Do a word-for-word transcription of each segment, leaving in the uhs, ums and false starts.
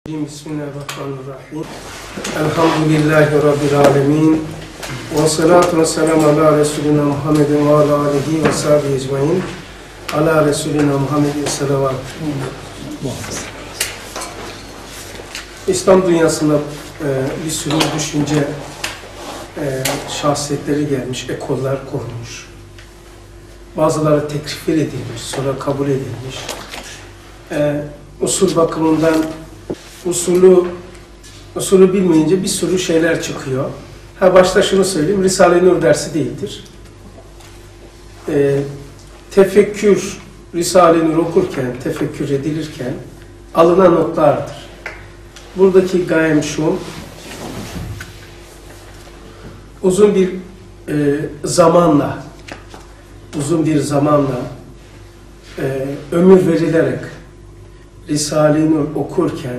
Bismillahirrahmanirrahim. Elhamdülillahi Rabbil alemin. Ve salatu ve selamu ala Resulina Muhammedin ve ala alihi ve sahibi ecmain. Ala Resulina Muhammedin salavat. İslam dünyasında e, bir sürü düşünce e, şahsiyetleri gelmiş, ekoller kurmuş. Bazıları tekrif edilmiş, sonra kabul edilmiş. E, usul bakımından Usulü, usulü bilmeyince bir sürü şeyler çıkıyor. Ha başta şunu söyleyeyim, Risale-i Nur dersi değildir. Ee, tefekkür, Risale-i Nur okurken, tefekkür edilirken alınan notlardır. Buradaki gayem şu, uzun bir e, zamanla, uzun bir zamanla e, ömür verilerek Risale-i Nur okurken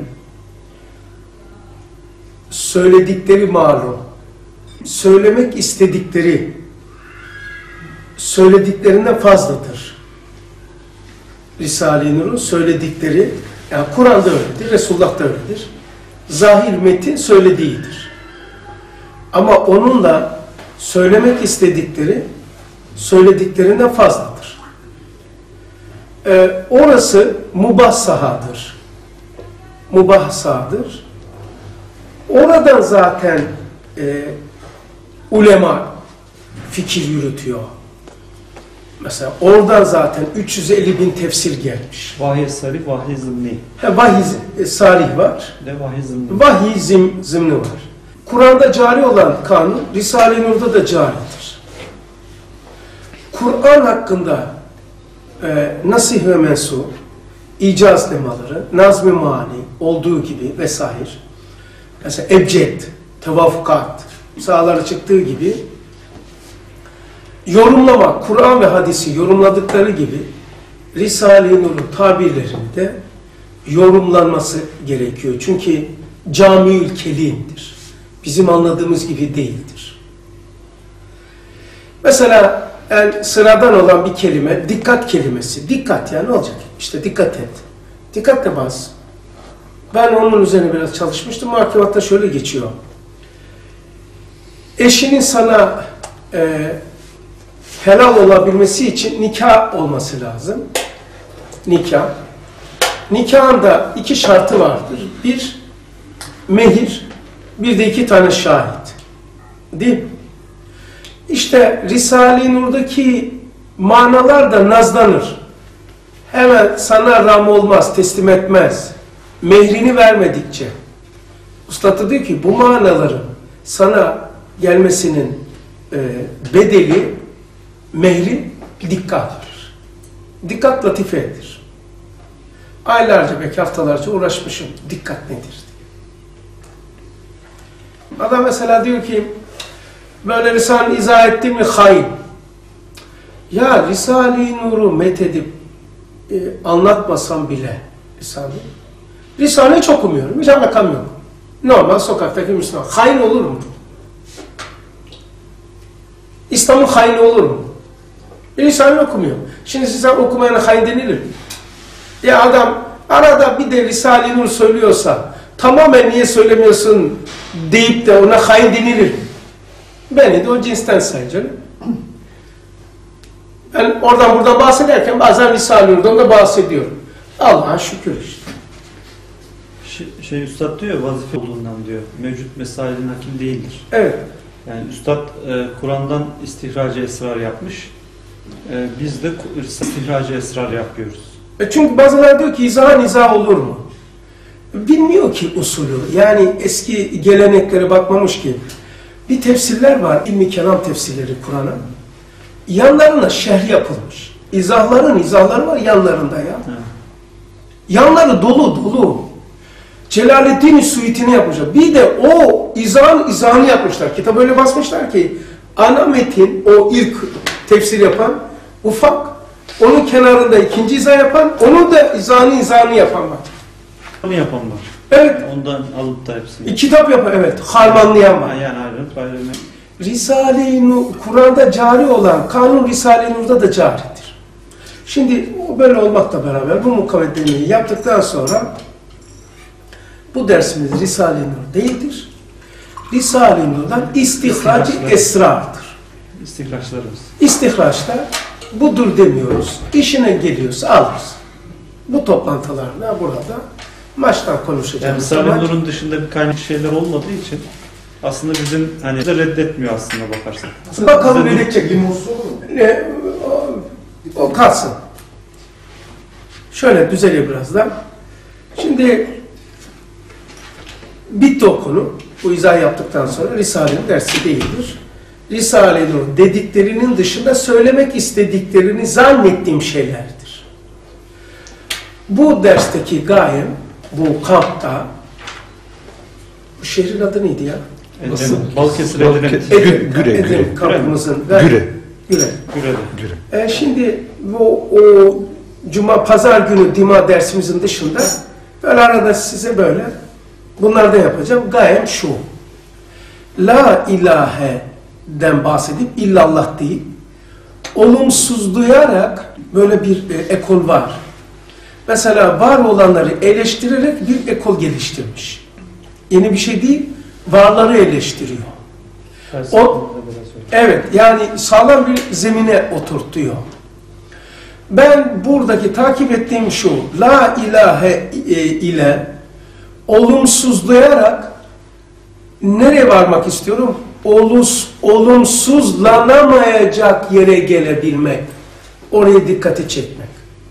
söyledikleri malum, söylemek istedikleri söylediklerinden fazladır. Risale-i Nur'un söyledikleri, yani Kur'an'da öyledir, Resulullah'da öyledir. Zahir metin söylediğidir. Ama onunla söylemek istedikleri söylediklerinden fazladır. Ee, orası mubah sahadır. Mubah sahadır. Oradan zaten e, ulema fikir yürütüyor. Mesela oradan zaten üç yüz elli bin tefsir gelmiş. Vahiy sarih, vahiy zımni. He, vahiy e, sarih var. De vahiy zımni. Vahiy zim, zımni var. Kur'an'da cari olan kanun, Risale-i Nur'da da caridir. Kur'an hakkında e, nasih ve mensuh, icaz lemaları, nazm-ı mani olduğu gibi vesaire. Mesela ebced, tevafukat, sahaları çıktığı gibi yorumlama, Kur'an ve hadisi yorumladıkları gibi Risale-i Nur'un tabirlerini de yorumlanması gerekiyor. Çünkü camiül kelimdir. Bizim anladığımız gibi değildir. Mesela yani sıradan olan bir kelime, dikkat kelimesi. Dikkat yani ne olacak? İşte dikkat et. Dikkatle baz. Ben onun üzerine biraz çalışmıştım. Muhakebatta şöyle geçiyor. Eşinin sana e, helal olabilmesi için nikah olması lazım. Nikah. Nikahın da iki şartı vardır. Bir, mehir. Bir de iki tane şahit. Değil mi? İşte Risale-i Nur'daki manalar da nazlanır. Hemen sana ram olmaz, teslim etmez. Mehrini vermedikçe. Üstad diyor ki bu manaların sana gelmesinin e, bedeli, mehri dikkattir. Dikkat latifedir. Aylarca belki haftalarca uğraşmışım. Dikkat nedir diye. Adam mesela diyor ki böyle Risale-i izah etti mi hain. Ya Risale-i Nur'u methedip e, anlatmasam bile Risale-i Risale'yi çok okumuyorum. Hiç alakam yok. Normal sokaktaki Müslüman. Hain olur mu? İslam'ın haini olur mu? Risale'yi okumuyor. Şimdi size okumayana hain denilir mi? Ya adam arada bir de Risale-i Nur söylüyorsa tamamen niye söylemiyorsun deyip de ona hain denilir mi? Beni de o cinsten sayacağım. Ben oradan buradan bahsederken bazen Risale-i Nur'dan da bahsediyorum. Allah'a şükür işte. Şey, şey Üstad diyor vazife olduğundan diyor. Mevcut mesailin hakim değildir. Evet. Yani Üstad e, Kur'an'dan istihracı esrar yapmış. E, biz de istihracı esrar yapıyoruz. E çünkü bazıları diyor ki izah izah olur mu? Bilmiyor ki usulü. Yani eski geleneklere bakmamış ki. Bir tefsirler var. İlmi kelam tefsirleri Kur'an'a. Yanlarına şerh yapılmış. İzahların izahları var yanlarında ya. Evet. Yanları dolu dolu. Celaleddin Suyuti'ni yapmışlar. Bir de o izahın izahını yapmışlar. Kitabı öyle basmışlar ki ana metin, o ilk tefsir yapan ufak, onun kenarında ikinci izah yapan, onun da izahını izahını yapan var. Onu yapan var. Evet. Ondan alıp da hepsini. E, kitap yapan, evet. Harmanlayan var. Yani ayrılıp ayrılma. Risale-i Nur, Kur'an'da cari olan kanun Risale-i Nur'da da caridir. Şimdi böyle olmakla beraber bu mukavvedemeyi yaptıktan sonra Bu dersimiz Risale-i Nur değildir. Risale-i Nur'dan istihraç-ı İstihraçlar. esrardır. İstihraçlarımız. İstihraçta budur demiyoruz. İşine geliyorsa alırız. Bu toplantılarda burada maçtan Yani konuşacağız. Risale-i Nur'un dışında bir kaynak şeyler olmadığı için aslında bizim hani bize reddetmiyor aslında bakarsak. Bakalım Bize- reddedecek mi? Ne, o, o kalsın. Şöyle düzeliyor biraz da. Şimdi bitti o konu. Bu izah yaptıktan sonra Risale'nin dersi değildir. Risale-i Nur dediklerinin dışında söylemek istediklerini zannettiğim şeylerdir. Bu dersteki gayem, bu kampta, bu şehrin adı neydi ya? Edremit, Balıkesir Balıkesir. Edremit. Gü- Edremit, Güre, Edremit Güre. kampımızın. Güre. Güre. Güre'de. Güre. E şimdi bu o cuma pazar günü dima dersimizin dışında böyle arada size böyle bunlardan yapacağım. Gayem şu. La ilahe'den bahsedip illallah değil. Olumsuzlayarak böyle bir e, ekol var. Mesela var olanları eleştirerek bir ekol geliştirmiş. Yeni bir şey değil, varları eleştiriyor. O, evet, yani sağlam bir zemine oturtuyor. Ben buradaki takip ettiğim şu, la ilahe e, ile olumsuzlayarak nereye varmak istiyorum? Olus, olumsuzlanamayacak yere gelebilmek. Oraya dikkati çekmek.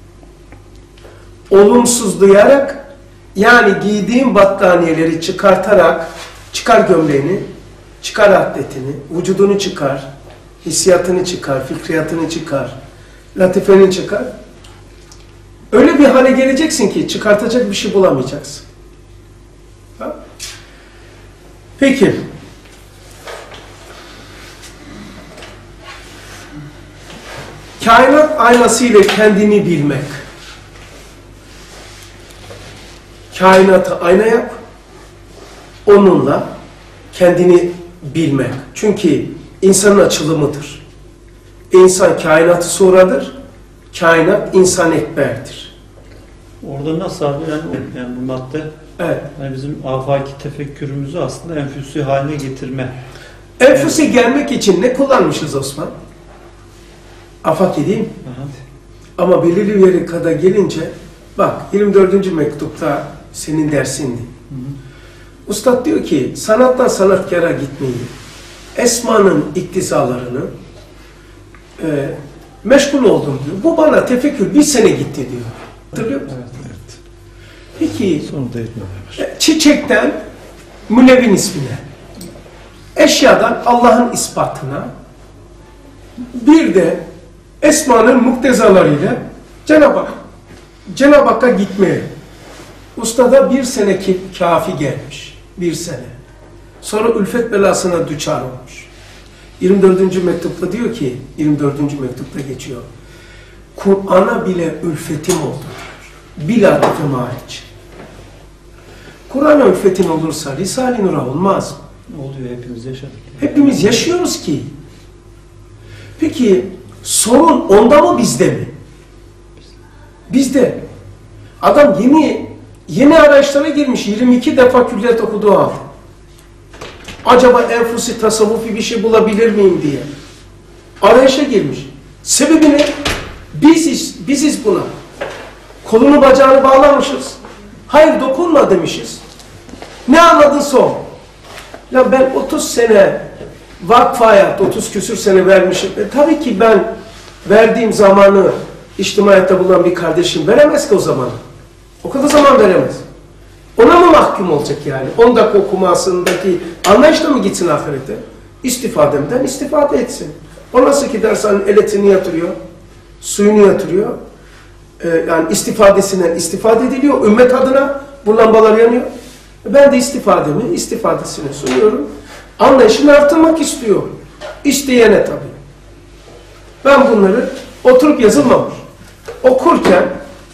Olumsuzlayarak, yani giydiğin battaniyeleri çıkartarak, çıkar gömleğini, çıkar atletini, vücudunu çıkar, hissiyatını çıkar, fikriyatını çıkar, latifeni çıkar. Öyle bir hale geleceksin ki çıkartacak bir şey bulamayacaksın. Ha? Peki. Kainat aynası ile kendini bilmek. Kainatı ayna yap, onunla kendini bilmek. Çünkü insanın açılımıdır. İnsan kainatı sonradır, kainat insan ekberdir. Orada nasıl abi yani, yani bu madde Evet. yani bizim afaki tefekkürümüzü aslında enfüsi haline getirme. Enfüse gelmek için ne kullanmışız Osman? Afak edeyim. Aha. Ama belirli bir yere kadar gelince, bak yirmi dördüncü mektupta senin dersindi. Hı hı. Ustad diyor ki, sanattan sanatkara gitmeyi, esmanın iktisalarını e, meşgul oldum diyor. Bu bana tefekkür bir sene gitti diyor. Hatırlıyor musun? Evet. Evet. Peki, Sonra da etmeye başladı. e, çiçekten münevvin ismine, eşyadan Allah'ın ispatına, bir de esmanın muktezalarıyla Cenab-ı Hak, Cenab-ı Hakk'a gitmeye. Ustada bir sene kafi gelmiş. Bir sene. Sonra ülfet belasına düçar olmuş. yirmi dördüncü mektupta diyor ki, yirmi dördüncü mektupta geçiyor. Kur'an'a bile ülfetim oldu diyor. Bilatifim hariç. Kur'an'a ülfetin olursa Risale-i Nur'a olmaz mı? Ne oluyor, hepimiz yaşadık. Hepimiz yaşıyoruz ki. Peki sorun onda mı bizde mi? Bizde. Adam yeni yeni araçlara girmiş. yirmi iki defa külliyat okuduğu halde. Acaba enfusi tasavvufi bir şey bulabilir miyim diye. Arayışa girmiş. Sebebi ne? Biziz, biziz buna. Kolunu bacağını bağlamışız. Hayır dokunma demişiz. Ne anladın son? Ya ben otuz sene vakf hayat, otuz küsür sene vermişim. E, tabii ki ben verdiğim zamanı içtimaiyatta bulunan bir kardeşim veremez ki o zamanı. O kadar zaman veremez. Ona mı mahkum olacak yani? on dakika okumasındaki anlayışla mı gitsin ahirete? İstifademden istifade etsin. O nasıl ki dershanenin eletini yatırıyor, suyunu yatırıyor. Ee, yani istifadesinden istifade ediliyor. Ümmet adına bu lambalar yanıyor. Ben de istifademi, istifadesini sunuyorum. Anlayışını artırmak istiyor. İsteyene tabii. Ben bunları oturup yazılmamış. Okurken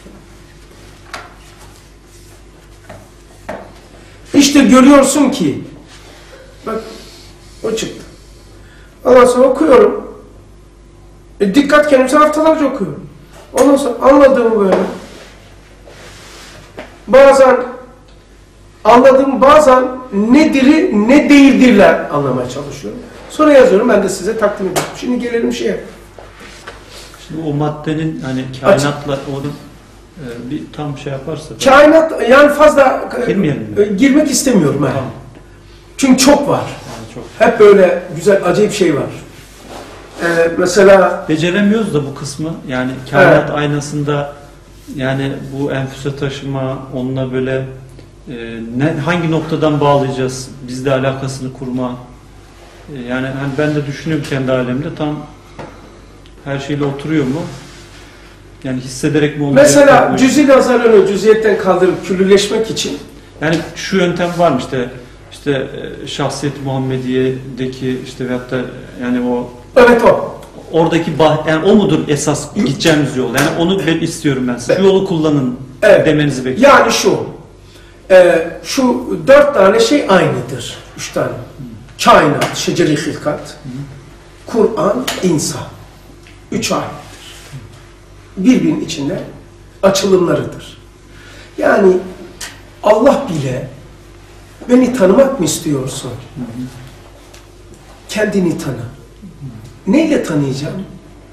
işte görüyorsun ki bak o çıktı. Ondan sonra okuyorum. E, dikkat kendimize haftalarca okuyorum. Ondan sonra anladığımı böyle bazen anladığım bazen nedir'i ne değildirler anlamaya çalışıyorum. Sonra yazıyorum, ben de size takdim ediyorum. Şimdi gelelim şeye. Şimdi o maddenin hani kainatla onu e, bir tam şey yaparsa. Kainat yani fazla Girmeyelim e, girmek istemiyorum ben. Tamam. Çünkü çok var. Yani çok. Hep böyle güzel, acayip şey var. Ee, mesela Beceremiyoruz da bu kısmı. Yani kainat evet. aynasında yani bu enfüse taşıma, onunla böyle e, ne, hangi noktadan bağlayacağız? Bizle alakasını kurma. E, yani hani ben de düşünüyorum kendi alemde, tam her şeyle oturuyor mu? Yani hissederek mi olacak? Mesela cüz-i nazarını cüziyetten kaldırıp küllüleşmek için. Yani şu yöntem var mı işte? İşte şahsiyet Muhammediye'deki işte veyahut da yani o evet o. Oradaki bah, yani o mudur esas gideceğimiz yol? Yani onu ben istiyorum ben. Şu yolu kullanın evet. demenizi bekliyorum. Yani şu. E, şu dört tane şey aynıdır. Üç tane. Kainat, şeceri hilkat, Kur'an, insan. Üç aynıdır. Birbirinin içinde açılımlarıdır. Yani Allah bile beni tanımak mı istiyorsun? Hı hı. Kendini tanı. Neyle tanıyacağım?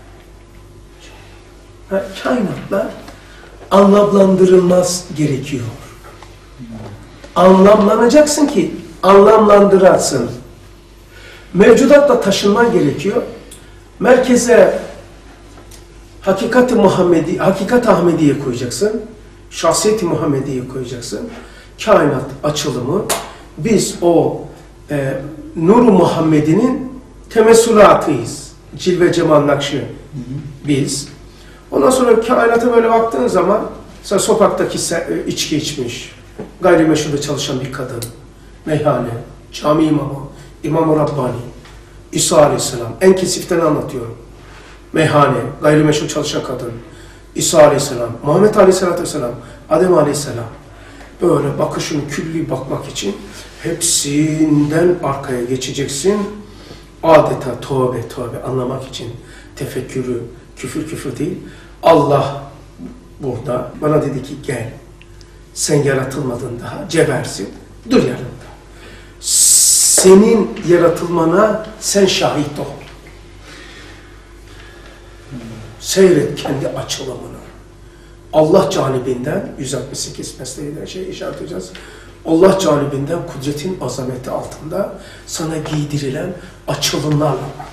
Ha, kainatlar anlamlandırılmaz gerekiyor. Anlamlanacaksın ki anlamlandırasın. Mevcudatla taşınman gerekiyor. Merkeze hakikat-i Muhammedi, hakikat Ahmediye koyacaksın. Şahsiyet-i Muhammediye koyacaksın. Kainat açılımı. Biz o e, Nur-u Muhammedi'nin temessülatıyız. Cilve cemal nakşı biz. Ondan sonra kainata böyle baktığın zaman mesela sokaktaki içki içmiş, gayrimeşruda çalışan bir kadın, meyhane, cami imamı, İmam-ı Rabbani, İsa Aleyhisselam, en kesiften anlatıyorum. Meyhane, gayrimeşru çalışan kadın, İsa Aleyhisselam, Muhammed Aleyhisselatü Vesselam, Adem Aleyhisselam. Böyle bakışını külli bakmak için hepsinden arkaya geçeceksin. Adeta tövbe tövbe anlamak için tefekkürü, küfür küfür değil. Allah burada bana dedi ki gel. Sen yaratılmadın daha, cebersin. Dur yanımda. Senin yaratılmana sen şahit ol. Seyret kendi açılımını. Allah canibinden yüz altmış sekiz mesleğinden şey işaret edeceğiz. Allah canibinden kudretin azameti altında sana giydirilen açılımlarla bak.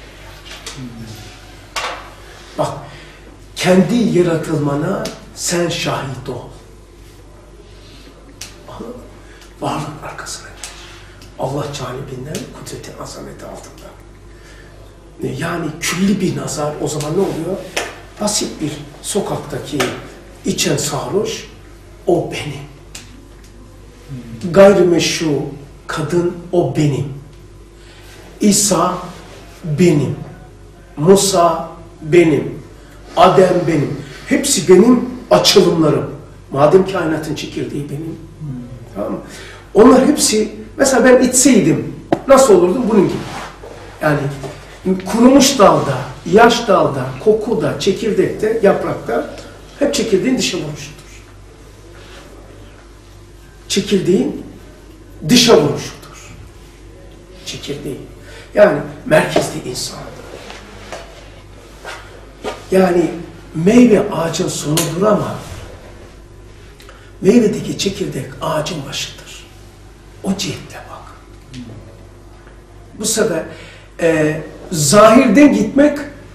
Bak, kendi yaratılmana sen şahit ol. Varlık arkasına gel. Allah canibinden kudretin azameti altında. Yani külli bir nazar, o zaman ne oluyor? Basit bir sokaktaki içen sarhoş, o benim. Gayrimeşru kadın, o benim. İsa benim. Musa benim. Adem benim. Hepsi benim açılımlarım. Madem kainatın çekirdeği benim. Hmm. Tamam mı? Onlar hepsi, mesela ben içseydim nasıl olurdum? Bunun gibi. Yani kurumuş dalda, yaş dalda, kokuda, çekirdekte, yaprakta hep çekirdeğin dışa vuruşudur. Çekirdeğin dışa vuruşudur. Çekirdeğin. Yani merkezde insan. Yani meyve ağacın sonudur ama meyvedeki çekirdek ağacın başıdır. O cihetle bak. Bu sefer e, zahirden gitmek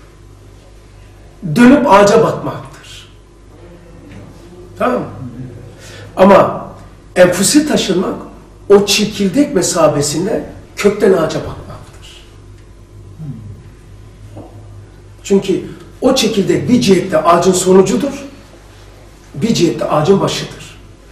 dönüp ağaca bakmaktır. Tamam mı? Ama enfüsi taşınmak o çekirdek mesabesinde kökten ağaca bakmaktır. Çünkü o çekirdek bir cihette ağacın sonucudur, bir cihette ağacın başıdır.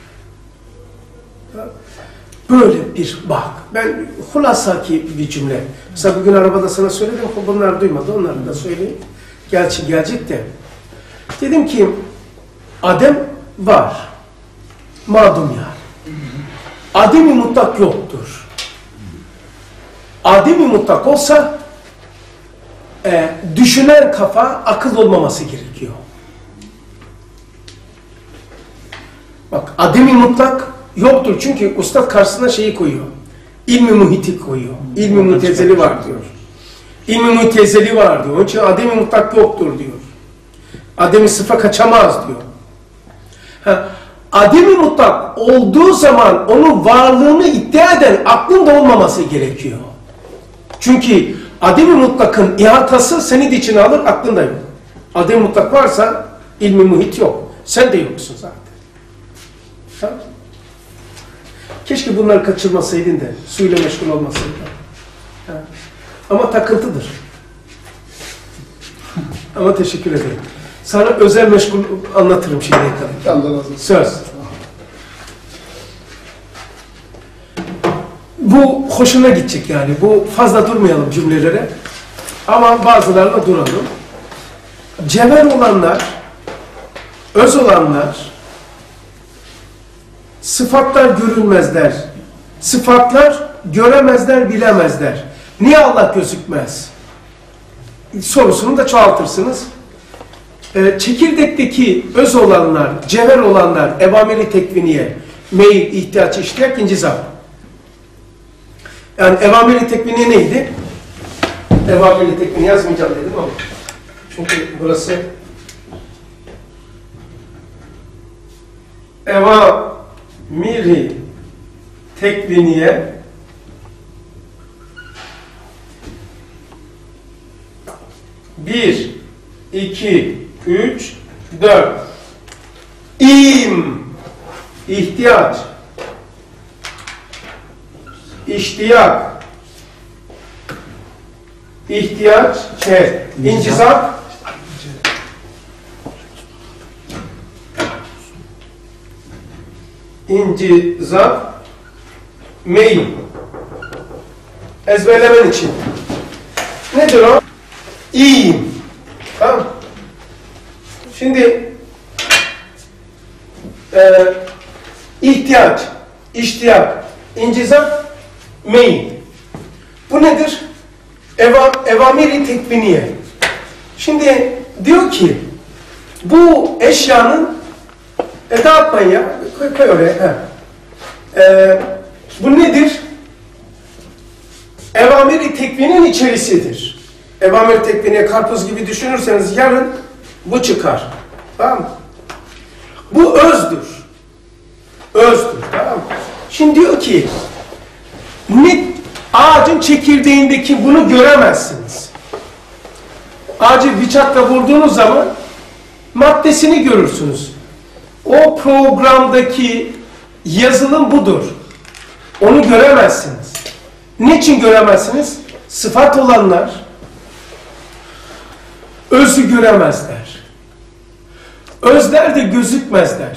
Böyle bir bak. Ben hulasaki bir cümle. Mesela bugün arabada sana söyledim, bunlar duymadı, onları da söyleyeyim. Gerçi gelecek de. Dedim ki, Adem var. Madum yani. Adem-i mutlak yoktur. Adem-i mutlak olsa e, düşünen kafa akıl olmaması gerekiyor. Bak, Adem-i mutlak Yoktur. Çünkü ustad karşısına şeyi koyuyor. İlmi muhiti koyuyor. İlmi mutezeli var diyor. İlmi mutezeli var diyor. Onun için adem-i mutlak yoktur diyor. Adem-i sıfa kaçamaz diyor. Ha, adem-i mutlak olduğu zaman onun varlığını iddia eden aklın da olmaması gerekiyor. Çünkü adem-i mutlakın ihatası seni de içine alır, aklın da yok. Adem-i mutlak varsa ilmi muhit yok. Sen de yoksun zaten. Tamam. Keşke bunları kaçırmasaydın da suyla meşgul olmasaydın. Ha. Ama takıntıdır. Ama teşekkür ederim. Sana özel meşgul anlatırım şimdiye kadar. Allah razı olsun. Söz. Bu hoşuna gidecek yani. Bu fazla durmayalım cümlelere. Ama bazılarına duralım. Cevher olanlar, öz olanlar, sıfatlar görülmezler. Sıfatlar göremezler, bilemezler. Niye Allah gözükmez? Sorusunu da çoğaltırsınız. Ee, çekirdekteki öz olanlar, cevher olanlar, evameli tekviniye, meyil, ihtiyaç, iştiyak, incizam. Yani evameli tekviniye neydi? Evameli tekviniye yazmayacağım dedim ama. Çünkü burası evameli tekviniye bir, iki, üç, dört. İm, ihtiyaç, iştiyak, ihtiyaç, şey, incizam, incizam, meyil. Ezberlemen için. Nedir o? İyiyim. Tamam. Şimdi e, ihtiyaç, iştiyak, incizam, meyil. Bu nedir? Eva, evamiri tekviniye. Şimdi diyor ki bu eşyanın e, dağıtmayın ya. Koy, koy oraya. E, bu nedir? Evamiri tekvinin içerisidir. Evamir tekviniye karpuz gibi düşünürseniz yarın bu çıkar. Tamam mı? Bu özdür. Özdür. Tamam mı? Şimdi diyor ki ne, ağacın çekirdeğindeki bunu göremezsiniz. Ağacı bıçakla vurduğunuz zaman maddesini görürsünüz. O programdaki yazılım budur. Onu göremezsiniz. Niçin göremezsiniz? Sıfat olanlar özü göremezler. Özler de gözükmezler.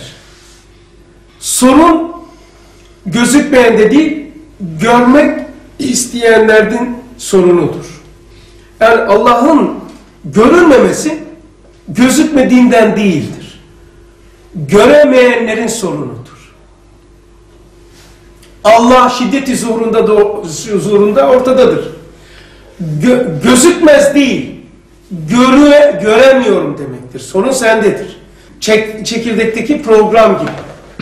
Sorun gözükmeyen de değil, görmek isteyenlerin sorunudur. Yani Allah'ın görülmemesi gözükmediğinden değildir. Göremeyenlerin sorunudur. Allah şiddeti zuhurunda, zuhurunda ortadadır. Gö gözükmez değil, görü göremiyorum demektir. Sorun sendedir. Çek çekirdekteki program gibi.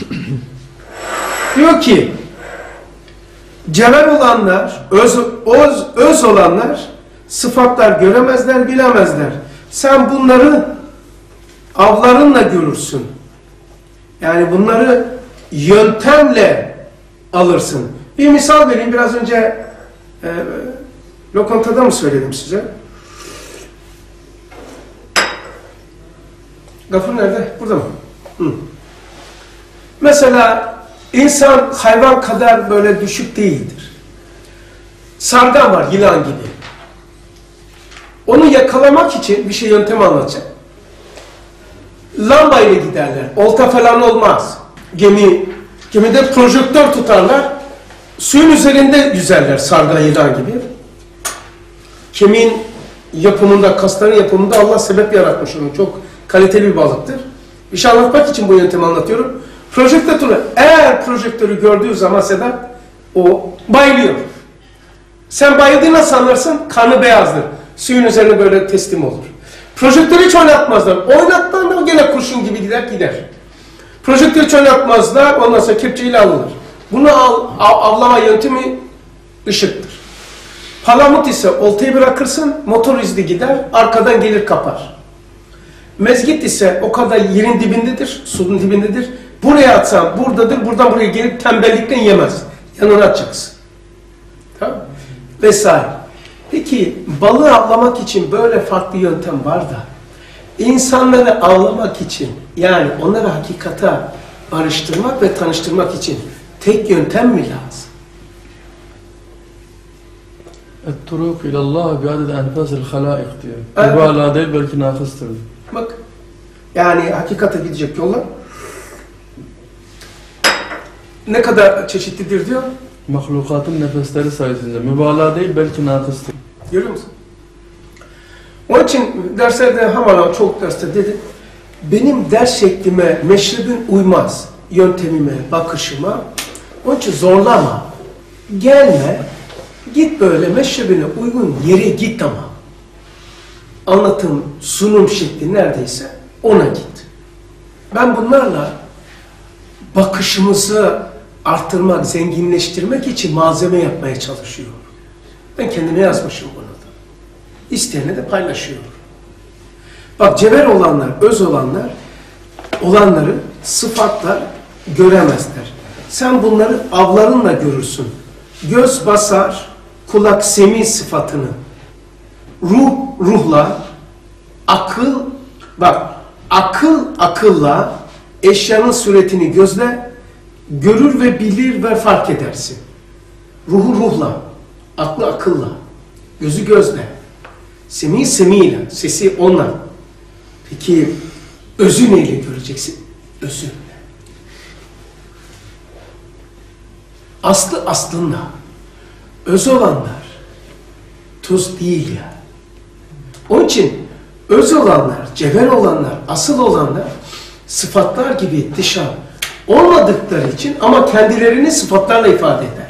Diyor ki cevher olanlar, öz, öz, öz olanlar sıfatlar göremezler, bilemezler. Sen bunları avlarınla görürsün. Yani bunları yöntemle alırsın. Bir misal vereyim. Biraz önce e, lokantada mı söyledim size? Gafur nerede? Burada mı? Hı. Mesela insan hayvan kadar böyle düşük değildir. Sargan var, yılan gibi. Onu yakalamak için bir şey yöntem anlatacağım. Lambayla giderler. Olta falan olmaz. Gemi, gemide projektör tutarlar. Suyun üzerinde yüzerler sargan, yılan gibi. Kemiğin yapımında, kasların yapımında Allah sebep yaratmış onu. Çok kaliteli bir balıktır. Bir şey anlatmak için bu yöntemi anlatıyorum. Projektörü, eğer projektörü gördüğü zaman Sedat, o bayılıyor. Sen bayıldığını nasıl anlarsın? Kanı beyazdır. Suyun üzerine böyle teslim olur. Projektörü hiç oynatmazlar. Oynattan da o gene kurşun gibi gider gider. Projektör çönertmezler, ondan sonra kepçeyle alınır. Bunu al, av, avlama yöntemi ışıktır. Palamut ise oltayı bırakırsın, motor izni gider, arkadan gelir kapar. Mezgit ise o kadar yerin dibindedir, suyun dibindedir. Buraya atsan buradadır, buradan buraya gelip tembellikten yemez. Yanına atacaksın. Tamam? Vesaire. Peki balığı avlamak için böyle farklı yöntem var da insanları avlamak için, yani onları hakikate barıştırmak ve tanıştırmak için tek yöntem mi lazım? الطرق إلى الله بعدد أنفاس الخلائق diyor. Evet. Mübalağa değil belki nafıstır. Bak, yani hakikate gidecek yollar ne kadar çeşitlidir diyor. Mahlukatın nefesleri sayesinde. Mübalağa değil belki nafıstır. Görüyor musun? Onun için derslerde hemen çok derste dedi. Benim ders şeklime, meşrebin uymaz. Yöntemime, bakışıma. Onun için zorlama. Gelme. Git böyle meşrebine uygun yere git ama. Anlatım, sunum şekli neredeyse ona git. Ben bunlarla bakışımızı arttırmak, zenginleştirmek için malzeme yapmaya çalışıyorum. Ben kendime yazmışım bunu da. İsteyene de paylaşıyorum. Bak cevher olanlar, öz olanlar, olanları sıfatlar göremezler. Sen bunları avlarınla görürsün. Göz basar, kulak semi sıfatını. Ruh, ruhla, akıl, bak akıl akılla eşyanın suretini gözle, görür ve bilir ve fark edersin. Ruhu ruhla, aklı akılla, gözü gözle, semi semiyle, sesi onunla. Peki özü neyle göreceksin? Özü. Aslı aslında. Öz olanlar tuz değil ya. Onun için öz olanlar, cevher olanlar, asıl olanlar sıfatlar gibi dışa olmadıkları için ama kendilerini sıfatlarla ifade ederler.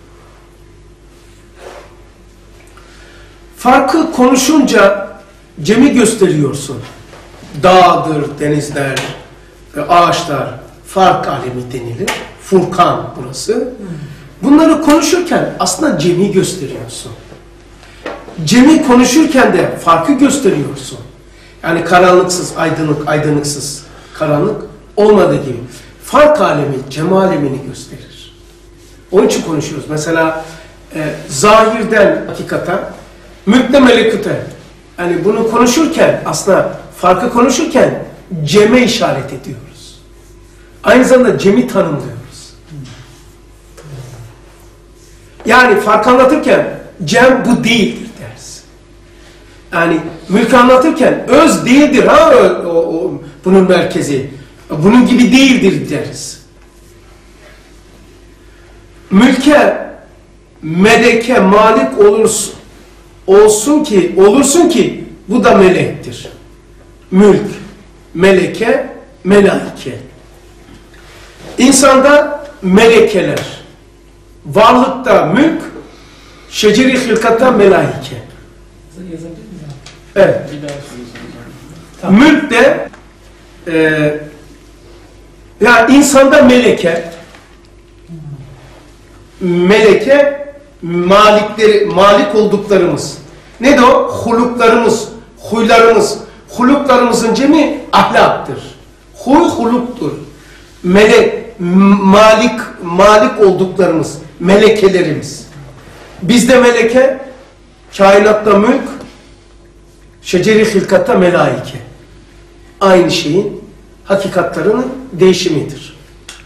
Farkı konuşunca cemi gösteriyorsun. Dağdır, denizler, ağaçlar, fark alemi denilir. Furkan burası. Bunları konuşurken aslında cemi gösteriyorsun. Cemi konuşurken de farkı gösteriyorsun. Yani karanlıksız, aydınlık, aydınlıksız, karanlık olmadığı gibi. Fark alemi, cem alemini gösterir. Onun için konuşuyoruz. Mesela e, zahirden hakikata, mülkle melekute. Yani bunu konuşurken, aslında farkı konuşurken ceme işaret ediyoruz. Aynı zamanda cemi tanımlıyoruz. Yani farkı anlatırken cem bu değildir deriz. Yani mülkü anlatırken öz değildir ha o, o, o, bunun merkezi. Bunun gibi değildir deriz. Mülke, meleke malik olursun, olsun ki, olursun ki bu da melektir. Mülk, meleke, melaike. İnsanda melekeler, varlıkta mülk, şeceri hilkatta melaike. Evet. Mülk de e, ya insanda meleke, meleke malikleri, malik olduklarımız. Ne de o? Huluklarımız, huylarımız. Huluklarımızın cemi ahlaktır. Huy huluktur. Melek, malik, malik olduklarımız, melekelerimiz. Bizde meleke, kainatta mülk, şeceri hilkatta melaike. Aynı şeyin hakikatlarının değişimidir.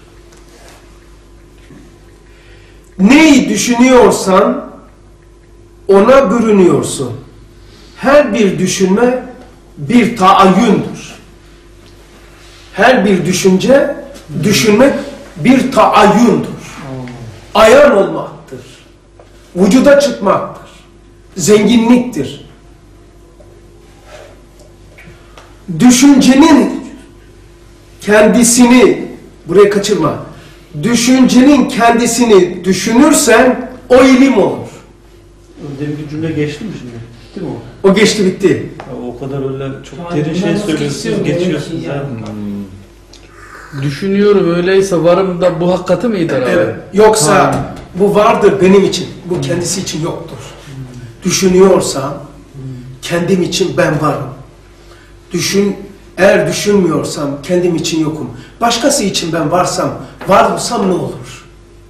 Neyi düşünüyorsan ona bürünüyorsun. Her bir düşünme bir taayyündür. Her bir düşünce, düşünmek bir taayyündür. Ayan olmaktır. Vücuda çıkmaktır. Zenginliktir. Düşüncenin kendisini, buraya kaçırma, düşüncenin kendisini düşünürsen o ilim olur. Demin cümle geçti mi şimdi? Bitti mi o? O geçti bitti. Ya o kadar öyle çok derin şey söylüyorsunuz, geçiyorsunuz. Ya. Hmm. Düşünüyorum öyleyse varım da bu hakikati midir abi? Evet. Yoksa Ha. bu vardır benim için, bu kendisi için yoktur. Düşünüyorsam kendim için ben varım. Düşün, eğer düşünmüyorsam kendim için yokum. Başkası için ben varsam, var olsam ne olur?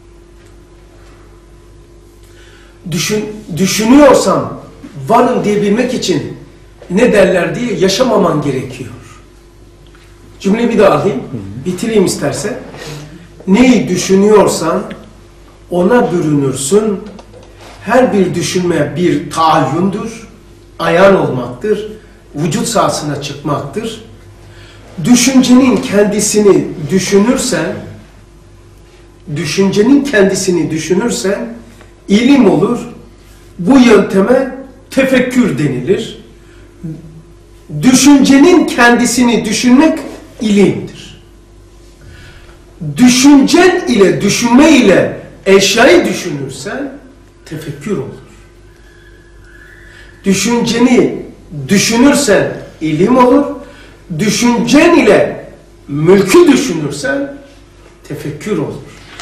Düşün, düşünüyorsam varım diyebilmek için ne derler diye yaşamaman gerekiyor. Cümleyi bir daha alayım, bitireyim istersen. Neyi düşünüyorsan ona bürünürsün. Her bir düşünme bir taayyündür, ayan olmaktır, vücut sahasına çıkmaktır. Düşüncenin kendisini düşünürsen, düşüncenin kendisini düşünürsen ilim olur. Bu yönteme tefekkür denilir. Düşüncenin kendisini düşünmek ilimdir. Düşüncen ile düşünme ile eşyayı düşünürsen tefekkür olur. Düşünceni düşünürsen ilim olur. Düşüncen ile mülkü düşünürsen tefekkür olur.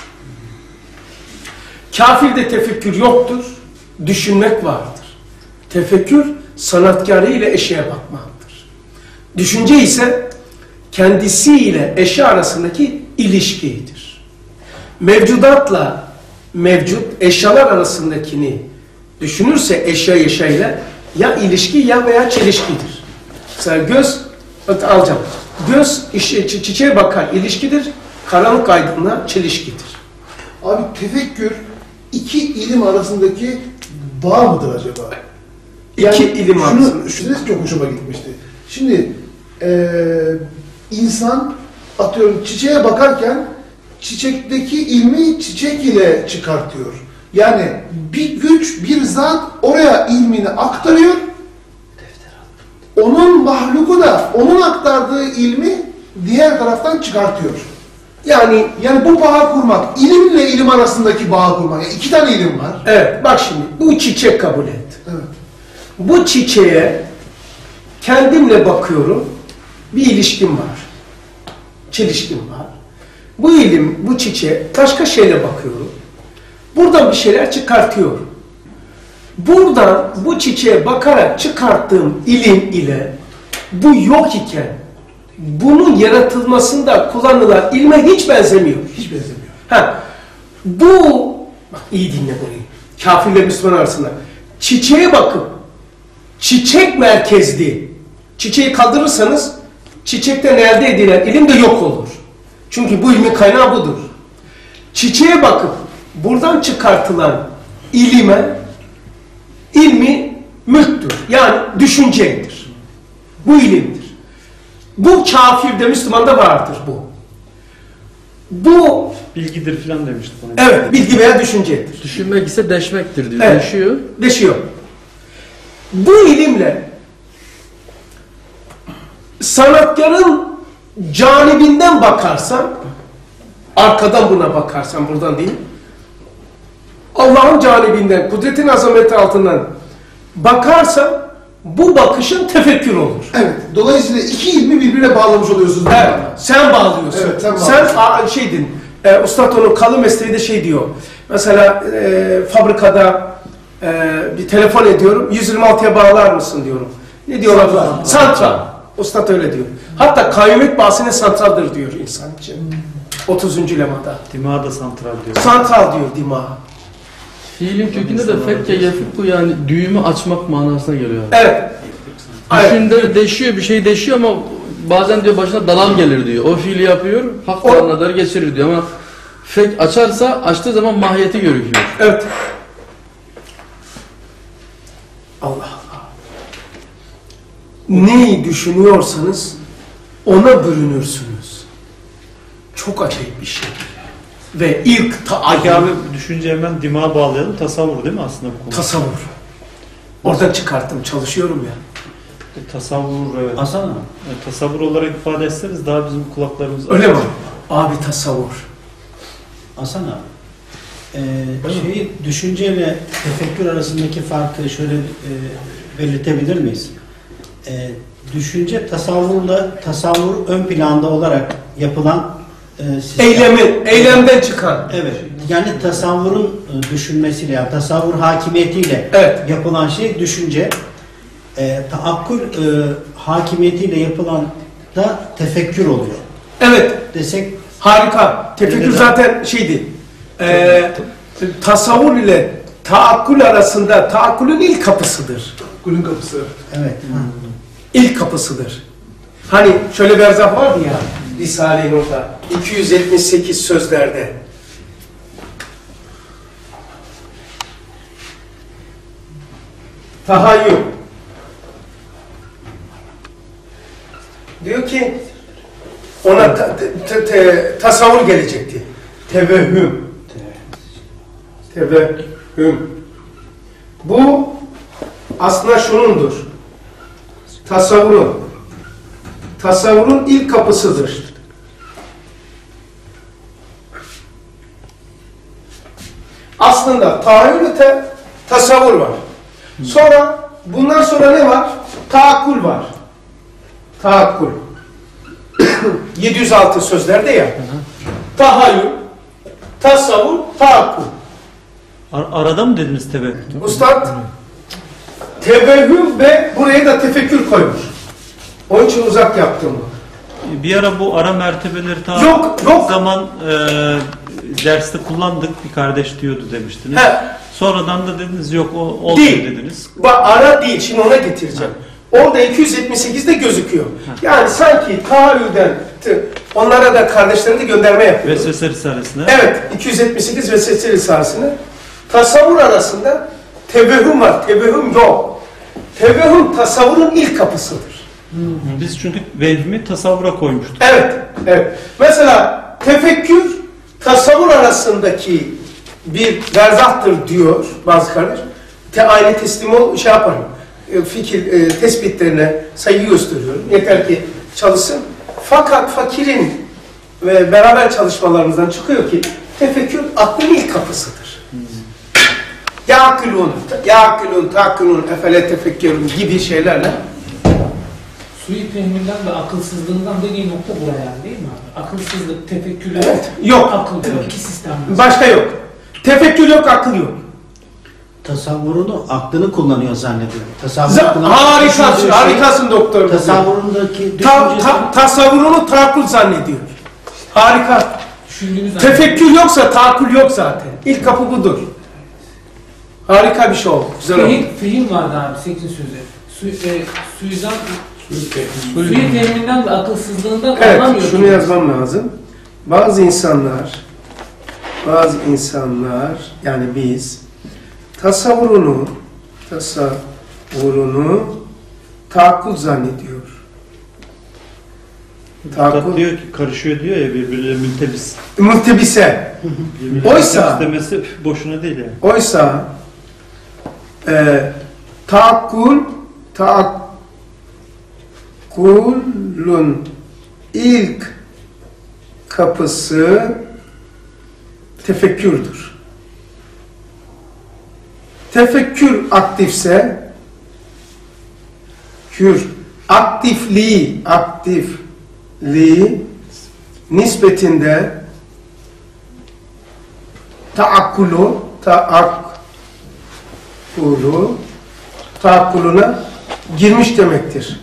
Kafirde tefekkür yoktur. Düşünmek vardır. Tefekkür sanatkarı ile eşeğe bakmaktır. Düşünce ise kendisi ile eşya arasındaki ilişkidir. Mevcudatla mevcut eşyalar arasındakini düşünürse eşya eşyayla ya ilişki ya veya çelişkidir. Mesela göz, alacağım. Göz çi çiçeğe bakar ilişkidir, karanlık aydınlığa çelişkidir. Abi tefekkür iki ilim arasındaki bağ mıdır acaba? İki ilim şunu, arasında. Şunu çok hoşuma gitmişti. Şimdi e, insan atıyorum çiçeğe bakarken çiçekteki ilmi çiçek ile çıkartıyor. Yani bir güç, bir zat oraya ilmini aktarıyor. Onun mahluku da onun aktardığı ilmi diğer taraftan çıkartıyor. Yani Yani bu bağı kurmak, ilimle ilim arasındaki bağı kurmak. Yani iki tane ilim var. evet, bak şimdi bu çiçek kabul et. Evet. Bu çiçeğe kendimle bakıyorum, bir ilişkim var. Çelişkim var. Bu ilim, bu çiçeğe başka şeyle bakıyorum. Buradan bir şeyler çıkartıyorum. Buradan bu çiçeğe bakarak çıkarttığım ilim ile bu yok iken bunun yaratılmasında kullanılan ilme hiç benzemiyor. Hiç benzemiyor. Ha, bu, bak iyi dinle burayı, kafirle Müslüman arasında. Çiçeğe bakıp, çiçek merkezli, çiçeği kaldırırsanız, çiçekten elde edilen ilim de yok olur. Çünkü bu ilmin kaynağı budur. Çiçeğe bakıp, buradan çıkartılan ilime, ilmi mülktür. Yani düşüncedir. Bu ilimdir. Bu kafirde, Müslümanda vardır bu. Bu, Bilgidir filan demiştik ona. evet, bilgi veya düşüncedir. Düşünmek ise deşmektir diyor. Evet. Deşiyor. Deşiyor. Bu ilimle sanatkarın canibinden bakarsan, arkadan buna bakarsan, buradan değil, Allah'ın canibinden, kudretin azameti altından bakarsan, bu bakışın tefekkür olur. Evet. Dolayısıyla iki ilmi birbirine bağlamış oluyorsunuz. Evet, sen bağlıyorsun. Evet, sen sen bağlıyorsun. a, şeydin, e, Ustad onun kalın mesleğinde şey diyor. Mesela e, fabrikada e, bir telefon ediyorum, yüz yirmi altıya bağlar mısın diyorum. Ne diyorlar? Santral. Santral. Ustad öyle diyor. Hatta kayyumet bahsine santraldır diyor insan için. otuzuncu lemada. Dimağı da santral diyor. Santral diyor dimağı. Fiilin kökünde de fekke yefikku yani düğümü açmak manasına geliyor. Evet. Evet. Düşünde deşiyor, bir şey deşiyor ama bazen diyor başına dalan gelir diyor. O fiili yapıyor, hak O- varına kadar geçirir diyor ama fek açarsa açtığı zaman mahiyeti görüküyor. Evet. Allah Allah. Neyi düşünüyorsanız ona bürünürsünüz. Çok acayip bir şey. Ve ilk Peki taayyün, abi düşünce hemen dimağa bağlayalım. Tasavvur değil mi aslında bu konu? tasavvur. Oradan çıkarttım, çalışıyorum ya. Tasavvur, evet. Asana. Evet, tasavvur olarak ifade etseniz daha bizim kulaklarımız... Öyle mi? Abi tasavvur. Asana. Ee, şeyi düşünceyle tefekkür arasındaki farkı şöyle e, belirtebilir miyiz? Ee, düşünce tasavvurla tasavvur ön planda olarak yapılan e, sistem. Eylemi, eylemden çıkan. Evet. Yani tasavvurun e, düşünmesiyle, yani tasavvur hakimiyetiyle Evet. yapılan şey düşünce. E, taakkul e, hakimiyetiyle yapılan da tefekkür oluyor. Evet, Desek harika. Tefekkür Evet. zaten şeydi. Ee, tasavvur ile taakkul arasında taakkulün ilk kapısıdır. Kulün kapısı. evet. İlk kapısıdır. Hani şöyle bir erzak vardı ya Risale-i Nur'da iki yüz yetmiş sekiz sözlerde. Tahayyül. Diyor ki ona ta, te, te, tasavvur gelecekti. Tevehhüm. Tevehhüm. Bu aslında şunundur. Tasavvurun. Tasavvurun ilk kapısıdır. Aslında tahayyül öte tasavvur var. Sonra bundan sonra ne var? Taakkul var. Taakkul. yedi yüz altı sözlerde ya. Tahayyül, tasavvur, taakkul. Ar- arada mı dediniz tebessüm? Ustad tevehhüm ve buraya da tefekkür koymuş. Onun için uzak yaptım. Bir ara bu ara mertebeleri ta Yok, yok. zaman e, derste kullandık, bir kardeş diyordu demiştiniz. He. Sonradan da dediniz yok o olmuyor Değil. dediniz. Bak ara değil. Şimdi ona getireceğim. Orada iki yüz yetmiş sekizde gözüküyor. Yani sanki tahayyülden t- onlara da kardeşlerine de gönderme yapıyor. Vesvese Risalesi'ne. Evet. iki yüz yetmiş sekiz Vesvese Risalesi'ne. Tasavvur arasında tevehhüm var. Tevehhüm yok. Tevehhüm tasavvurun ilk kapısıdır. Biz çünkü vehmi tasavvura koymuştuk. Evet. Evet. Mesela tefekkür tasavvur arasındaki bir verzahtır diyor bazı kardeş. Te aynı teslim ol, şey yaparım. E, fikir e, tespitlerine sayı gösteriyorum. Yeter ki çalışsın. Fakat fakirin ve beraber çalışmalarımızdan çıkıyor ki tefekkür aklın ilk kapısıdır. Ya'kilun, ya'kilun, ta'kilun, efele tefekkürün gibi şeylerle Sui fehminden ve akılsızlığından dediği nokta buraya yani değil mi abi? Akılsızlık, tefekkürle Evet. Yok. akıl yok. İki sistem var. başka yok. Tefekkür yok, akıl yok. Tasavvurunu, aklını kullanıyor zannediyorum. Tasavvur Z- kullanıyor. harikasın, Düşündüğü şey, harikasın doktor. Tasavvurundaki Ta, düşüncesi. ta, tasavvurunu tahakkul zannediyor. Harika. Düşündüğümüz Tefekkür yoksa tahakkul yok zaten. İlk kapı budur. Harika bir şey oldu. Güzel oldu. fehim, fehim vardı abi sekizinci sözde. Su, e, suizan, sui fehminden ve akılsızlığından Evet, anlamıyor. şunu yazmam lazım. Bazı insanlar, bazı insanlar, yani biz, tasavvurunu, tasavvurunu tahakkul zannediyor. Fakat diyor ki karışıyor diyor ya birbirine mültebis. Muhtebise. Birbirine Oysa- mültebis demesi boşuna değil yani. Oysa e, taakkul, taakkulun ilk kapısı tefekkürdür. Tefekkür aktifse, kür, aktifliği, aktifliği nispetinde taakkulu, taakkulu, taakkuluna girmiş demektir.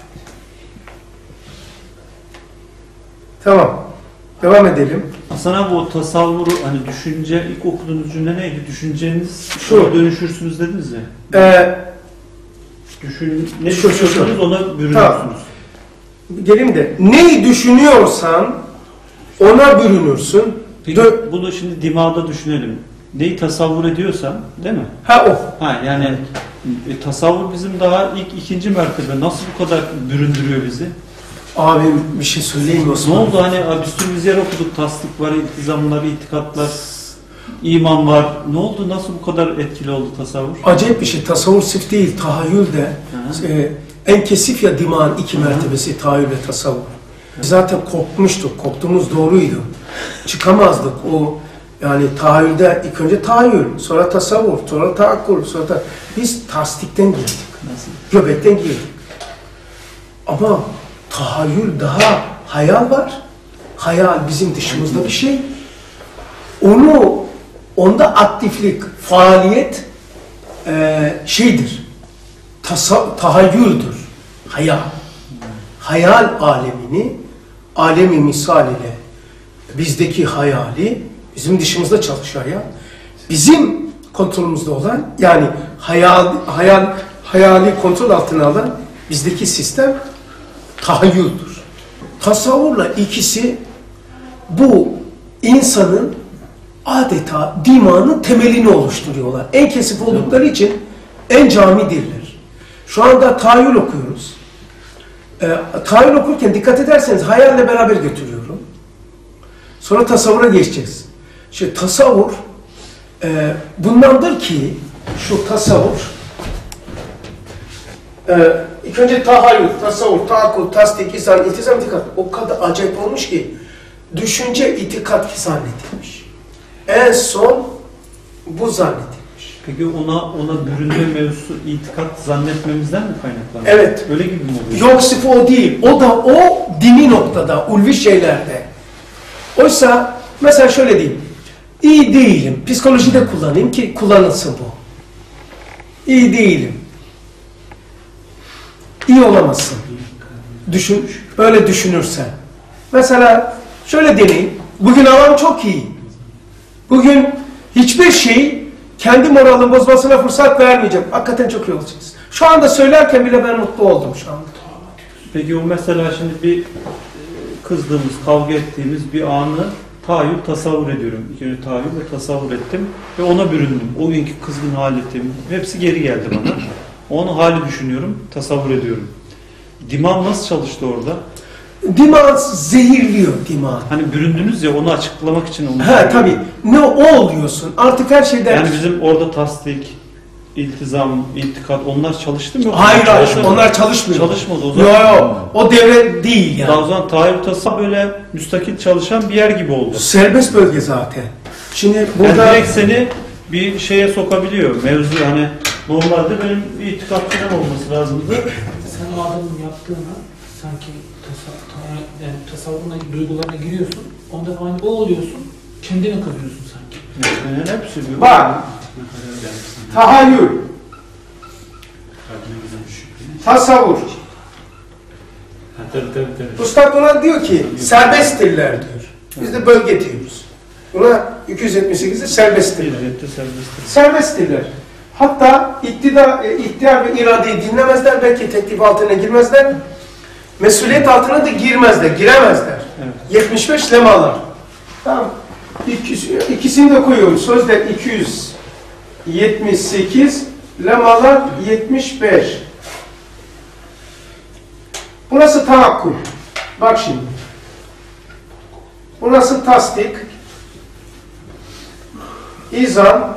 Tamam. Devam edelim. Hasan abi o tasavvuru hani düşünce ilk okuduğunuz cümle neydi? Düşünceniz Şu. ona dönüşürsünüz dediniz ya. Ee, Düşün, ne Şu, şu, şu. düşünüyorsunuz ona bürünürsünüz. Tamam. Gelin de neyi düşünüyorsan ona bürünürsün. Peki Dö- bunu şimdi dimağda düşünelim. Neyi tasavvur ediyorsan değil mi? ha o. Ha yani e, tasavvur bizim daha ilk ikinci mertebe. Nasıl bu kadar büründürüyor bizi? Abim bir şey söyleyeyim mi Ne Osman? oldu hani bir sürü biz yer okuduk. Tasdik var, iltizamlar, itikatlar, iman var. Ne oldu? Nasıl bu kadar etkili oldu tasavvur? Acayip bir şey. Tasavvur sif değil. Tahayyül de Hı. e, en kesif ya dimağın iki mertebesi tahayyül ve tasavvur. Zaten kopmuştuk. Koptuğumuz doğruydu. Çıkamazdık. O yani tahayyülde ilk önce tahayyül, sonra tasavvur, sonra taakkul, sonra ta biz tasdikten girdik. Nasıl? Göbekten girdik. Ama tahayyül daha hayal var. hayal bizim dışımızda bir şey. Onu, onda aktiflik, faaliyet e, şeydir. Tasa, tahayyüldür. Hayal. Hayal alemini, alemi misal ile bizdeki hayali, bizim dışımızda çalışan hayal, bizim kontrolümüzde olan, yani hayal, hayal, hayali kontrol altına alan bizdeki sistem tahayyüldür. Tasavvurla ikisi bu insanın adeta dimağının temelini oluşturuyorlar. En kesif oldukları için en camidirler. Şu anda tahayyül okuyoruz. E, tahayyül okurken dikkat ederseniz hayalle beraber götürüyorum. Sonra tasavvura geçeceğiz. İşte tasavvur e, bundandır ki şu tasavvur e, ilk önce tahayyül, tasavvur, taakkul, tasdik, izan, iltizam, itikat o kadar acayip olmuş ki düşünce itikat ki zannedilmiş. En son bu zannedilmiş. Peki ona ona bürünme mevzusu itikat zannetmemizden mi kaynaklanıyor? Evet. Öyle gibi mi oluyor? Yok sıfı o değil. O da o dini noktada, ulvi şeylerde. Oysa mesela şöyle diyeyim. İyi değilim. Psikolojide kullanayım ki kullanılsın bu. İyi değilim. İyi olamazsın. Düşün, böyle düşünürsen. Mesela şöyle deneyim. Bugün havam çok iyi. Bugün hiçbir şey kendi moralini bozmasına fırsat vermeyeceğim. Hakikaten çok iyi olacaksın. Şu anda söylerken bile ben mutlu oldum şu anda. Peki o mesela şimdi bir kızdığımız, kavga ettiğimiz bir anı tahayyül, tasavvur ediyorum. İlk önce tahayyül ve tasavvur ettim ve ona büründüm. O günkü kızgın haletim, hepsi geri geldi bana. Onu hali düşünüyorum, tasavvur ediyorum. Dimağım nasıl çalıştı orada? Dimağ zehirliyor dimağ. Hani büründünüz ya, onu açıklamak için onu... He tabii. Ne o oluyorsun. Artık her şeyden... Yani bizim orada tasdik, iltizam, itikat onlar çalıştı mı? Hayır hayır. Çalışmadı. Onlar çalışmıyor. Çalışmadı o zaman. Yok yok. O devre değil yani. Daha o zaman tahayyül, tasavvur böyle müstakil çalışan bir yer gibi oldu. Serbest bölge zaten. Şimdi burada... Yani direkt seni bir şeye sokabiliyor. Mevzu hani normalde benim bir itikat falan olması lazımdı. Sen o adamın yaptığını sanki tasa, ta, yani tasavvuruna, duygularına giriyorsun. Ondan aynı o oluyorsun. Kendine kızıyorsun sanki. Yani hepsi bir... Bak. Tahayyül. Tasavvur. Üstad buna diyor ki serbesttirler diyor. Biz de bölge diyoruz. Buna iki yüz yetmiş sekizde serbesttirler. Serbesttirler. Hatta iktidar, ihtiyar ve iradeyi dinlemezler, belki teklif altına girmezler. Mesuliyet altına da girmezler, giremezler. Evet. yetmiş beş lemalar. Tamam. İkisini de koyuyorum. Sözde iki yüz yetmiş sekiz, lemalar yetmiş beş. Burası taakkul. Bak şimdi. Burası tasdik. İzan.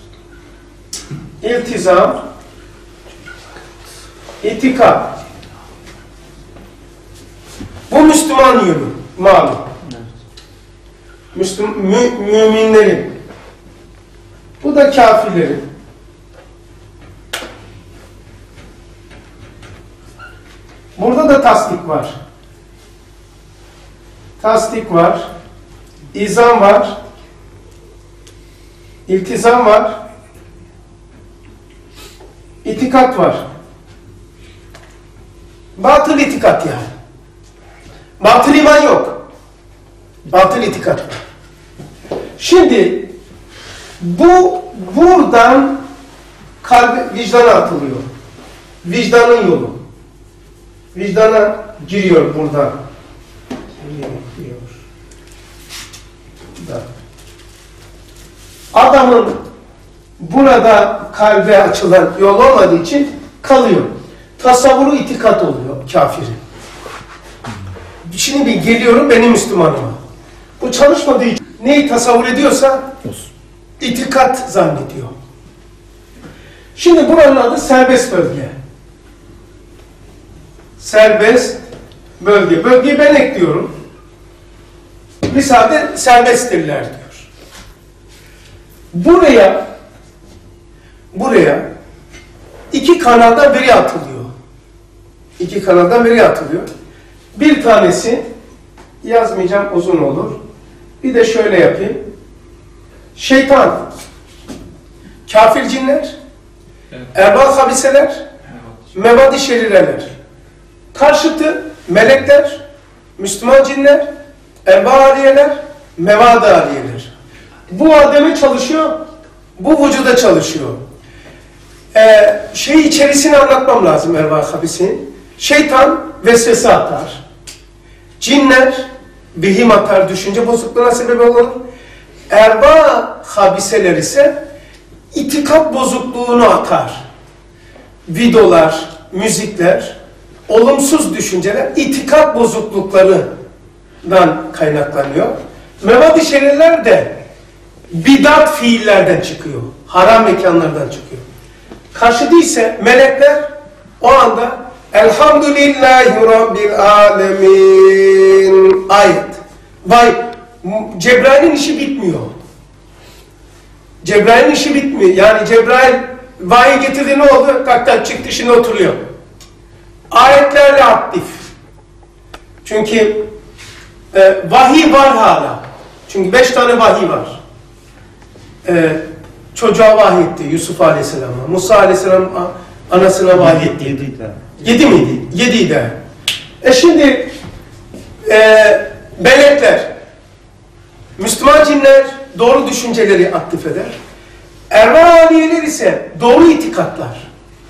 İltizam. İtikat. Bu Müslüman yönü. Malum. Müslüm, mü, müminlerin. Bu da kafirlerin. Burada da tasdik var. Tasdik var. İzam var. İltizam var. İtikat var. Batıl itikat yani. Batıl iman yok. Batıl itikat var. Şimdi bu buradan kalbe, vicdana atılıyor. Vicdanın yolu. Vicdana giriyor buradan. Giriyor. Adamın burada kalbe açılan yol olmadığı için kalıyor. Tasavvuru itikat oluyor kafirin. Şimdi bir geliyorum benim Müslümanıma. Bu çalışmadığı için neyi tasavvur ediyorsa itikat zannediyor. Şimdi buranın adı serbest bölge. Serbest bölge. Bölgeyi ben ekliyorum. Misal serbesttirler diyor. Buraya buraya iki kanaldan biri atılıyor. İki kanaldan biri atılıyor. Bir tanesi yazmayacağım, uzun olur. Bir de şöyle yapayım. Şeytan, kafir cinler, Evet. erbal habiseler, Evet. mevadi şerireler. Karşıtı melekler, Müslüman cinler, erbal aliyeler, mevadi aliyeler. Bu Adem'e çalışıyor, bu vücuda çalışıyor. Ee, şey içerisini anlatmam lazım erbal habisenin. Şeytan vesvese atar. Cinler vehim atar, düşünce bozukluğuna sebep olur. Erba habiseler ise itikat bozukluğunu atar. Videolar, müzikler, olumsuz düşünceler itikat bozukluklarından kaynaklanıyor. Mevadi şeriler de bidat fiillerden çıkıyor. Haram mekanlardan çıkıyor. Karşıda ise melekler o anda Elhamdülillahi Rabbil Alemin ayet. Vay, Cebrail'in işi bitmiyor. Cebrail'in işi bitmiyor. Yani Cebrail vahiy getirdi, ne oldu? Tak tak çıktı, şimdi oturuyor. Ayetlerle aktif. Çünkü e, vahiy var hala. Çünkü beş tane vahiy var. E, çocuğa vahiy etti Yusuf Aleyhisselam'a. Musa Aleyhisselam anasına vahiy etti. Yedi de. Yedi miydi? Yediydi. E şimdi e, melekler, Müslüman cinler doğru düşünceleri aktif eder. Erva aliyeler ise doğru itikatlar,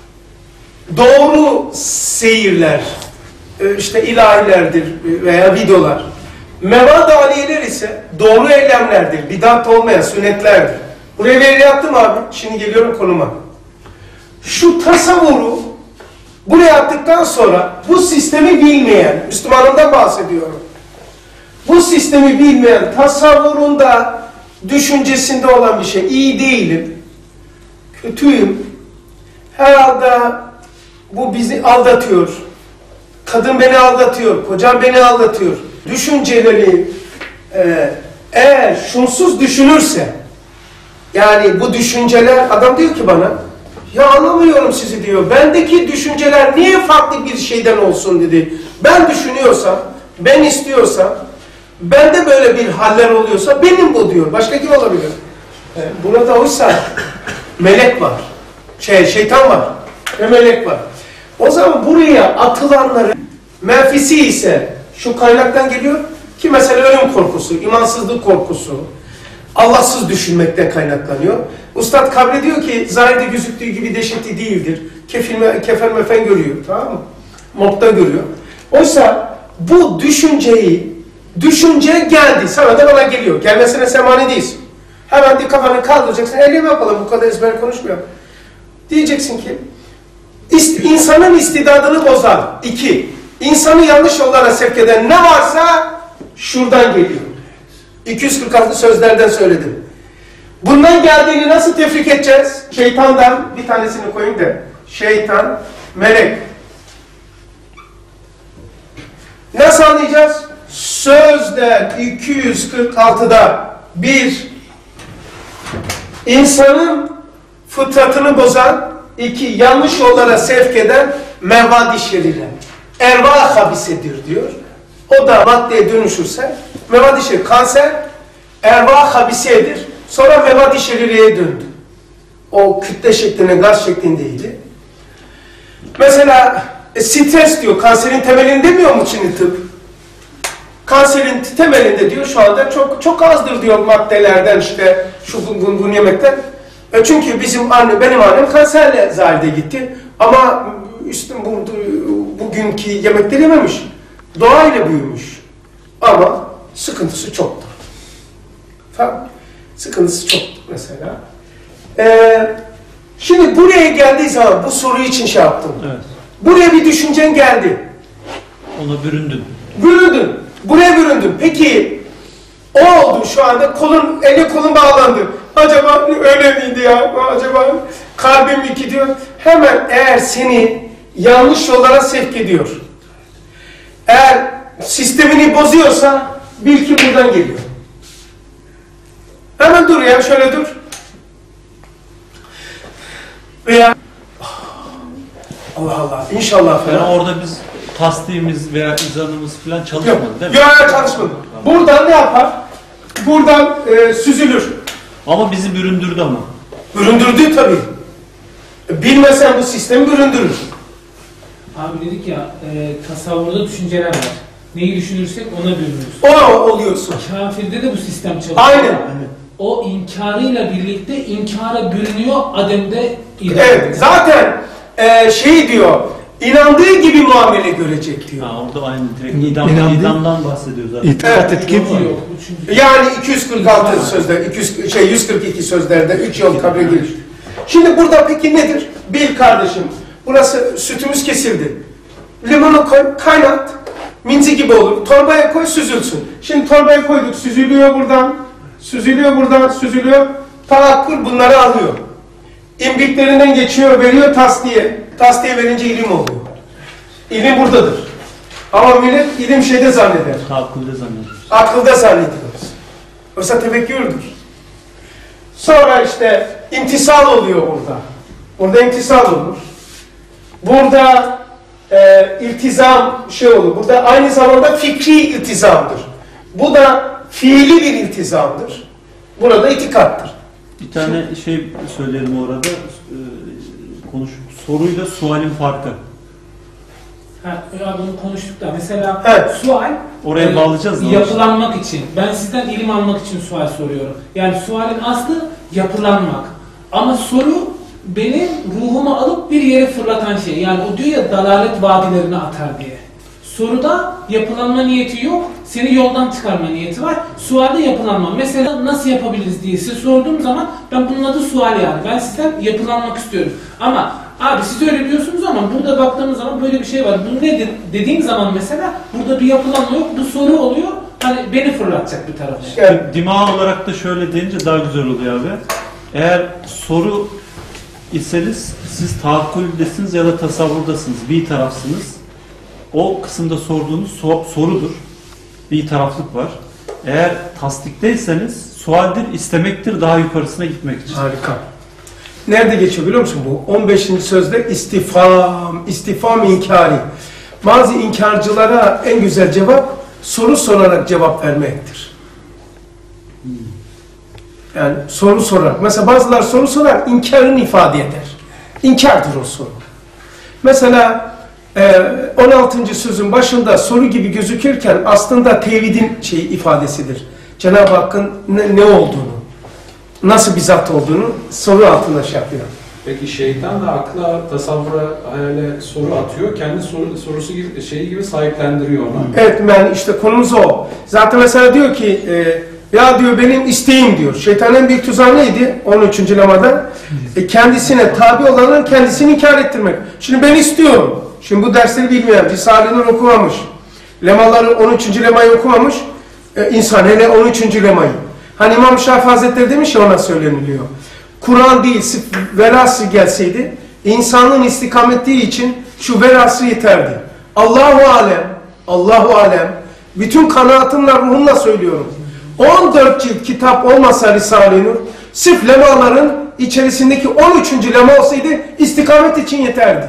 doğru seyirler, e, işte ilahilerdir veya videolar. Mevad aliyeler ise doğru eylemlerdir, bidat olmayan sünnetlerdir. Buraya veri yaptım abi, şimdi geliyorum konuma. Şu tasavvuru buraya attıktan sonra bu sistemi bilmeyen, Müslümanından bahsediyorum. Bu sistemi bilmeyen, tasavvurunda, düşüncesinde olan bir şey. İyi değilim, kötüyüm, herhalde bu bizi aldatıyor, kadın beni aldatıyor, kocam beni aldatıyor. Düşünceleri e, eğer şunsuz düşünürse, yani bu düşünceler, adam diyor ki bana, ya anlamıyorum sizi diyor. Bendeki düşünceler niye farklı bir şeyden olsun dedi. Ben düşünüyorsam, ben istiyorsam, bende böyle bir haller oluyorsa benim bu diyor. Başka kim olabilir? E, buna da oysa melek var. Şey, şeytan var. Ve melek var. O zaman buraya atılanların menfisi ise şu kaynaktan geliyor ki mesela ölüm korkusu, imansızlık korkusu, Allahsız düşünmekten kaynaklanıyor. Ustad Kabri diyor ki zahirde gözüktüğü gibi dehşeti değildir. Kefilme, kefen mefen görüyor. Tamam mı? Mokta görüyor. Oysa bu düşünceyi, düşünce geldi. Sana da bana geliyor. Gelmesine sen mani değilsin. Hemen de kafanı kaldıracaksın. Eylem yapalım. Bu kadar ezber konuşmuyor. Diyeceksin ki ist, insanın istidadını bozan iki, insanı yanlış yollara sevk eden ne varsa şuradan geliyor. iki yüz kırk altı sözlerden söyledim. Bundan geldiğini nasıl tefrik edeceğiz? Şeytandan bir tanesini koyayım da. Şeytan, melek. Nasıl anlayacağız? Sözler iki yüz kırk altıda bir, insanın fıtratını bozan, iki, yanlış yollara sevk eden mevadi şeriler. Erva habisedir diyor. O da maddeye dönüşürse mevadi şeriri, kanser erva habisedir. Sonra mevadi şerireye döndü. O kütle şeklinde, gaz şeklindeydi. Mesela e, stres diyor, kanserin temelinde demiyor mu şimdi tıp? Kanserin temelinde diyor şu anda çok çok azdır diyor maddelerden, işte şu bunu, bunu yemekten. E çünkü bizim anne, benim annem kanserle zahide gitti. Ama üstün bu, bugünkü yemekleri yememiş. Doğayla büyümüş. Ama sıkıntısı çoktu. Tamam. Sıkıntısı çoktu mesela. Ee, şimdi buraya geldiği zaman bu soru için şey yaptım. Evet. Buraya bir düşüncen geldi. Ona büründün. Büründün. Buraya büründün. Peki o oldu şu anda. Kolun, eli kolun bağlandı. Acaba öyle miydi ya? Acaba kalbim mi gidiyor? Hemen eğer seni yanlış yollara sevk ediyor, eğer sistemini bozuyorsa bil ki buradan geliyor. Hemen dur ya, şöyle dur. Veya Allah Allah, inşallah Yani falan. orada biz tasdiğimiz veya izanımız falan Yok, çalışmadı değil mi? yok çalışmadı. Buradan ne yapar? Buradan e, süzülür. Ama bizi büründürdü ama. Büründürdü tabii. Bilmesen bu sistemi büründürür. Abi dedik ya, e, tasavvurda düşünceler var. Neyi düşünürsek ona bürünürüz. O oluyorsun. Kafirde de bu sistem çalışıyor. Aynen. O inkarıyla birlikte inkara bürünüyor, Adem'de idam Evet, ediyor. zaten e, şey diyor, inandığı gibi muamele görecek diyor. Ha, orada aynı direkt idam, İnandı. idamdan bahsediyor zaten. İtikat et ki Yok, yok, üçüncü. Yani iki yüz kırk altı sözde, iki yüz, şey yüz kırk iki sözlerde üç yıl kabre giriş. Şimdi burada peki nedir? Bil kardeşim, burası sütümüz kesildi. Limonu koy, kaynat, minzi gibi olur. Torbaya koy, süzülsün. Şimdi torbaya koyduk, süzülüyor buradan, süzülüyor buradan, süzülüyor. Taakkur bunları alıyor. İmbiklerinden geçiyor, veriyor tasdiye. Tasdiye verince ilim oluyor. İlim buradadır. Ama millet ilim şeyde zanneder. Tahakkülde zannediyoruz. Akılda zannediyoruz. Oysa tefekkürdür. Sonra işte imtisal oluyor burada. Burada imtisal olur. Burada e, iltizam şey olur. Burada aynı zamanda fikri iltizamdır. Bu da fiili bir iltizamdır. Burada itikattır. Bir tane şey söyleyelim orada. E, konuş, soruyla sualin farkı. Ha, ya bunu konuştuk da mesela Evet. sual Oraya e, bağlayacağız mı? yapılanmak için. Ben sizden ilim almak için sual soruyorum. Yani sualin aslı yapılanmak. Ama soru benim ruhumu alıp bir yere fırlatan şey. Yani o diyor ya, dalalet vadilerine atar diye. Soruda yapılanma niyeti yok. Seni yoldan çıkarma niyeti var. Sualde yapılanma. Mesela nasıl yapabiliriz diye size sorduğum zaman ben bunun adı sual yani. Ben sizden yapılanmak istiyorum. Ama abi siz öyle diyorsunuz ama burada baktığımız zaman böyle bir şey var. Bu nedir dediğim zaman mesela burada bir yapılanma yok. Bu soru oluyor. Hani beni fırlatacak bir tarafa. Yani, Dima olarak da şöyle deyince daha güzel oluyor abi. Eğer soru iseniz siz tahakküldesiniz ya da tasavvurdasınız. Bir tarafsınız. O kısımda sorduğunuz so sorudur. Bir taraflık var. Eğer tasdikteyseniz sualdir, istemektir daha yukarısına gitmek için. harika. Nerede geçiyor biliyor musun bu? on beşinci sözde istifam, istifam inkari. Bazı inkarcılara en güzel cevap soru sorarak cevap vermektir. Yani soru sorarak. Mesela bazılar soru sorar, inkarını ifade eder. İnkardır o soru. Mesela on altıncı sözün başında soru gibi gözükürken aslında tevhidin şey ifadesidir. Cenab-ı Hakk'ın ne, ne olduğunu, nasıl bir zat olduğunu soru altında şey yapıyor. Peki şeytan da akla, tasavvura, hayale soru atıyor. Kendi soru, sorusu gibi, şeyi gibi sahiplendiriyor onu. Evet, yani işte konumuz o. Zaten mesela diyor ki, e, ya diyor benim isteğim diyor. Şeytanın bir tuzağı neydi? on üçüncü lemada. E, kendisine tabi olanın kendisini inkar ettirmek. Şimdi ben istiyorum. Şimdi bu dersleri bilmeyen, Risale'nin okumamış, lemaları on üçüncü lemayı okumamış, e, insan hele on üçüncü lemayı. Hani İmam Şafii Hazretleri demiş ya, ona söyleniliyor. Kur'an değil, velası gelseydi, insanın istikametliği için şu velası yeterdi. Allahu alem, Allahu alem, bütün kanaatimle, ruhumla söylüyorum. on dört cilt kitap olmasa Risale-i Nur, sırf lemaların içerisindeki on üçüncü lema olsaydı istikamet için yeterdi.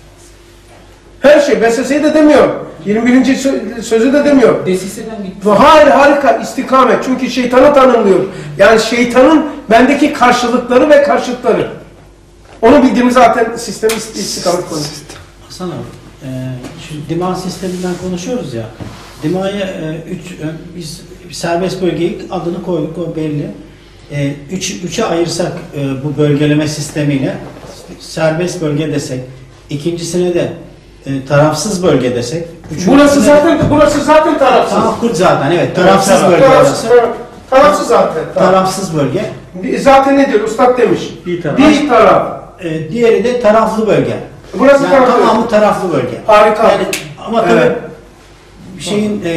Her şey, vesveseyi de demiyor. yirmi birinci sözü de demiyor. Desiseden gitti. Hayır, harika, istikamet. Çünkü şeytanı tanımlıyor. Yani şeytanın bendeki karşılıkları ve karşıtları. Onu bildiğimiz zaten sistem istikamet konusu. Hasan abi, e, şu dima sisteminden konuşuyoruz ya. Dima'ya e, üç, e, biz serbest bölgeyi adını koyduk, o belli. E, üç, üçe ayırsak e, bu bölgeleme sistemiyle serbest bölge desek, ikincisine de e, tarafsız bölge desek. Burası zaten burası zaten tarafsız. Tahakkuk zaten, evet, tarafsız Evet, bölge tarafsız, orası. tarafsız zaten. Tarafsız bölge. Zaten ne diyor? Ustad demiş. Bir taraf. Bir taraf. E, diğeri de taraflı bölge. Burası Yani taraflı. tamamı taraflı bölge. Harika. Yani, ama tabii Evet. şeyin e,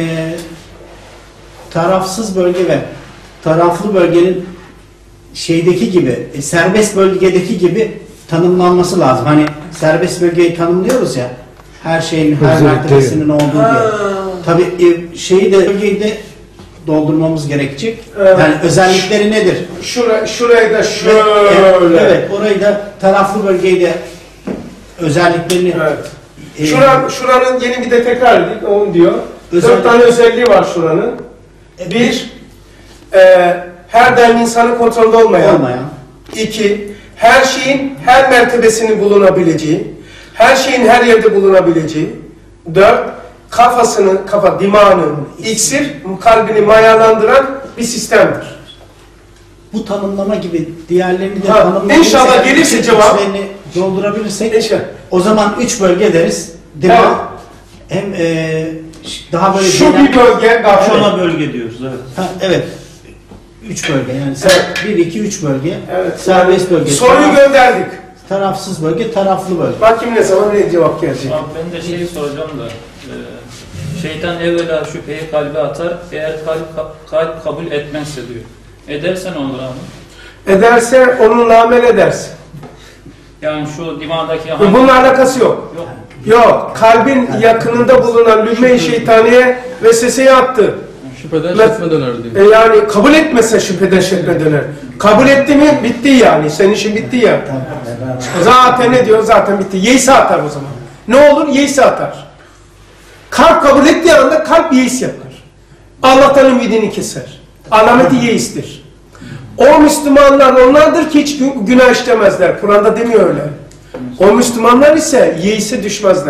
tarafsız bölge ve taraflı bölgenin şeydeki gibi, e, serbest bölgedeki gibi tanımlanması lazım. Hani serbest bölgeyi tanımlıyoruz ya, her şeyin, her Özellikle. mertebesinin olduğu diye. Tabii e, şeyi de, bölgeyi de doldurmamız gerekecek. Evet. Yani özellikleri nedir? Şura, şurayı da şöyle. Evet, evet, orayı da taraflı bölgeyi de özelliklerini Evet. Ee, Şura, şuranın yeni bir de tekrar edeyim, onu diyor. Özel- Dört tane özelliği var şuranın. E, Bir, e, her daim insanın kontrolde olmayan. olmayan. İki, her şeyin her mertebesinin bulunabileceği, her şeyin her yerde bulunabileceği. Dört, kafasını, kafa, dimağını, iksir, kalbini mayalandıran bir sistemdir. Bu tanımlama gibi diğerlerini de Ha, tanımlayabilirsek, inşallah gelirse bütün cevap- içlerini doldurabilirsek İnşallah. o zaman üç bölge deriz. Dimağ hem e, daha böyle Şu genel- bir bölge gaflet. Şuna bölge diyoruz, evet. Ha, evet. Üç bölge yani Evet. bir, iki, üç bölge. Evet. Serbest bölge. Soruyu taraf- gönderdik. tarafsız bölge, taraflı bölge. Bakayım ne zaman ne cevap gelecek. Abi ben de şeyi soracağım da e, şeytan evvela şüpheyi kalbe atar eğer kalp, kalp kabul etmezse diyor. Ederse ne olur abi? Ederse onunla amel edersin. Yani şu dimağdaki Bununla alakası yok. yok. Yok. Kalbin yakınında bulunan lümme-i şeytaniye vesveseyi attı. Şüpheden Ben- şüphe döner diyor. E yani kabul etmese şüpheden şüphe döner. Kabul etti mi bitti yani. Senin işin bitti ya. Zaten ne diyor? Zaten bitti. Yeise atar o zaman. Ne olur? Yeise atar. Kalp kabul ettiği anda kalp yeis yapar. Allah'tan ümidini keser. Alameti yeistir. O Müslümanlar onlardır ki hiç gü- günah işlemezler. Kur'an'da demiyor öyle. O Müslümanlar ise yeise düşmezler.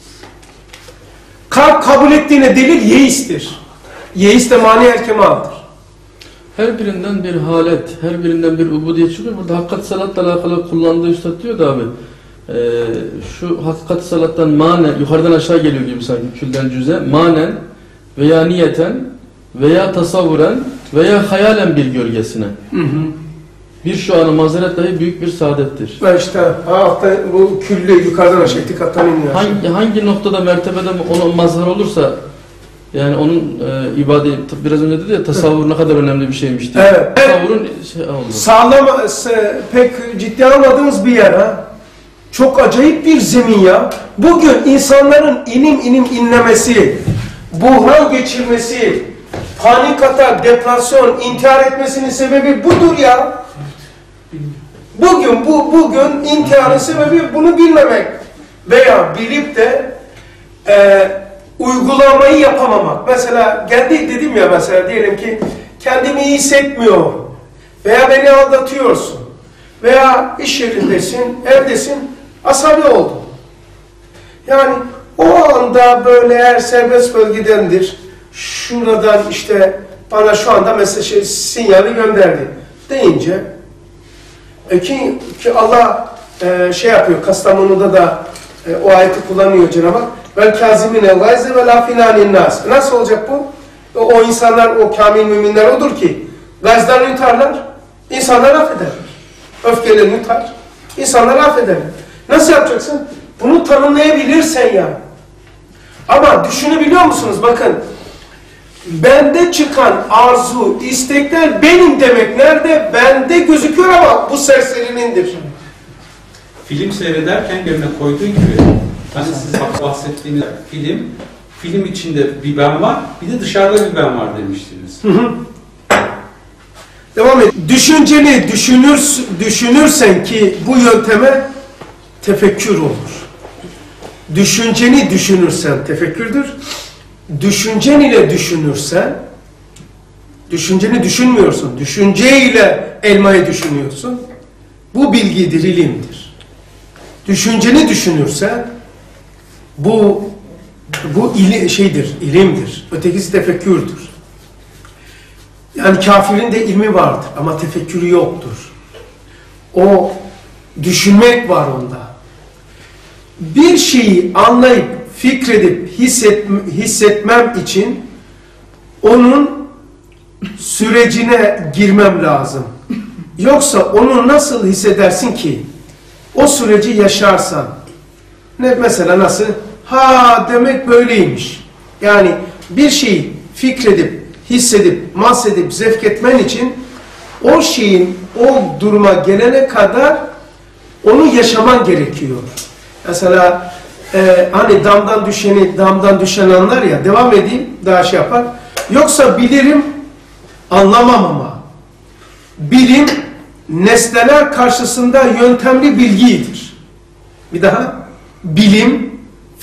Kalp kabul ettiğine delil yeistir. Yeis de mani erkemaldır. Her birinden bir halet, her birinden bir ubudiyet çıkıyor. Burada hakikat salatla alakalı kullandığı üstad diyor da abi, e, şu hakikat salattan manen, yukarıdan aşağı geliyor gibi sanki külden cüze, manen veya niyeten veya tasavvuren veya hayalen bir gölgesine. Hı hı. Bir şu anı mazeret dahi büyük bir saadettir. Ve işte altta bu küllü yukarıdan aşağı itikattan iniyor. Hangi, hangi noktada mertebede ona mazhar olursa, yani onun e, ibadeti, biraz önce dedi ya, tasavvur ne kadar önemli bir şeymiş diye. Evet. Tasavvurun şey oldu. Sağlam, se- pek ciddi almadığımız bir yer ha. Çok acayip bir zemin ya. Bugün insanların inim inim inlemesi, buhran geçirmesi, panik atak, depresyon, intihar etmesinin sebebi budur ya. Bugün bu bugün intiharın sebebi bunu bilmemek veya bilip de e, uygulamayı yapamamak. Mesela kendi dedim ya, mesela diyelim ki kendimi iyi hissetmiyorum veya beni aldatıyorsun veya iş yerindesin, evdesin, asabi oldun. Yani o anda böyle eğer serbest bölgedendir, şuradan işte bana şu anda mesaj şey, sinyali gönderdi deyince e ki, ki Allah e, şey yapıyor, Kastamonu'da da e, o ayeti kullanıyor Cenab-ı Hak. Vel kazimine gayze ve la finanin nas. Nasıl olacak bu? O, o insanlar, o kamil müminler odur ki gazdan yutarlar, insanlar affederler. Öfkelerini yutar, insanlar affederler. Nasıl yapacaksın? Bunu tanımlayabilirsen ya. Ama düşünebiliyor musunuz? Bakın, bende çıkan arzu, istekler benim demek nerede? Bende gözüküyor ama bu serserinindir. Film seyrederken yerine koyduğu gibi, hani siz bahsettiğiniz film, film içinde bir ben var, bir de dışarıda bir ben var demiştiniz. Hı hı. Devam et. Düşünceni düşünür, düşünürsen ki bu yönteme tefekkür olur. Düşünceni düşünürsen tefekkürdür. Düşüncen ile düşünürsen, düşünceni düşünmüyorsun, düşünceyle elmayı düşünüyorsun. Bu bilgidir, ilimdir. Düşünceni düşünürsen, bu bu ili, şeydir, ilimdir. Ötekisi tefekkürdür. Yani kafirin de ilmi vardır ama tefekkürü yoktur. O düşünmek var onda. Bir şeyi anlayıp, fikredip, hisset, hissetmem için onun sürecine girmem lazım. Yoksa onu nasıl hissedersin ki? O süreci yaşarsan. Ne mesela nasıl? Ha demek böyleymiş. Yani bir şeyi fikredip, hissedip, mahsedip, zevk etmen için o şeyin o duruma gelene kadar onu yaşaman gerekiyor. Mesela e, hani damdan düşeni damdan düşen anlar ya, devam edeyim daha şey yapar. Yoksa bilirim anlamam ama. Bilim nesneler karşısında yöntemli bilgidir. Bir daha bilim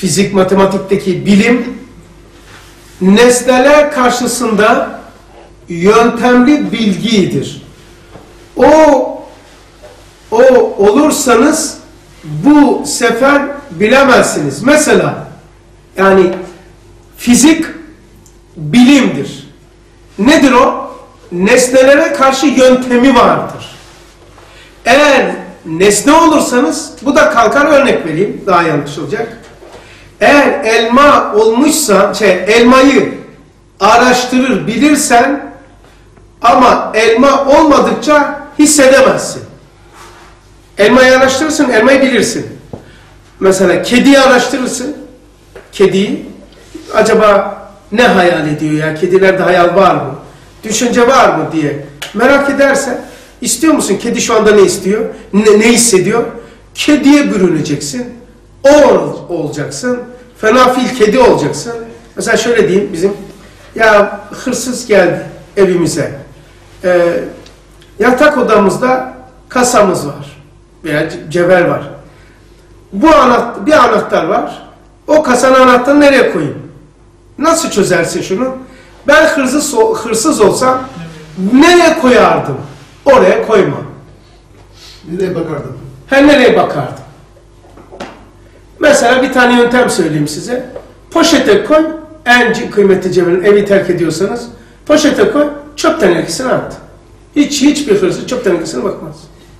fizik, matematikteki bilim, nesneler karşısında yöntemli bilgidir. O o olursanız bu sefer bilemezsiniz. Mesela yani fizik bilimdir. Nedir o? Nesnelere karşı yöntemi vardır. Eğer nesne olursanız, bu da kalkar, örnek vereyim, daha iyi anlaşılacak. Eğer elma olmuşsa, şey, elmayı araştırır, bilirsen ama elma olmadıkça hissedemezsin. Elmayı araştırırsın, elmayı bilirsin. Mesela kediyi araştırırsın, kediyi, acaba ne hayal ediyor ya, kedilerde hayal var mı, düşünce var mı diye merak edersen, istiyor musun, kedi şu anda ne istiyor, ne, ne hissediyor, kediye bürüneceksin, o olacaksın, fenafil kedi olacaksın. Mesela şöyle diyeyim, bizim, ya hırsız geldi evimize, ee, yatak odamızda kasamız var veya cevher var. Bu anahtar, bir anahtar var, o kasanın anahtarını nereye koyayım? Nasıl çözersin şunu? Ben hırsız, hırsız olsam nereye koyardım? Oraya koyma. Nereye bakardım? Her nereye bakardım? Mesela bir tane yöntem söyleyeyim size. Poşete koy, en kıymetli cevherin, evi terk ediyorsanız poşete koy, çöp tenekesine at. Hiç hiçbir hırsız çöp tenekesine bakmaz.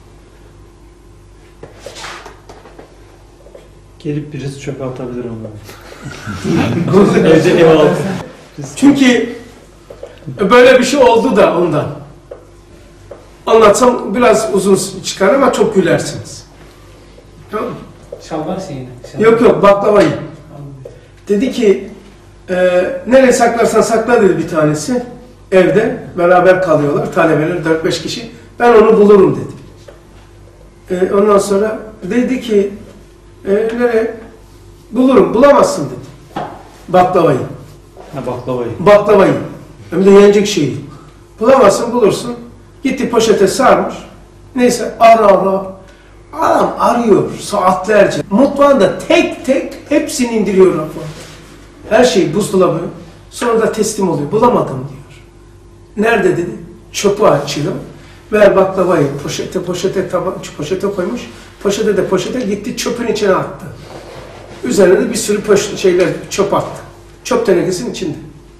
Gelip birisi çöpe atabilir onları. Evde ev altı. Çünkü böyle bir şey oldu da ondan. Anlatsam biraz uzun çıkar ama çok gülersiniz. Tamam mı? Şalvar şeyini. Şalvar. Yok yok, baklavayı. Dedi ki e, nereye saklarsan sakla dedi bir tanesi. Evde beraber kalıyorlar talebeler, dört beş kişi. Ben onu bulurum dedi. E, ondan sonra dedi ki e, nereye? Bulurum. Bulamazsın dedi. Baklavayı. Ha, baklavayı. Baklavayı. Hem de yenecek şeyi. Bulamazsın, bulursun. Gitti poşete sarmış. Neyse ara ara. Adam arıyor saatlerce. Mutfağında tek tek hepsini indiriyor rafa. Her şey buzdolabı. Sonra da teslim oluyor. Bulamadım diyor. Nerede dedi? Çöpü açıyor. Ver baklavayı. Poşete poşete tabak poşete koymuş. Poşete de poşete gitti çöpün içine attı. Üzerine de bir sürü poşet, şeyler çöp attı. Çöp tenekesinin içinde.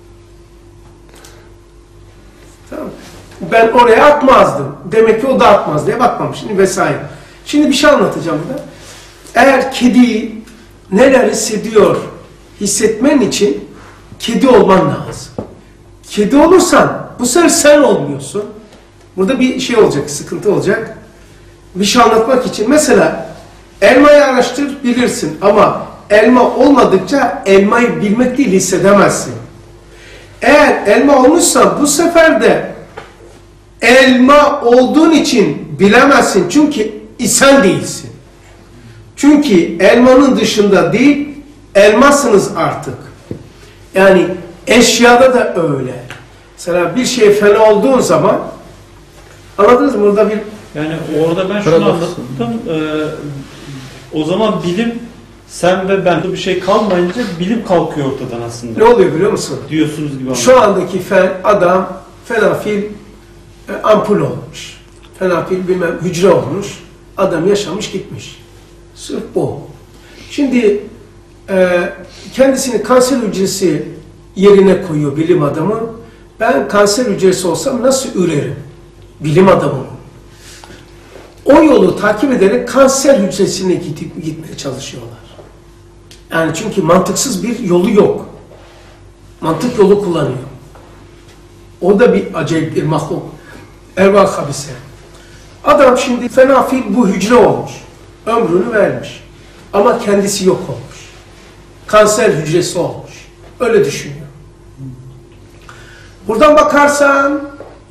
Tamam. Ben oraya atmazdım. Demek ki o da atmaz diye bakmamış. Şimdi vesaire. Şimdi bir şey anlatacağım burada. Eğer kediyi neler hissediyor hissetmen için kedi olman lazım. Kedi olursan bu sefer sen olmuyorsun. Burada bir şey olacak, sıkıntı olacak. Bir şey anlatmak için mesela elmayı araştır bilirsin ama elma olmadıkça elmayı bilmek değil hissedemezsin. Eğer elma olmuşsa bu sefer de elma olduğun için bilemezsin çünkü sen değilsin. Çünkü elmanın dışında değil, elmasınız artık. Yani eşyada da öyle. Mesela bir şey fena olduğun zaman, anladınız mı? Burada bir... Yani orada ben şunu anlattım. Ee, o zaman bilim, sen ve ben bir şey kalmayınca bilim kalkıyor ortadan aslında. Ne oluyor biliyor musun? Diyorsunuz gibi. Şu andaki fen, adam fenafil e, ampul olmuş. Fenafil bilmem hücre olmuş. Adam yaşamış gitmiş. Sırf bu. Şimdi e, kendisini kanser hücresi yerine koyuyor bilim adamı. Ben kanser hücresi olsam nasıl ürerim? Bilim adamı. O yolu takip ederek kanser hücresine gidip gitmeye çalışıyorlar. Yani çünkü mantıksız bir yolu yok. Mantık yolu kullanıyor. O da bir acayip bir mahluk. Ervah habise. Adam şimdi fenafil bu hücre olmuş. Ömrünü vermiş. Ama kendisi yok olmuş. Kanser hücresi olmuş. Öyle düşünüyor. Buradan bakarsan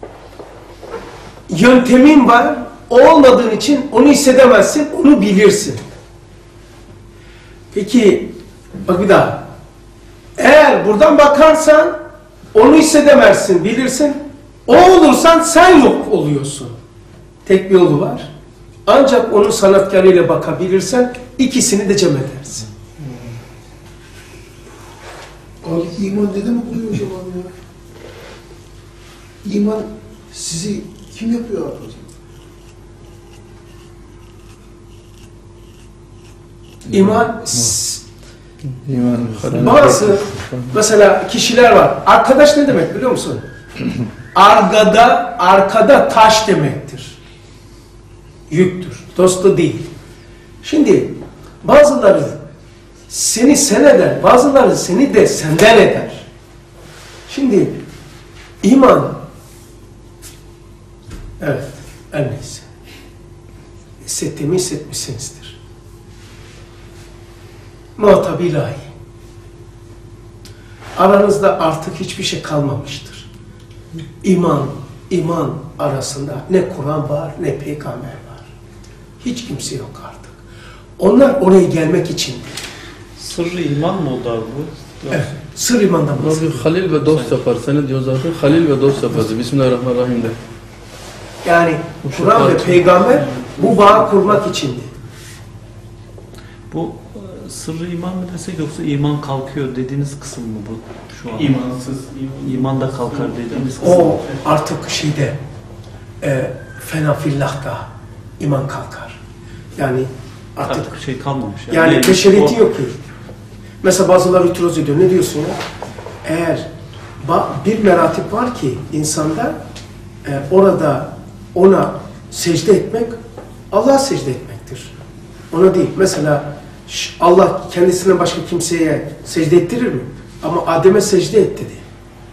yöntemin var. O olmadığın için onu hissedemezsin, onu bilirsin. Peki, bak bir daha. Eğer buradan bakarsan onu hissedemezsin, bilirsin. O olursan sen yok oluyorsun. Tek bir yolu var. Ancak onun sanatkarıyla bakabilirsen ikisini de cem edersin. Abi iman ne demek oluyor o zaman ya? İman sizi kim yapıyor abi o zaman? İman, İman. bazı mesela kişiler var. Arkadaş ne demek biliyor musun? Arkada, arkada taş demektir. Yüktür. Dostu değil. Şimdi bazıları seni sen eder, bazıları seni de senden eder. Şimdi iman, evet, her neyse. Hissettiğimi hissetmişsinizdir. Muhatab ilahi. Aranızda artık hiçbir şey kalmamıştır. İman, iman arasında ne Kur'an var ne peygamber var. Hiç kimse yok artık. Onlar oraya gelmek için. Sırrı iman mı oldu abi bu? Evet, sır imandan Rabbi bahsediyor. Halil ve dost yapar. Seni diyor zaten. Halil ve dost yapardı. Bismillahirrahmanirrahim de. Yani Kur'an ve peygamber bu bağı kurmak içindi. Bu e, sırrı iman mı desek yoksa iman kalkıyor dediğiniz kısım mı bu şu an? İmansız. iman- İman da kalkar dediğiniz kısım. O artık şeyde e, fena fillah'ta iman kalkar. Yani artık Artık şey kalmamış. yani Neymiş beşeriyetin o? yok ki. Mesela bazıları itiraz ediyor. Ne diyorsun ya? Eğer ba- bir meratip var ki insanda e, orada ona secde etmek Allah'a secde etmektir. Ona değil. Mesela ş- Allah kendisinden başka kimseye secde ettirir mi? Ama Adem'e secde et dedi.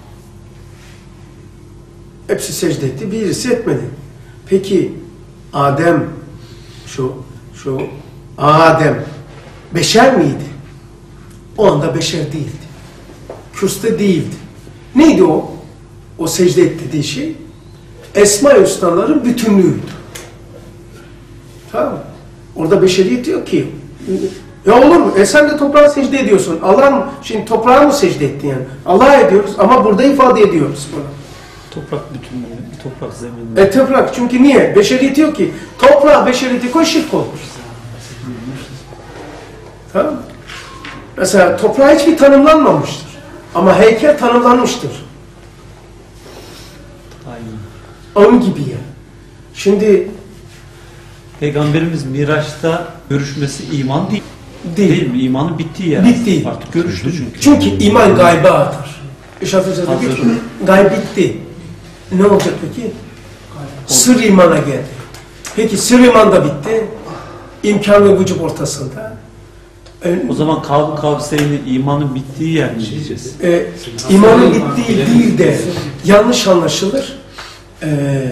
Hepsi secde etti, birisi etmedi. Peki Adem şu şu Adem beşer miydi? O anda beşer değildi. Kürste değildi. Neydi o? O secde et dediği şey Esma-i Hüsnaların bütünlüğüydü. Tamam mı? Orada beşeriyet yok ki. Ya olur mu? E sen de toprağa secde ediyorsun. Allah mı? Şimdi toprağa mı secde ettin yani? Allah'a ediyoruz ama burada ifade ediyoruz bunu. Toprak bütünlüğü, toprak zemini. E toprak. Çünkü niye? Beşeriyeti yok ki. Toprağa beşeriyeti koy şirk olur. Tamam mı? Mesela toprağa hiçbir tanımlanmamıştır. Ama heykel tanımlanmıştır. Aynen. Onun gibi yani. Şimdi Peygamberimiz Miraç'ta görüşmesi iman değil. değil. Değil mi? İmanın bittiği yer. Bitti. Artık görüştü çünkü. Çünkü iman gayba atar. İşaret Hocam dedi ki, Hazır. gayb bitti. Ne olacak peki? Sır imana geldi. Peki sır iman da bitti. İmkan ve vücub ortasında. E, O zaman Kâb-ı Kavseyn'i imanın bittiği yer mi diyeceğiz? e, imanın bittiği değil de yanlış anlaşılır. E,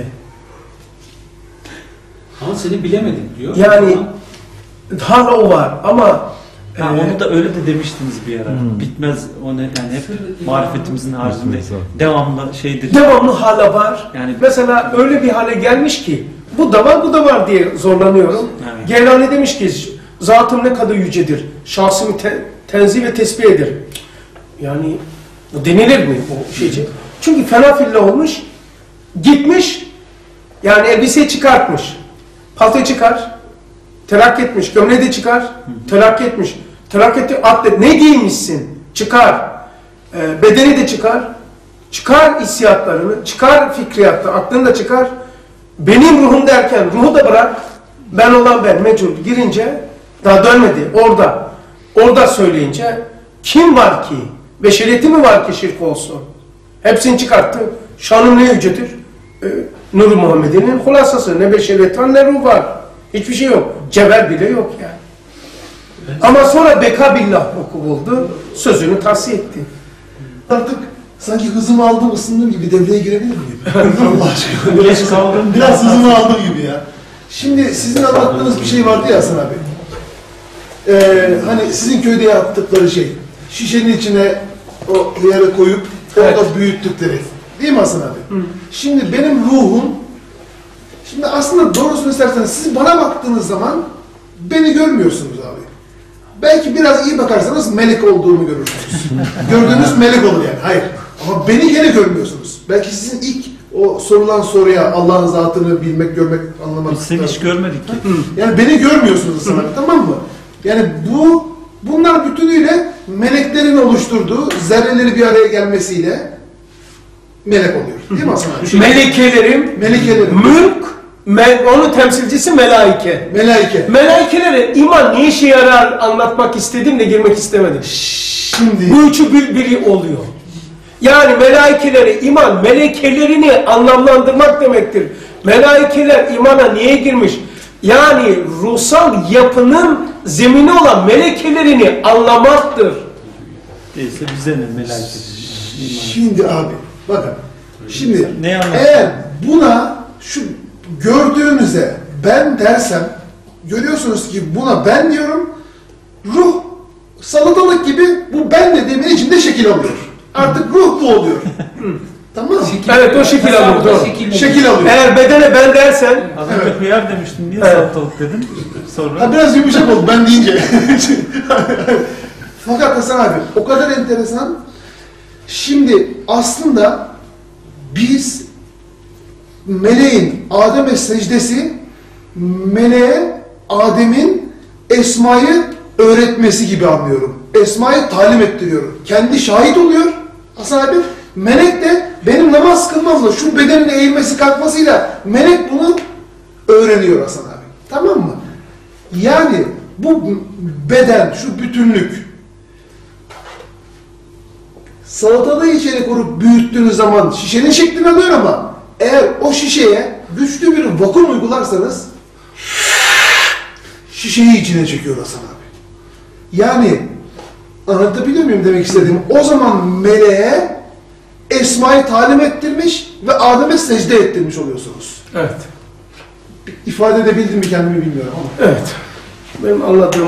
Ama seni bilemedim diyor. yani hala o var ama Ha, e, onu da öyle de demiştiniz bir ara. Bitmez o ne yani hep marifetimizin haricinde devamlı şeydir. devamlı hala var. Yani Mesela öyle bir hale gelmiş ki bu da var bu da var diye zorlanıyorum. Evet. Geylani demiş ki zatım ne kadar yücedir. Şahsımı te, tenzih ve tesbih eder. Yani denilir mi o şeyci? Çünkü fena fillah olmuş. Gitmiş. Yani elbise çıkartmış. Paltoyu çıkar. Terakki etmiş. Gömleği de çıkar. Terakki etmiş. Terakki etti. Atlet. Ne giymişsin? Çıkar. Ee, bedeni de çıkar. Çıkar hissiyatlarını. Çıkar fikriyatı. Aklını da çıkar. Benim ruhum derken ruhu da bırak. Ben olan ben. Mecul girince daha dönmedi. Orada. Orada söyleyince kim var ki? Beşeriyeti mi var ki şirk olsun? Hepsini çıkarttı. Şanım ne yücedir? Ee, Nur-u Muhammed'in hulasası. Ne beşeriyet var ne ruh var. Hiçbir şey yok. Cevher bile yok yani. Ama sonra beka billah oku buldu. Sözünü tavsiye etti. Artık sanki hızımı aldım, ısındım gibi devreye girebilir miyim? Allah aşkına. geç kaldım. Biraz hızımı aldım gibi ya. Şimdi sizin anlattığınız bir şey vardı ya Hasan abi. Ee, hani sizin köyde yaptıkları şey. Şişenin içine o yere koyup orada Evet. büyüttükleri. Değil mi Hasan abi? Hı. Şimdi benim ruhum, şimdi aslında doğrusunu isterseniz siz bana baktığınız zaman beni görmüyorsunuz abi. Belki biraz iyi bakarsanız melek olduğumu görürsünüz. Gördüğünüz melek olur yani. Hayır. Ama beni gene görmüyorsunuz. Belki sizin ilk o sorulan soruya Allah'ın zatını bilmek, görmek, anlamak. Biz seni hiç görmedik ki. Yani beni görmüyorsunuz Hasan abi, tamam mı? Yani bu bunlar bütünüyle meleklerin oluşturduğu zerreleri bir araya gelmesiyle melek oluyor. Değil mi Hasan abi? Melekelerim, Melekelerin, mülk, me onun temsilcisi melaike. melaike. Melaikeleri iman ne işe yarar anlatmak istedim de girmek istemedim. Şimdi Bu üçü bir biri oluyor. Yani melaikeleri iman, melekelerini anlamlandırmak demektir. Melaikeler imana niye girmiş? Yani ruhsal yapının zemini olan melekelerini anlamaktır. Değilse bize ne melaike? Şimdi abi bakın. Şimdi Ne anlatıyor? eğer buna şu gördüğünüze ben dersem görüyorsunuz ki buna ben diyorum, ruh salatalık gibi bu ben dediğimin içinde şekil alıyor. Artık ruh bu oluyor. Tamam mı? Evet, o şekil alıyor, doğru. Şekil alıyor. Eğer bedene ben dersen, Az önce Evet. hıyar demiştin. Niye Evet. salatalık dedin? Sonra Ha, biraz yumuşak oldu ben deyince. Fakat Hasan abi o kadar enteresan. Şimdi aslında biz meleğin Adem'e secdesi meleğe Adem'in Esma'yı öğretmesi gibi anlıyorum. Esma'yı talim ettiriyorum. Kendi şahit oluyor Hasan abi. Melek de benim namaz kılmamla şu bedenin eğilmesi kalkmasıyla melek bunu öğreniyor Hasan abi. Tamam mı? Yani bu beden, şu bütünlük salatalığı içeri koyup büyüttüğünüz zaman şişenin şeklini alıyor ama eğer o şişeye güçlü bir vakum uygularsanız şişeyi içine çekiyor Hasan abi. Yani anlatabiliyor muyum demek istediğim? O zaman meleğe Esma'yı talim ettirmiş ve Adem'e secde ettirmiş oluyorsunuz. evet, İfade edebildim mi kendimi bilmiyorum ama. evet, benim anladığım,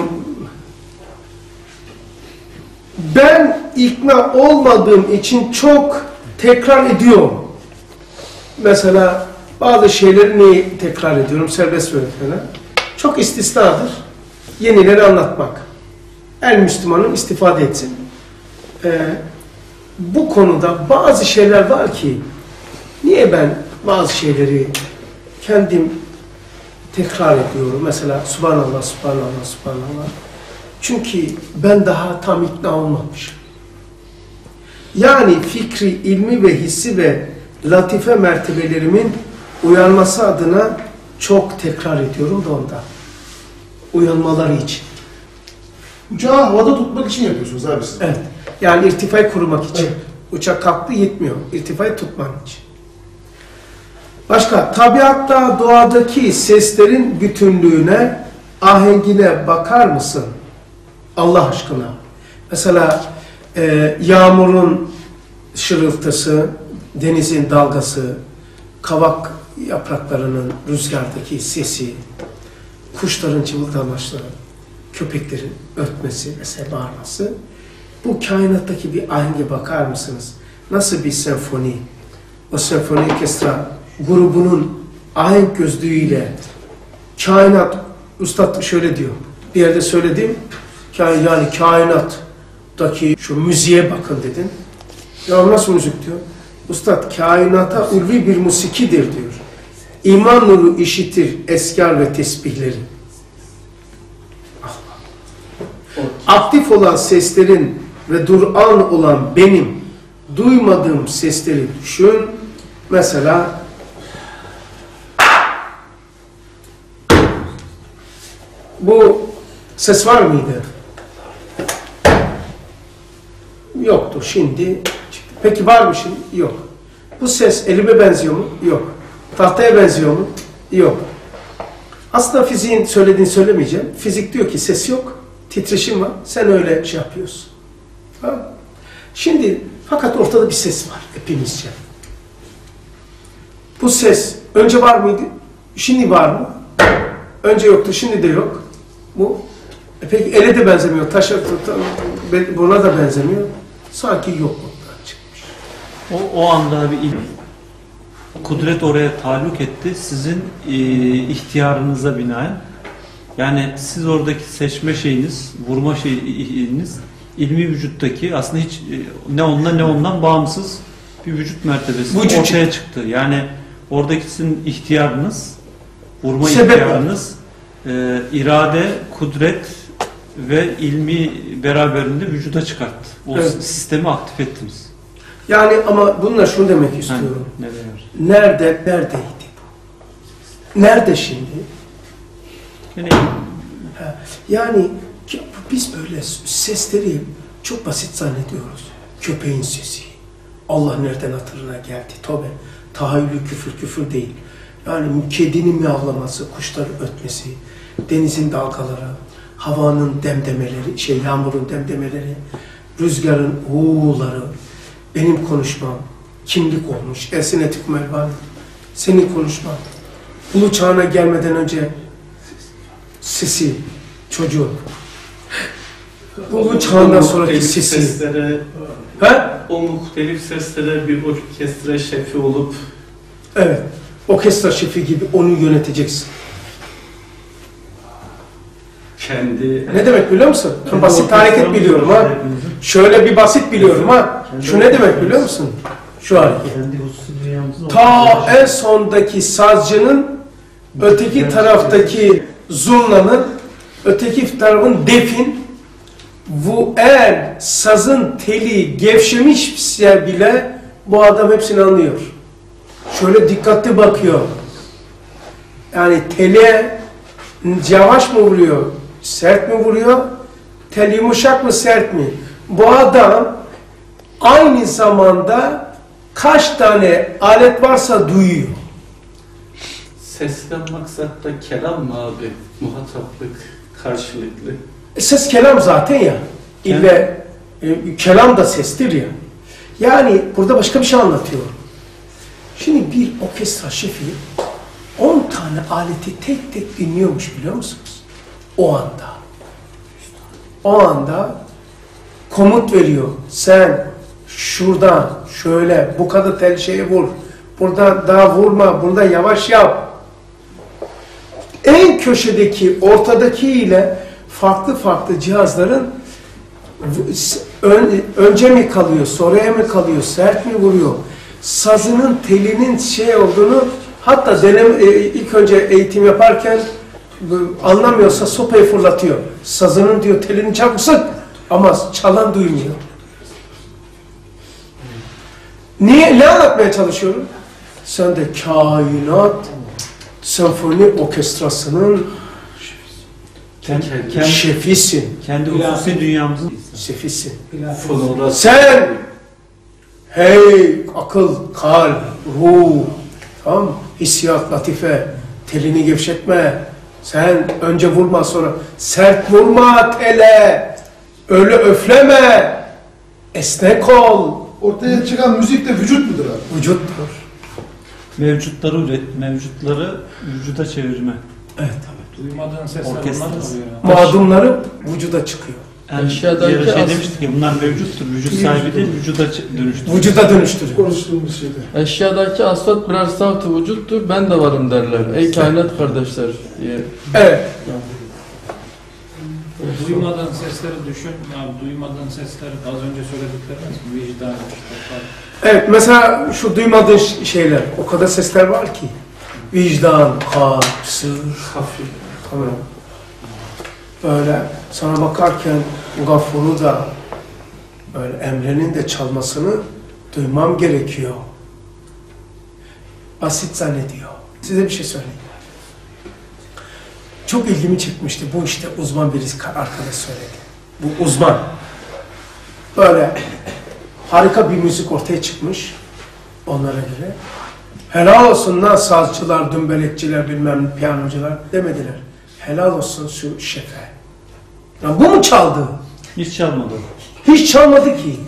ben ikna olmadığım için çok tekrar ediyorum. Mesela bazı şeyleri niye tekrar ediyorum serbest öğretmene? Çok istisnadır. Yenileri anlatmak. El Müslümanın istifade etsin. Ee, bu konuda bazı şeyler var ki niye ben bazı şeyleri kendim tekrar ediyorum. Mesela Subhanallah, Subhanallah, Subhanallah. Çünkü ben daha tam ikna olmamışım. Yani fikri, ilmi ve hissi ve latife mertebelerimin uyanması adına çok tekrar ediyorum da ondan. Uyanmaları için. Uçağı havada tutmak için yapıyorsunuz abi siz. Evet. Yani irtifayı korumak için. Evet. Uçak kalktı yetmiyor. İrtifayı tutman için. Başka, tabiatta, doğadaki seslerin bütünlüğüne, ahengine bakar mısın? Allah aşkına. Mesela e, yağmurun şırıltısı, denizin dalgası, kavak yapraklarının rüzgardaki sesi, kuşların cıvıldamaçları, köpeklerin ötmesi mesela bağırması. Bu kainattaki bir ahenge bakar mısınız? Nasıl bir senfoni? O senfoni orkestra grubunun ahenk gözlüğüyle kainat, Üstad şöyle diyor, bir yerde söyledim, yani kainattaki şu müziğe bakın dedin. Ya nasıl müzik diyor? Üstad kainata ulvi bir musikidir diyor. İman nuru işitir eskar ve tesbihleri. Aktif olan seslerin ve durağan olan benim duymadığım sesleri düşün. Mesela bu ses var mıydı? Yoktu. Şimdi çıktı. Peki var mı şimdi? Yok. Bu ses elime benziyor mu? Yok. Tahtaya benziyor mu? Yok. Aslında fiziğin söylediğini söylemeyeceğim. Fizik diyor ki ses yok, titreşim var. Sen öyle şey yapıyorsun. Tamam. Şimdi fakat ortada bir ses var hepimizce. Bu ses önce var mıydı? Şimdi var mı? Önce yoktu, şimdi de yok. Bu e peki ele de benzemiyor, taşa, buna da benzemiyor. Sanki yokluktan çıkmış. o, o anda bir ilmi, kudret oraya taluk etti. Sizin e, ihtiyarınıza binaen. Yani siz oradaki seçme şeyiniz, vurma şeyiniz ilmi vücuttaki aslında hiç e, ne ondan ne ondan bağımsız bir vücut mertebesi Vücut ortaya çıktı. Yani oradaki sizin ihtiyarınız, vurma Sebep ihtiyarınız, e, irade, kudret ve ilmi beraberinde vücuda çıkarttı. O Evet. sistemi aktif ettiniz. Yani ama bununla şunu demek istiyorum. Ha, ne demek? Nerede, neredeydi? Nerede şimdi? Yani, Ha, Yani ki- biz böyle sesleri çok basit zannediyoruz. Köpeğin sesi. Allah nereden hatırına geldi? Tövbe. Tahayyülü küfür küfür değil. Yani kedinin miyavlaması, kuşların ötmesi, denizin dalgaları, havanın demdemeleri, şey yağmurun demdemeleri, rüzgarın uğuları, benim konuşmam, kimlik olmuş, elsinetik melvan, senin konuşman, ulu çağına gelmeden önce sesi, çocuğun, ulu çağından sonraki muhtelif sesi. seslere, Ha? o muhtelif seslere bir orkestra şefi olup Evet. Orkestra şefi gibi onu yöneteceksin. kendi Ne demek biliyor musun? kendi Basit hareket orkestramızı biliyorum ha. hepimizin Şöyle bir basit biliyorum ha. Şu ne demek biliyor musun? Şu hareket. kendi hususi dünyamızın Ta en sondaki sazcının, öteki taraftaki zurnanın, öteki tarafın defin, bu eğer sazın teli gevşemişse bile bu adam hepsini anlıyor. Şöyle dikkatli bakıyor. Yani tele yavaş mı vuruyor, sert mi vuruyor, tel yumuşak mı, sert mi? Bu adam aynı zamanda kaç tane alet varsa duyuyor. sesten maksatta kelam mı abi? Muhataplık, karşılıklı. E, Ses kelam zaten ya. İlle e, kelam da sestir ya. Yani burada başka bir şey anlatıyor. Şimdi bir orkestra şefi on tane aleti tek tek dinliyormuş biliyor musunuz? O anda. O anda komut veriyor. Sen şuradan şöyle bu kadar tel şeye vur. Burada daha vurma. Burada yavaş yap. En köşedeki ortadaki ile farklı farklı cihazların ön, önce mi kalıyor, sonraya mı kalıyor, sert mi vuruyor? Sazının telinin şey olduğunu hatta denem, e, ilk önce eğitim yaparken bu, anlamıyorsa sopayı fırlatıyor. Sazının diyor telini çabuk sık ama çalan duymuyor. Niye? Ne anlatmaya çalışıyorum? Sen de kainat senfoni orkestrasının kendi, kendi, şefisin. kendi hususi dünyamızın Şefisin. Fonora Sen hey akıl, kalp, ruh, tamam mı? Hissiyat, latife, telini gevşetme. Sen önce vurma sonra sert vurma tele. Öyle öfleme. Esnek ol. Ortaya çıkan müzik de vücut mudur abi? Vücuttur. mevcutları üret, mevcutları vücuda çevirme. Evet. Duymadığın sesler Orkestra. onlar kalıyor. Mağdumları vücuda çıkıyor. Yani Eşyadaki bir ara şey as- demiştik ya bunlar mevcuttur. Vücut sahibi değil, vücuda ç- dönüştürür. Vücuda dönüştürüyor. Konuştuğumuz şeyde. Eşyadaki asfalt birer savtı vücuttur, ben de varım derler. Ey kainat kardeşler diye. Evet. Duymadığın sesleri düşün. Yani duymadığın sesleri az önce söylediklerimiz vicdan işte falan. Evet, mesela şu duymadığın ş- şeyler, o kadar sesler var ki. Vicdan, kalp, sır, hafif. tamam. Böyle sana bakarken Gafur'u da böyle Emre'nin de çalmasını duymam gerekiyor. Basit zannediyor. Size bir şey söyleyeyim. Çok ilgimi çekmişti. Bu işte uzman birisi arkadaş söyledi. Bu uzman. Böyle harika bir müzik ortaya çıkmış onlara göre. Helal olsun lan sazcılar, dümbelekçiler, bilmem piyanocular demediler. Helal olsun şu şefe. Ya bu mu çaldı? Hiç çalmadı. Hiç çalmadı ki.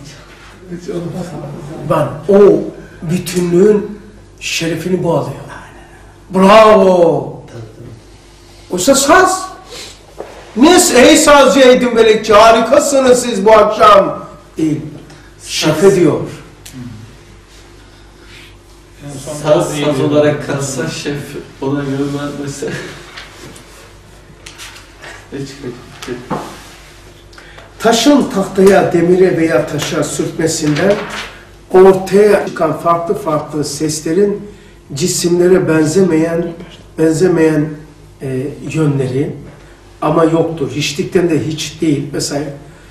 Ben o bütünlüğün şerefini bu alıyor. Bravo. Oysa saz. Niye ey sazcı, ey dümbelekçi harikasınız siz bu akşam. Değil. Şefe diyor. En son Saz biraz saz iyi olarak diyor. kalsa şef ona yorumlar mesela. Ne çıkacak? Taşın tahtaya, demire veya taşa sürtmesinden ortaya çıkan farklı farklı seslerin cisimlere benzemeyen benzemeyen e, yönleri Ama yoktu. Hiçlikten de hiç değil. Mesela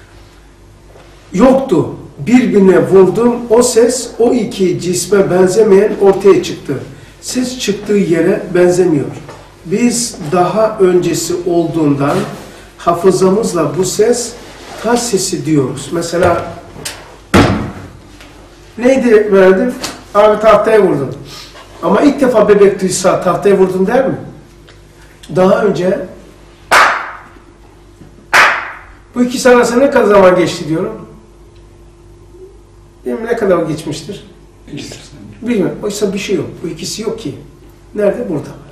yoktu. Birbirine vurdum. O ses o iki cisme benzemeyen ortaya çıktı. Ses çıktığı yere benzemiyor. Biz daha öncesi olduğundan hafızamızla bu ses taş sesi diyoruz. Mesela neydi verdim? Abi tahtaya vurdum. Ama ilk defa bebek duysa tahtaya vurdun der mi? Daha önce bu ikisi arasında ne kadar zaman geçti diyorum. Bilmiyorum ne kadar geçmiştir. Bilmiyorum. Oysa bir şey yok. Bu ikisi yok ki. Nerede? Burada var.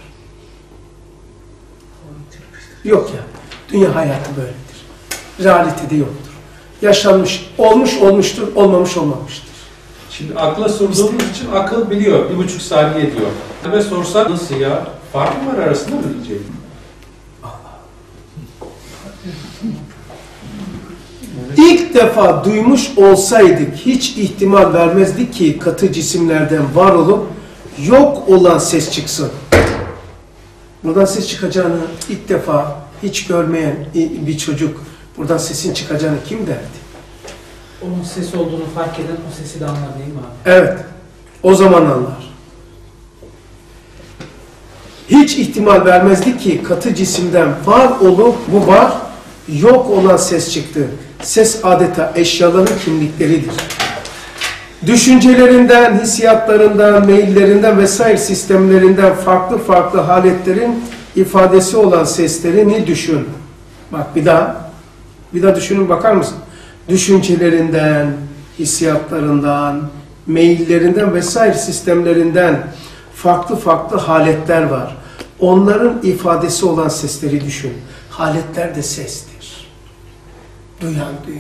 Yok ya. Dünya hayatı böyledir. Realitede yoktur. Yaşanmış, olmuş olmuştur, olmamış olmamıştır. Şimdi akla sorduğumuz için akıl biliyor. Bir buçuk saniye diyor. Ve sorsak nasıl ya? Fark mı var arasında mı diyecek? İlk defa duymuş olsaydık hiç ihtimal vermezdik ki katı cisimlerden var olup yok olan ses çıksın. Buradan ses çıkacağını ilk defa hiç görmeyen bir çocuk buradan sesin çıkacağını kim derdi? Onun ses olduğunu fark eden o sesi de anlar değil mi abi? Evet. O zaman anlar. Hiç ihtimal vermezdik ki katı cisimden var olup bu var, yok olan ses çıktı. Ses adeta eşyaların kimlikleridir. Düşüncelerinden, hissiyatlarından, meyillerinden vesaire sistemlerinden farklı farklı haletlerin ifadesi olan seslerini düşün. Bak bir daha, bir daha düşünün bakar mısın? Düşüncelerinden, hissiyatlarından, meyillerinden vesaire sistemlerinden farklı farklı haletler var. Onların ifadesi olan sesleri düşün. Haletler de sestir. Duyan duyuyor.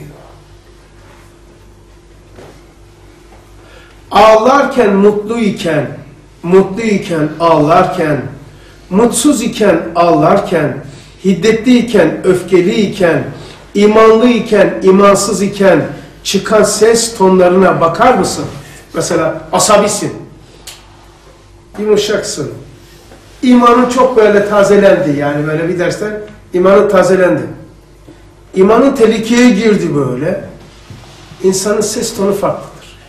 Ağlarken mutluyken, mutluyken ağlarken, mutsuz iken ağlarken, hiddetliyken, öfkeliyken, imanlıyken, imansız iken çıkan ses tonlarına bakar mısın? Mesela asabisin, yumuşaksın. İmanın çok böyle tazelendi, yani böyle bir dersten imanın tazelendi. İmanın tehlikeye girdi böyle. İnsanın ses tonu farklıdır.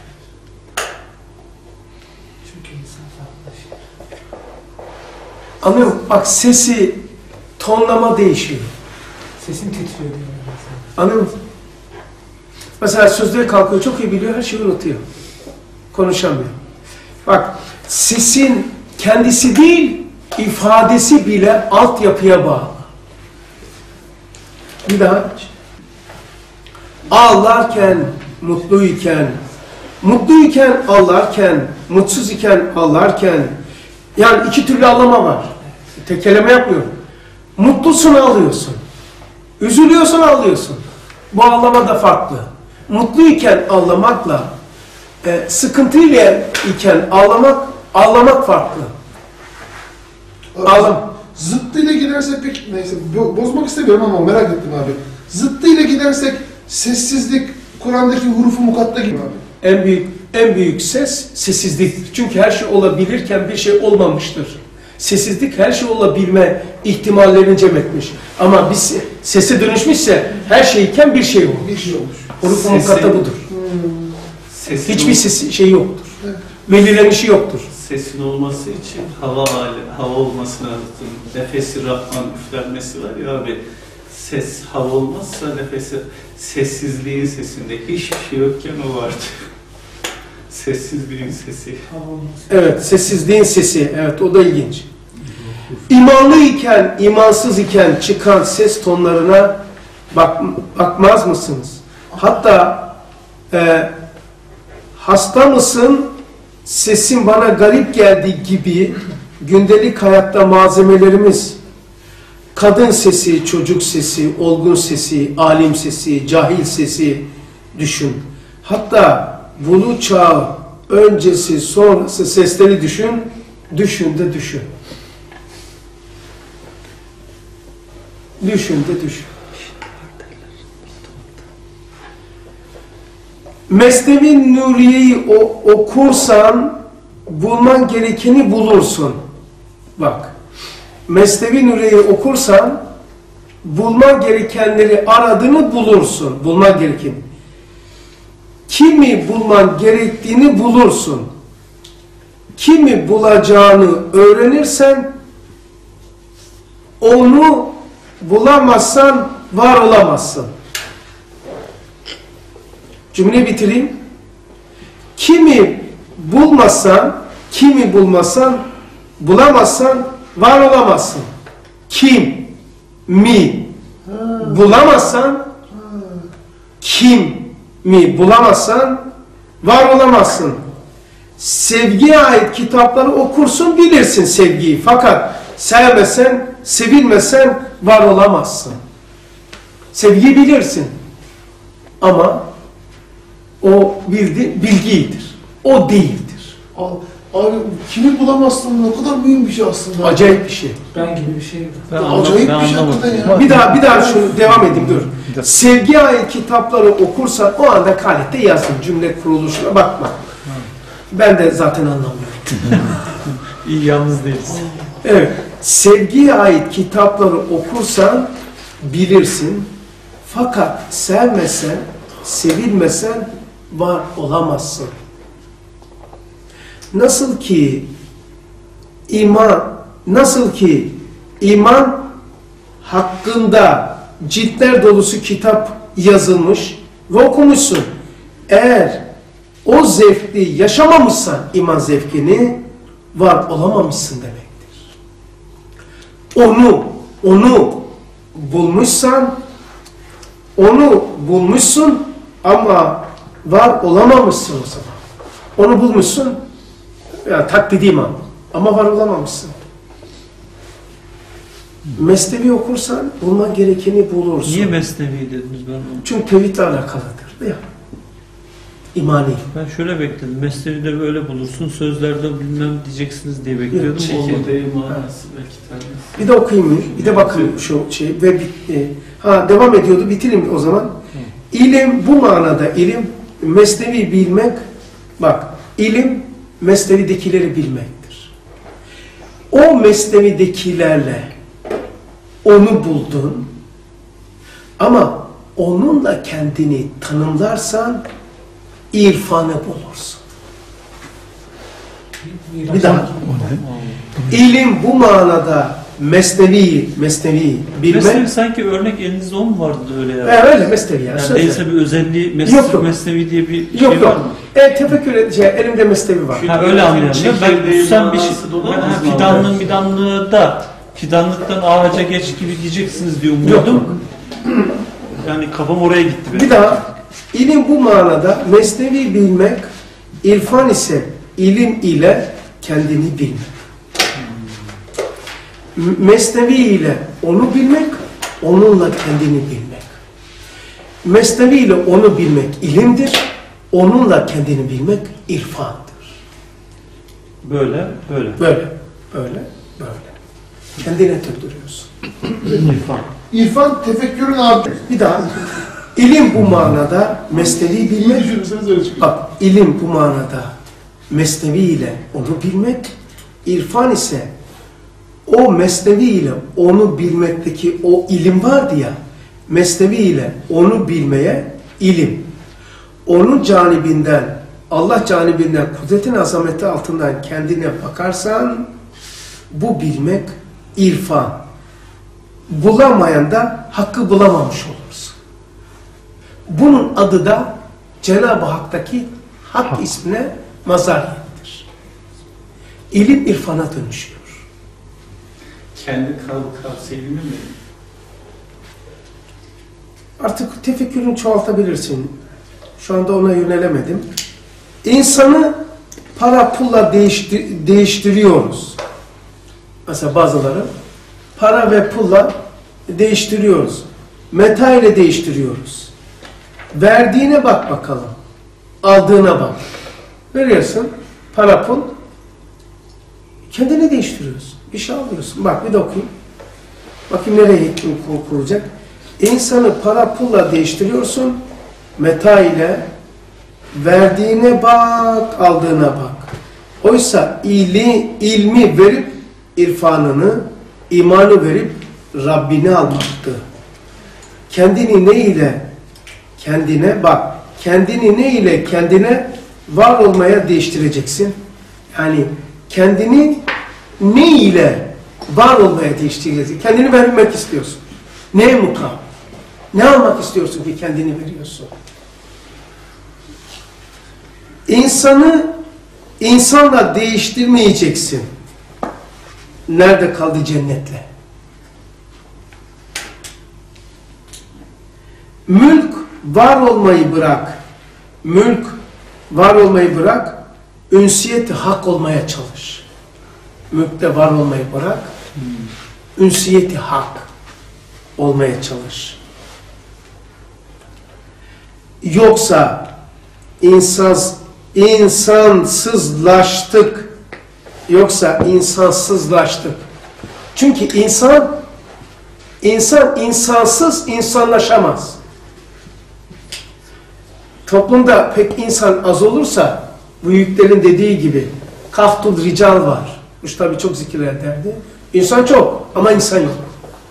Çünkü insan farklı. Anlıyor musun? Bak sesi, tonlama değişiyor. Sesin titriyor diyor mesela. Anlıyor musun? Mesela sözleri kalkıyor, çok iyi biliyor, her şeyi unutuyor. Konuşamıyor. Bak, sesin kendisi değil, ifadesi bile altyapıya bağlı. Bir daha. Ağlarken, mutluyken, mutluyken ağlarken, mutsuz iken ağlarken, yani iki türlü ağlama var. Tekeleme yapmıyorum. Mutlusun ağlıyorsun. Üzülüyorsun ağlıyorsun. Bu ağlama da farklı. Mutluyken ağlamakla, e, sıkıntıyla iken ağlamak, ağlamak farklı. Ağlam. Zıttıyla gidersek pek neyse bo bozmak istemiyorum ama merak ettim abi. Zıttıyla gidersek sessizlik Kur'an'daki hurufu mukatta gibi abi. En büyük en büyük ses sessizliktir. Çünkü her şey olabilirken bir şey olmamıştır. Sessizlik her şey olabilme ihtimallerini cem etmiş. Ama biz sese dönüşmüşse her şeyken bir şey olur. Bir şey olmuş. Hurufu mukatta budur. Sesin Hiçbir ol- sesi şey yoktur. Evet. Belirlenişi yoktur. Sesin olması için hava hali, hava olması lazım. Nefesi Rahman üflenmesi var ya abi. Ses hava olmazsa nefesi, sessizliğin sesinde hiçbir şey yokken o vardı. Sessizliğin sesi. Evet, sessizliğin sesi. Evet, o da ilginç. İmanlı iken, imansız iken çıkan ses tonlarına bak, bakmaz mısınız? Hatta e, hasta mısın, sesin bana garip geldiği gibi gündelik hayatta malzemelerimiz, kadın sesi, çocuk sesi, olgun sesi, alim sesi, cahil sesi düşün. Hatta bulu çağı öncesi, sonrası sesleri düşün, düşün de düşün. Düşün de düşün. Mesnevi Nuriye'yi okursan bulman gerekeni bulursun. Bak, Mesnevi Nuriye'yi okursan bulman gerekenleri aradığını bulursun. Bulman gereken. Kimi bulman gerektiğini bulursun. Kimi bulacağını öğrenirsen onu bulamazsan var olamazsın. Cümleyi bitireyim. Kimi bulmazsan, kimi bulmazsan, bulamazsan var olamazsın. Kim mi bulamazsan, kim mi bulamazsan var olamazsın. Sevgiye ait kitapları okursun, bilirsin sevgiyi. Fakat sevmesen, sevilmesen var olamazsın. Sevgiyi bilirsin. Ama o bildi, bilgidir. O değildir. Abi kimi bulamazsın, ne kadar mühim bir şey aslında. Acayip bir şey. Ben gibi bir şey. Ben Acayip anlam- bir şey ben hakikaten anlamadım. ya. Bir daha bir daha şunu devam edeyim dur. Sevgiye ait kitapları okursan o anda kalite yazın. Cümle kuruluşuna bakma. Ben de zaten anlamıyorum. İyi, yalnız değiliz. Evet. Sevgiye ait kitapları okursan bilirsin. Fakat sevmesen, sevilmesen var olamazsın. Nasıl ki iman, nasıl ki iman hakkında ciltler dolusu kitap yazılmış ve okumuşsun. Eğer o zevkli yaşamamışsan iman zevkini var olamamışsın demektir. Onu, onu bulmuşsan, onu bulmuşsun ama var olamamışsın o zaman. Onu bulmuşsun, ya taklidi iman ama var olamamışsın. Mesnevi okursan bulman gerekeni bulursun. Niye Mesnevi dediniz ben onu? Çünkü tevhidle alakalıdır. Ya. İmani. Ben şöyle bekledim. Mesnevi'de böyle bulursun, sözlerde bilmem diyeceksiniz diye bekliyordum. Olmadı. Çekirdeği manası belki tanesi. Bir de okuyayım, bir de bakın şu şey ve bitti. Ha devam ediyordu, bitireyim o zaman. İlim bu manada ilim, mesnevi bilmek, bak ilim mesnevidekileri bilmektir. O mesnevidekilerle onu buldun ama onunla kendini tanımlarsan irfanı bulursun. Bir daha. İlim bu manada mesnevi, mesnevi bilmek. Mesnevi sanki örnek elinizde o mu vardı öyle ya? E, öyle mesnevi ya. Yani söyle. değilse bir özelliği mesnevi, Yok, yok. mesnevi diye bir Yok şey var yok. mı? E, tefekkür edeceği elimde mesnevi var. Ha öyle anlıyorum. Ya ben Çekirdeği sen bir şey, manası da olamaz ben, ha, mı? fidanlığın fidanlığı da fidanlıktan ağaca geç gibi diyeceksiniz diye umuyordum. Yani kafam oraya gitti benim. Bir daha ilim bu manada mesnevi bilmek, irfan ise ilim ile kendini bilmek. Mesnevi ile onu bilmek, onunla kendini bilmek. Mesnevi ile onu bilmek ilimdir, onunla kendini bilmek irfandır. Böyle, böyle. Böyle, böyle, böyle. Kendine tördürüyorsun. İrfan. İrfan tefekkürün abi. Bir daha, ilim bu manada mesnevi İyi bilmek, düşünürseniz öyle çıkıyor. bak ilim bu manada mesnevi ile onu bilmek, irfan ise o mesnevi ile onu bilmekteki o ilim vardı ya, mesnevi ile onu bilmeye ilim. Onun canibinden, Allah canibinden, kudretin azameti altından kendine bakarsan, bu bilmek irfan. Bulamayan da hakkı bulamamış olursun. Bunun adı da Cenab-ı Hak'taki hak ismine mazariyettir. İlim irfana dönüşüyor. Kendi kav kavsiyelimi mi? Artık tefekkürünü çoğaltabilirsin. Şu anda ona yönelemedim. İnsanı para pulla değiştir değiştiriyoruz. Mesela bazıları para ve pulla değiştiriyoruz. Meta ile değiştiriyoruz. Verdiğine bak bakalım. Aldığına bak. Veriyorsun para pul. Kendini değiştiriyorsun. Bir şey alıyorsun. Bak bir de okuyayım. Bakayım nereye hüküm kurulacak. İnsanı para pulla değiştiriyorsun. Meta ile verdiğine bak, aldığına bak. Oysa ili, ilmi verip irfanını, imanı verip Rabbini almaktı. kendini ne ile kendine bak, kendini ne ile kendine var olmaya değiştireceksin? Yani kendini ne ile var olmaya değiştireceksin? Kendini vermek istiyorsun. Neye mukabil? Ne almak istiyorsun ki kendini veriyorsun? İnsanı insanla değiştirmeyeceksin. Nerede kaldı cennetle? Mülk var olmayı bırak. Mülk var olmayı bırak. Ünsiyeti hak olmaya çalış. Mülkte var olmayı bırak. Ünsiyeti hak olmaya çalış. Yoksa insans, insansızlaştık. Yoksa insansızlaştık. Çünkü insan insan insansız insanlaşamaz. Toplumda pek insan az olursa büyüklerin dediği gibi kaftul rical var. Bu tabi çok zikirler derdi. İnsan çok ama insan yok.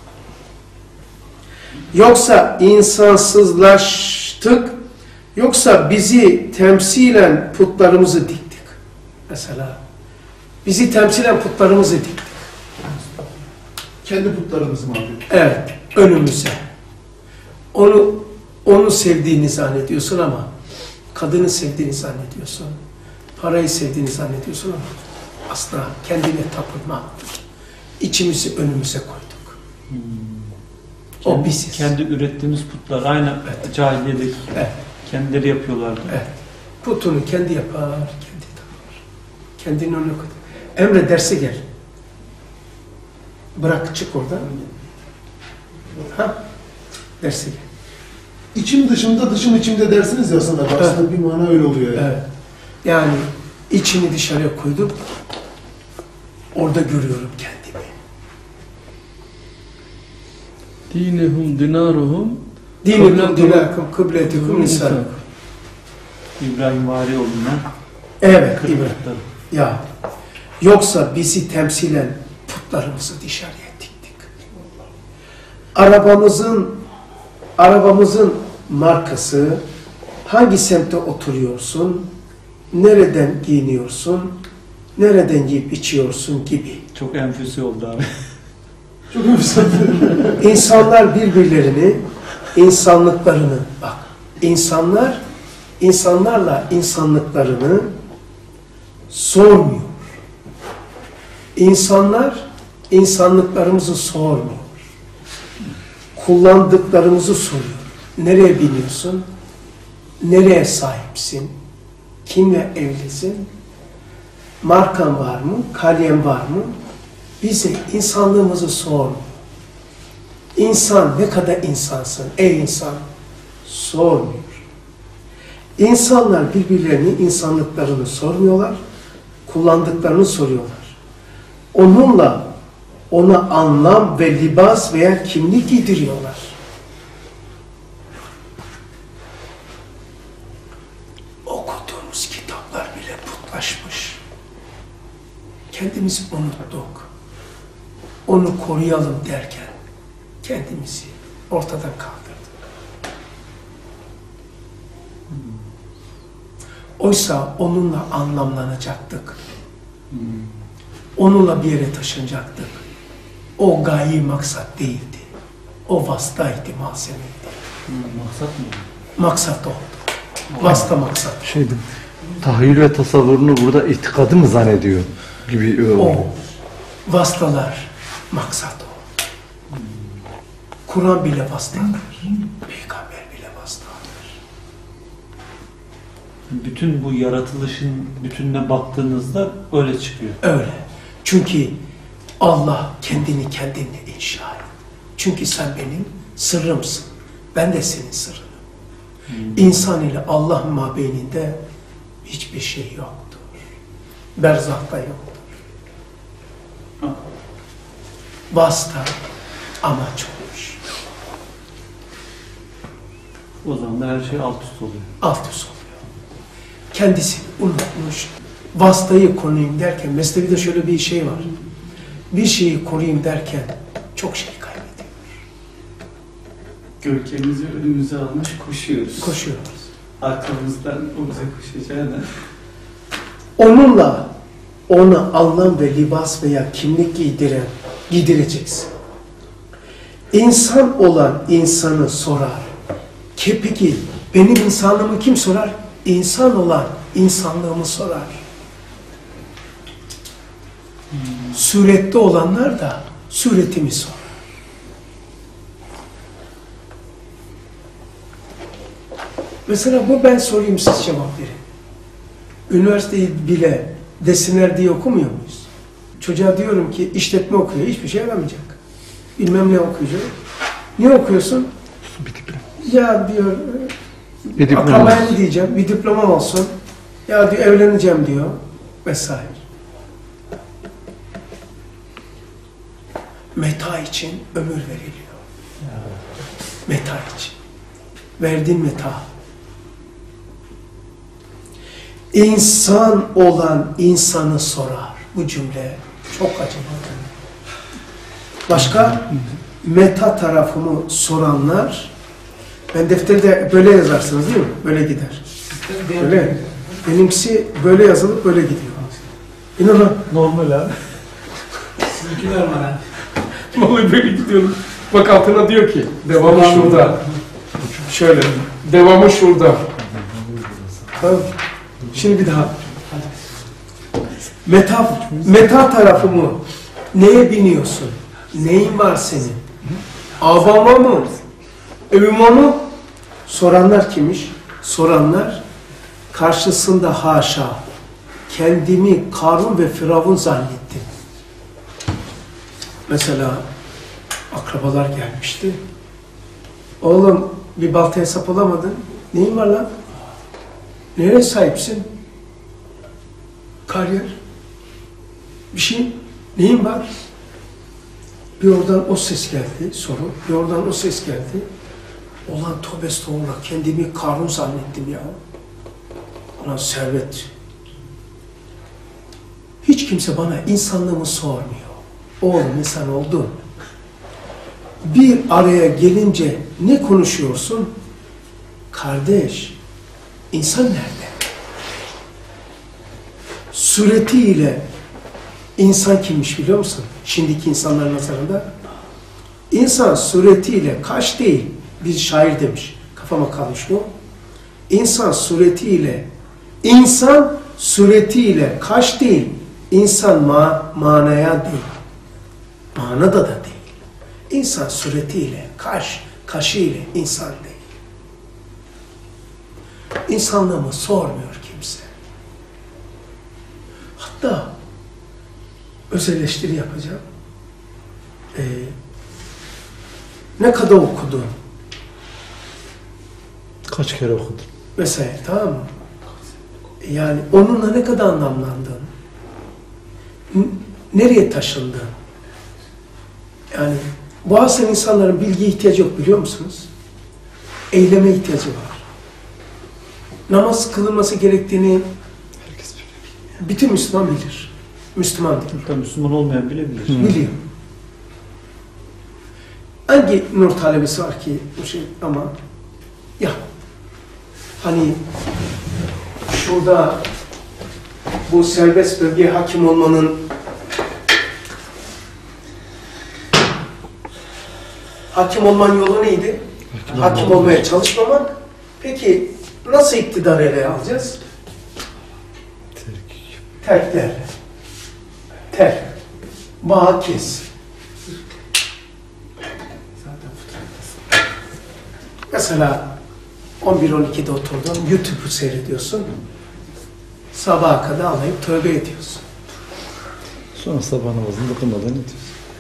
Yoksa insansızlaştık, yoksa bizi temsilen putlarımızı diktik. Mesela bizi temsilen putlarımızı diktik. Kendi putlarımızı mı alıyor? Evet, önümüze. Onu onu sevdiğini zannediyorsun ama kadını sevdiğini zannediyorsun. Parayı sevdiğini zannediyorsun ama aslında kendine tapınma. İçimizi önümüze koyduk. Hmm. O Kendi, biziz. kendi ürettiğimiz putlar aynı Evet. cahiliyedeki Evet. kendileri yapıyorlardı. Evet. Putunu kendi yapar, kendi tapar. Kendini önüne koydu. Emre derse gel. Bırak çık oradan. Ha? Derse gel. İçim dışımda, dışım içimde dersiniz ya sana. Aslında Evet. bir mana öyle oluyor yani. Evet. Yani içini dışarıya koydum. Orada görüyorum kendimi. Dinehum dinaruhum Dinikum dinakum kıbletikum nisakum. İbrahim Vari olduğundan Evet, İbrahim. kırmızıları. Ya, yoksa bizi temsilen putlarımızı dışarıya diktik. Arabamızın arabamızın markası, hangi semtte oturuyorsun, nereden giyiniyorsun, nereden yiyip içiyorsun gibi. Çok enfüsi oldu abi. Çok güzel. İnsanlar birbirlerini, insanlıklarını, bak, insanlar, insanlarla insanlıklarını sormuyor. İnsanlar, insanlıklarımızı sormuyor. Kullandıklarımızı soruyor. Nereye biniyorsun? Nereye sahipsin? Kimle evlisin? Markan var mı? Kalyen var mı? Bize insanlığımızı sormuyor. İnsan, ne kadar insansın ey insan? Sormuyor. İnsanlar birbirlerini, insanlıklarını sormuyorlar, kullandıklarını soruyorlar. Onunla ona anlam ve libas veya kimlik giydiriyorlar. Okuduğumuz kitaplar bile putlaşmış. Kendimizi unuttuk. Onu koruyalım derken kendimizi ortadan kaldırdık. Oysa onunla anlamlanacaktık. Onunla bir yere taşınacaktık. O gayi maksat değildi. O vasıtaydı, malzemeydi. Maksat mı? Maksat oldu. Vasıta maksat. Şeydi, tahayyül ve tasavvurunu burada itikadı mı zannediyor gibi O. oldu. Vasıtalar maksat o. Kur'an bile vasıtadır. Peygamber bile vasıtadır. Bütün bu yaratılışın bütününe baktığınızda öyle çıkıyor. Öyle. Çünkü Allah kendini kendinle inşa etti. Çünkü sen benim sırrımsın. Ben de senin sırrınım. Hmm. İnsan ile Allah mabeyninde hiçbir şey yoktur. Berzahta yoktur. Vasıta amaç olmuş. O zaman da her şey alt üst oluyor. Alt üst oluyor. Kendisini unutmuş. Vasıtayı koruyayım derken, Mesnevi'de şöyle bir şey var. Bir şeyi koruyayım derken çok şey kaybediyor. Gölgemizi önümüze almış koşuyoruz. Koşuyoruz. Arkamızdan o bize koşacağına. Onunla ona anlam ve libas veya kimlik giydiren, giydireceksin. İnsan olan insanı sorar. Ki peki benim insanlığımı kim sorar? İnsan olan insanlığımı sorar. Surette olanlar da suretimi sorar. Mesela bu ben sorayım, siz cevap verin. Üniversiteyi bile desinler diye okumuyor muyuz? Çocuğa diyorum ki işletme okuyor, hiçbir şey yaramayacak. Bilmem ne okuyacak. Ne okuyorsun? Bir diploma. Ya diyor, Bir diploma. akamayı diyeceğim, bir diplomam olsun. Ya diyor, evleneceğim diyor, vesaire. Meta için ömür veriliyor. Meta için. Verdiğin meta. İnsan olan insanı sorar. Bu cümle çok acayip. Başka? Meta tarafımı soranlar, ben defterde böyle yazarsınız değil mi? Böyle gider. Öyle. Benimkisi böyle yazılıp böyle gidiyor. İnanın. Normal abi. Sizinki normal ha. Vallahi böyle gidiyorum. Bak altına diyor ki, devamı şurada. Şöyle, devamı şurada. Tamam. Şimdi bir daha. Meta, meta tarafı mı? Neye biniyorsun? Neyin var senin? Avama mı? Evima mı? Soranlar kimmiş? Soranlar karşısında haşa kendimi Karun ve Firavun zannettim. Mesela akrabalar gelmişti. Oğlum bir baltaya sap olamadın. Neyin var lan? Nereye sahipsin? Kariyer. Bir şey. Neyin var? Bir oradan o ses geldi soru. Bir oradan o ses geldi. Ulan tövbe estağfurullah, kendimi Karun zannettim ya. Ulan servet. Hiç kimse bana insanlığımı sormuyor. Oğlum insan oldun. Bir araya gelince ne konuşuyorsun? Kardeş, insan nerede? Suretiyle insan kimmiş biliyor musun? Şimdiki insanların nazarında. İnsan suretiyle kaş değil, bir şair demiş. Kafama kalmış bu. İnsan suretiyle, insan suretiyle kaş değil, insan ma manaya değil. Manada da değil. İnsan suretiyle, kaş, kaşıyla insan değil. İnsanlığımı sormuyor kimse. Hatta öz eleştiri yapacağım. Ee, ne kadar okudun? Kaç kere okudun? Mesela, tamam mı? Yani onunla ne kadar anlamlandın? N nereye taşındın? Yani bazı insanların bilgiye ihtiyacı yok biliyor musunuz? Eyleme ihtiyacı var. Namaz kılınması gerektiğini bütün Müslüman bilir. Müslüman değil. Tabii Müslüman olmayan bile bilir. Hı. Biliyor. Hangi nur talebesi var ki bu şey ama ya hani şurada bu serbest bölgeye hakim olmanın hakim olmanın yolu neydi? Hakim, hakim olmaya çalışmamak. Peki nasıl iktidar ele alacağız? Terklerle. Terk. Bağ kes. Mesela on bir on ikide oturdun, YouTube'u seyrediyorsun. Sabaha kadar ağlayıp tövbe ediyorsun. Sonra sabah namazını dokunmadan ediyorsun.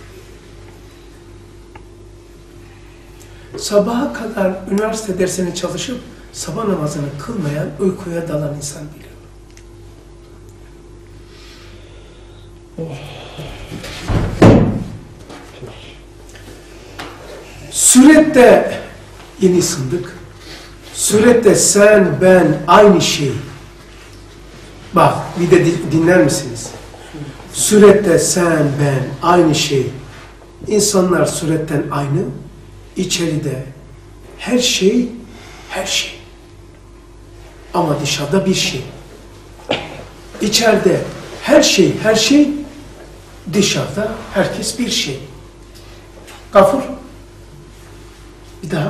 Sabaha kadar üniversite dersini çalışıp sabah namazını kılmayan, uykuya dalan insan biliyor. Oh. Surette yeni ısındık. Surette sen, ben aynı şey. Bak bir de dinler misiniz? Surette sen, ben aynı şey. İnsanlar suretten aynı, içeride her şey, her şey. Ama dışarıda bir şey. İçeride her şey, her şey, dışarıda herkes bir şey. Gafur. Bir daha.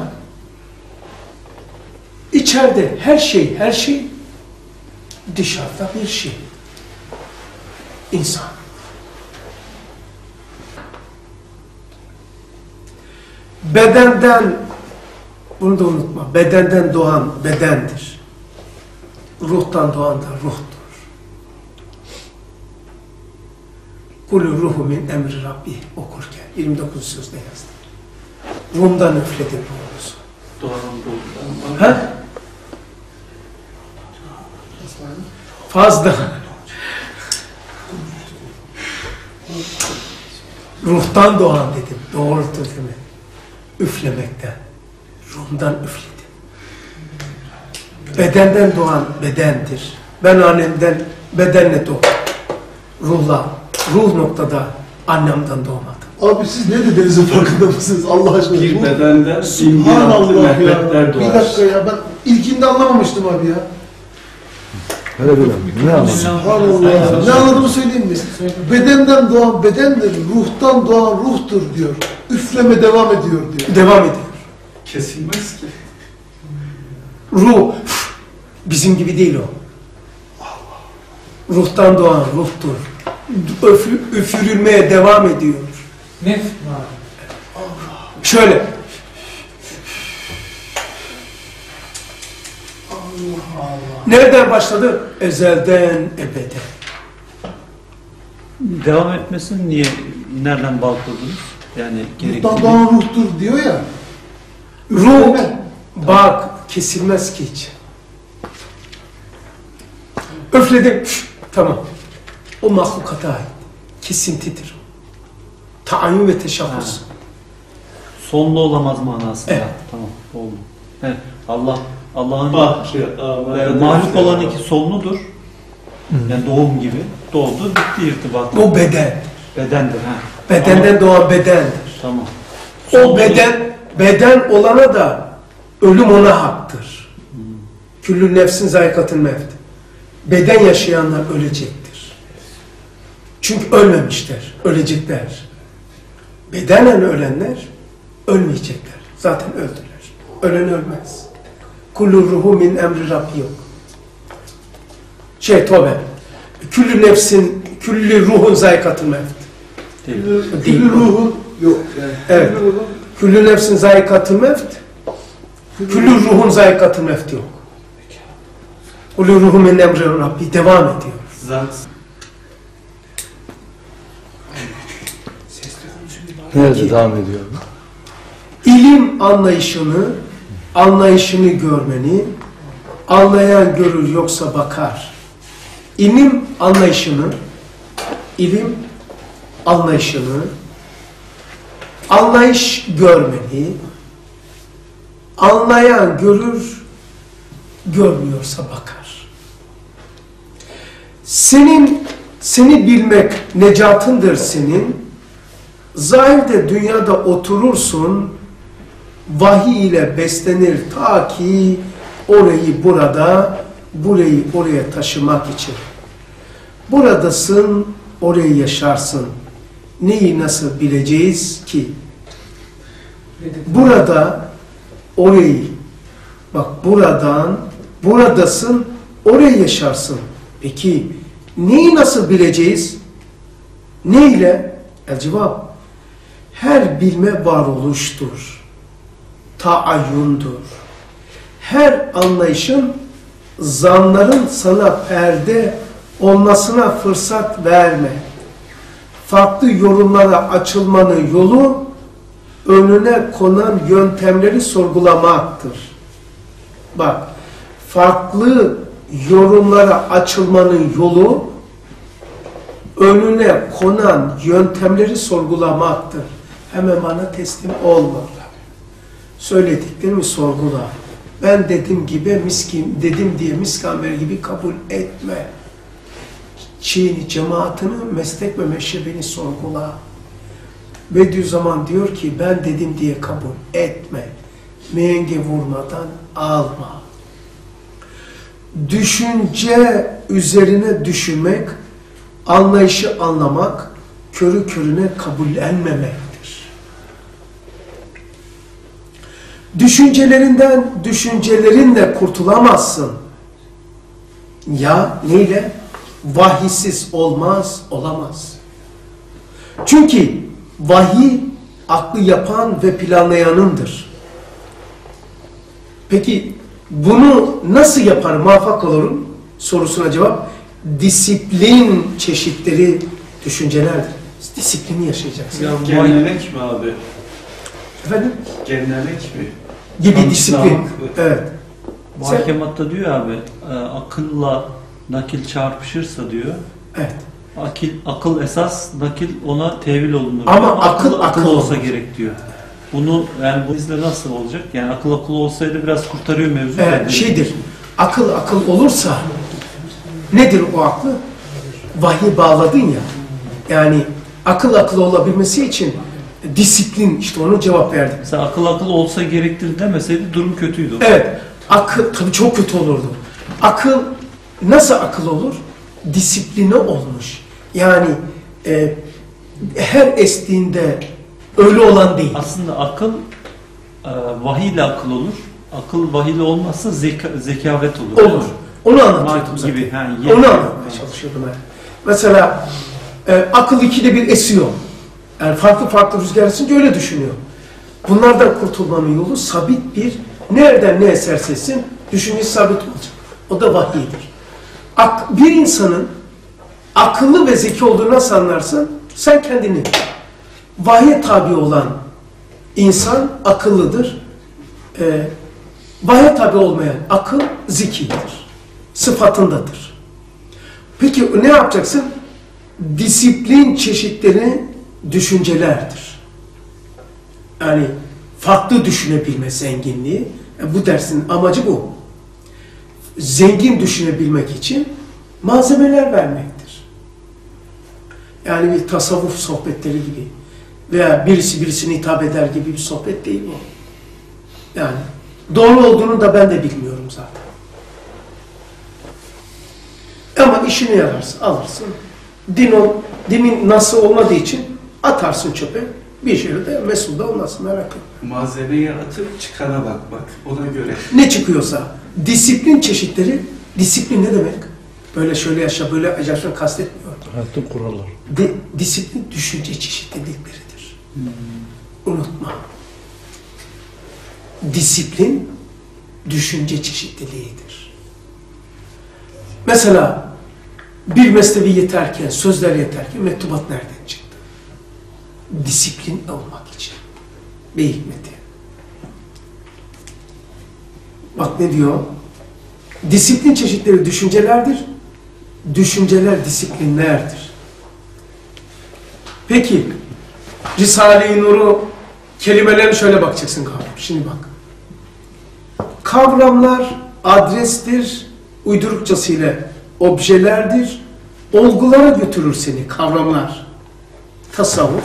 İçeride her şey, her şey, dışarıda bir şey. İnsan. Bedenden, bunu da unutma, bedenden doğan bedendir. Ruhtan doğan da ruhtur. Kulü ruhu min emri Rabbi okurken yirmi dokuz sözde yazdı. Rum'dan üfledim ruhunuzu. Doğanın ruhundan. Ha? Fazla. Ruhtan doğan dedim. Doğrudur değil mi? Üflemekten. Rum'dan üfledim. Bedenden doğan bedendir. Ben annemden bedenle doğdum. Ruhla, ruh noktada annemden doğmadım. Abi siz ne dediğinizin farkında mısınız Allah aşkına? Bir Bu- bedenden bin bir Subhanallah altı ya. Mehmetler Bir doğar. dakika ya, ben ilkinde anlamamıştım abi ya. Öyle değil mi? Ne anladın? Subhanallah. Ne anladığımı söyleyeyim mi? Bedenden doğan bedendir, ruhtan doğan ruhtur diyor. Üfleme devam ediyor diyor. Devam ediyor. Kesilmez ki. Ruh, bizim gibi değil o. Ruhtan doğan ruhtur. Öfü, üfürülmeye devam ediyor. Nef var. Şöyle. Nereden başladı? Ezelden ebede. Devam etmesin niye, nereden bağ kurdunuz? Yani gerekli Ruhtan bir- doğan ruhtur diyor ya. Ruh, Üfleme. bak kesilmez ki hiç. Öfledim, tamam. O mahlukata ait. Kesintidir o. Taayyün ve teşabbüs. sonlu olamaz manasında. Evet. Tamam, oldu. Evet, Allah Allah'ın Bahçe, e, mahluk olan iki sonludur. Yani doğum gibi. Doğdu, bitti irtibat. O beden. Bedendir. Ha. Bedenden doğan bedendir. Tamam. O Sonlu- beden, beden olana da ölüm ona haktır. Küllü nefsin zayikatın mevt. Beden yaşayanlar ölecektir. Çünkü ölmemişler, ölecekler. Bedenen ölenler ölmeyecekler. Zaten öldüler. Ölen ölmez. Kullu ruhu min emri Rabbi yok. Şey tövbe. Küllü nefsin, küllü ruhun zayikatın mevt. Değil. Külü ruhun yok yani. Evet. Külü ruhun Küllü nefsin zayikatın mevt. Küllü ruhun zayikatın mevt yok. Kullu ruhu min emri Rabbi devam ediyor. Zat. Nerede devam ediyor? İlim anlayışını, anlayışını görmeni, anlayan görür yoksa bakar. İlim anlayışını, ilim anlayışını, anlayış görmeni, anlayan görür, görmüyorsa bakar. Senin, seni bilmek necatındır senin. Zahirde dünyada oturursun, vahiy ile beslenir ta ki orayı burada, burayı oraya taşımak için. Buradasın, orayı yaşarsın. Neyi nasıl bileceğiz ki? Burada, orayı, bak buradan, buradasın, orayı yaşarsın. Peki, neyi nasıl bileceğiz? Ne ile? El cevap. Her bilme varoluştur. Taayyundur. Her anlayışın zanların sana perde olmasına fırsat verme. Farklı yorumlara açılmanın yolu önüne konan yöntemleri sorgulamaktır. Bak, farklı yorumlara açılmanın yolu önüne konan yöntemleri sorgulamaktır. Hemen bana teslim olma. Söylediklerimi sorgula. Ben dedim gibi miskin, dedim diye miskamber gibi kabul etme. Çiğni, cemaatini, meslek ve meşrebini sorgula. Bediüzzaman diyor ki ben dedim diye kabul etme. menge vurmadan alma. Düşünce üzerine düşünmek, anlayışı anlamak, körü körüne kabullenmemektir. Düşüncelerinden, düşüncelerinle kurtulamazsın. Ya neyle? Vahiysiz olmaz, olamaz. Çünkü vahiy aklı yapan ve planlayanındır. Peki bunu nasıl yapar, muvaffak olurum sorusuna cevap, disiplin çeşitleri düşüncelerdir. Disiplini yaşayacaksın. Ya genellik mi abi? Efendim? Genellik mi? Gibi Anlamak. disiplin. Evet. Muhakemat'ta diyor abi, e, akılla nakil çarpışırsa diyor, Evet. akil, akıl esas, nakil ona tevil olunur. Ama akıl akıl olsa olmaz. gerek diyor. Bunu yani bu izle nasıl olacak? Yani akıl akıl olsaydı biraz kurtarıyor mevzu. Evet, şeydir. Akıl akıl olursa nedir o aklı? Vahiy bağladın ya. Yani akıl akıl olabilmesi için disiplin, işte onu cevap verdim. Mesela akıl akıl olsa gerektir demeseydi durum kötüydü. Evet. Akıl tabii çok kötü olurdu. Akıl nasıl akıl olur? Disipline olmuş. Yani e, her estiğinde öyle olan değil. Aslında akıl e, vahiy ile akıl olur. Akıl vahiy ile olmazsa zeka, zekavet olur. Olur. Onu anlatıyordum Mark zaten. gibi. Yani Onu anlatmaya çalışıyordum ben. Mesela e, akıl ikide bir esiyor. Yani farklı farklı rüzgar esince öyle düşünüyor. Bunlardan kurtulmanın yolu sabit bir, nereden ne eserse etsin düşüncesi sabit olacak. O da vahiydir. Ak, bir insanın akıllı ve zeki olduğunu nasıl anlarsın? Sen kendini. Vahiye tabi olan insan akıllıdır. E, vahiye tabi olmayan akıl zekidir. Sıfatındadır. Peki ne yapacaksın? Disiplin çeşitleri düşüncelerdir. Yani farklı düşünebilme zenginliği. E, bu dersin amacı bu. Zengin düşünebilmek için malzemeler vermektir. Yani bir tasavvuf sohbetleri gibi veya birisi birisine hitap eder gibi bir sohbet değil bu. Yani doğru olduğunu da ben de bilmiyorum zaten. Ama işine yararsa alırsın. Din o, dinin nasıl olmadığı için atarsın çöpe. Bir şeyle de mesul da olmasın, merak etme. Malzeme yaratıp çıkana bakmak, ona göre. Ne çıkıyorsa, disiplin çeşitleri, disiplin ne demek? Böyle şöyle yaşa, böyle yaşa kastetmiyor. Hayatın kuralları. De, disiplin düşünce çeşitlilikleridir. Hmm. Unutma. Disiplin düşünce çeşitliliğidir. Mesela bir mesnevi yeterken, sözler yeterken mektubat nereden çıktı? Disiplin olmak için. Bir hikmeti. Bak ne diyor? Disiplin çeşitleri düşüncelerdir. Düşünceler disiplinlerdir. Peki, Risale-i Nur'u kelimelerine şöyle bakacaksın kavram. Şimdi bak. Kavramlar adrestir, uydurukçasıyla objelerdir. Olgulara götürür seni kavramlar. Tasavvur.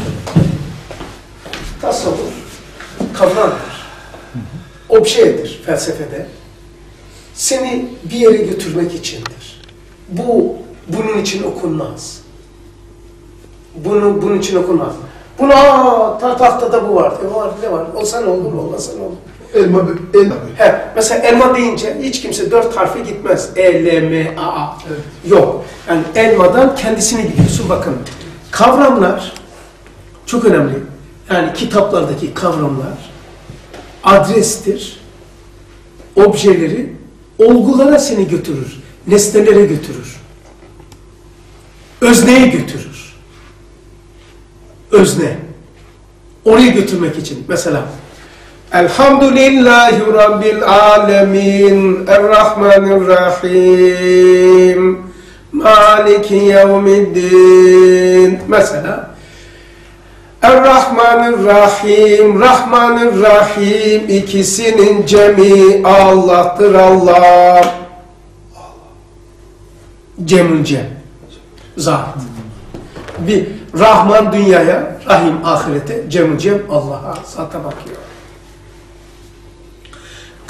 Tasavvur kavramdır. Objedir felsefede. Seni bir yere götürmek içindir. Bu bunun için okunmaz. Bunu bunun için okunmaz. Bunu aa ta tahtada bu var. E var ne var? Olsa ne olur, olmasa ne olur? Elma, elma. He, mesela elma deyince hiç kimse dört harfi gitmez. E, L, M, A, A. Evet. Yok. Yani elmadan kendisine gidiyorsun. Bakın kavramlar çok önemli. Yani kitaplardaki kavramlar adrestir. Objeleri olgulara seni götürür. Nesnelere götürür. Özneye götürür. Özne. Oraya götürmek için. Mesela Elhamdülillahi Rabbil Alemin Errahmanirrahim Maliki Yevmiddin. Mesela Errahmanirrahim, Rahmanirrahim ikisinin cemi Allah'tır Allah. Cemül cem. Zat. Bir Rahman dünyaya, Rahim ahirete, Cemül cem Allah'a, zata bakıyor.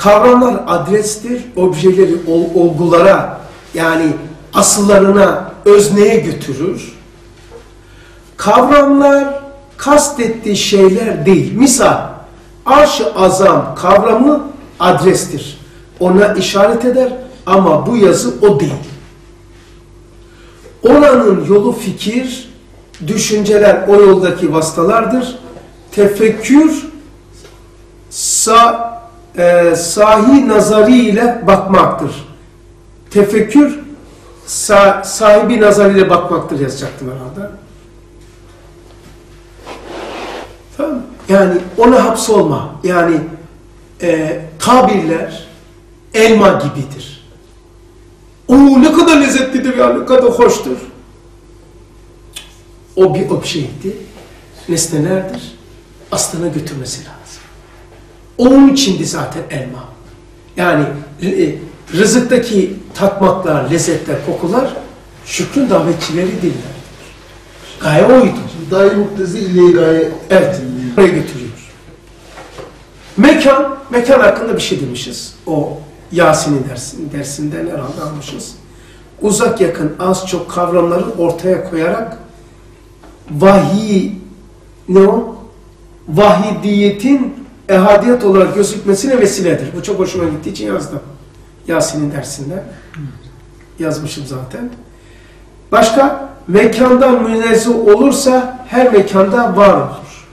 Kavramlar adrestir, objeleri ol, olgulara yani asıllarına, özneye götürür. Kavramlar kastettiği şeyler değil. Misal, arş-ı azam kavramı adrestir. Ona işaret eder ama bu yazı o değil. Oranın yolu fikir, düşünceler o yoldaki vasıtalardır. Tefekkür, sa, e, sahi nazari ile bakmaktır. Tefekkür, sa, sahibi nazari ile bakmaktır yazacaktım herhalde. Tamam. Yani ona hapsolma. Yani e, tabirler elma gibidir. Oo ne kadar lezzetlidir ya, ne kadar hoştur. O bir objeydi. Nesnelerdir. Aslına götürmesi lazım. Onun içindi zaten elma. Yani e, rızıktaki tatmaklar, lezzetler, kokular şükrün davetçileri diller. Gaye oydu. Dahi muktezi ille gaye. Evet. Oraya götürüyor. Mekan, mekan hakkında bir şey demişiz. O Yasin'in dersin, dersinden herhalde almışız. Uzak yakın az çok kavramları ortaya koyarak vahiy, ne o? Vahidiyetin ehadiyet olarak gözükmesine vesiledir. Bu çok hoşuma gittiği için yazdım. Yasin'in dersinde. Yazmışım zaten. Başka? Mekandan münezzeh olursa her mekanda var olur.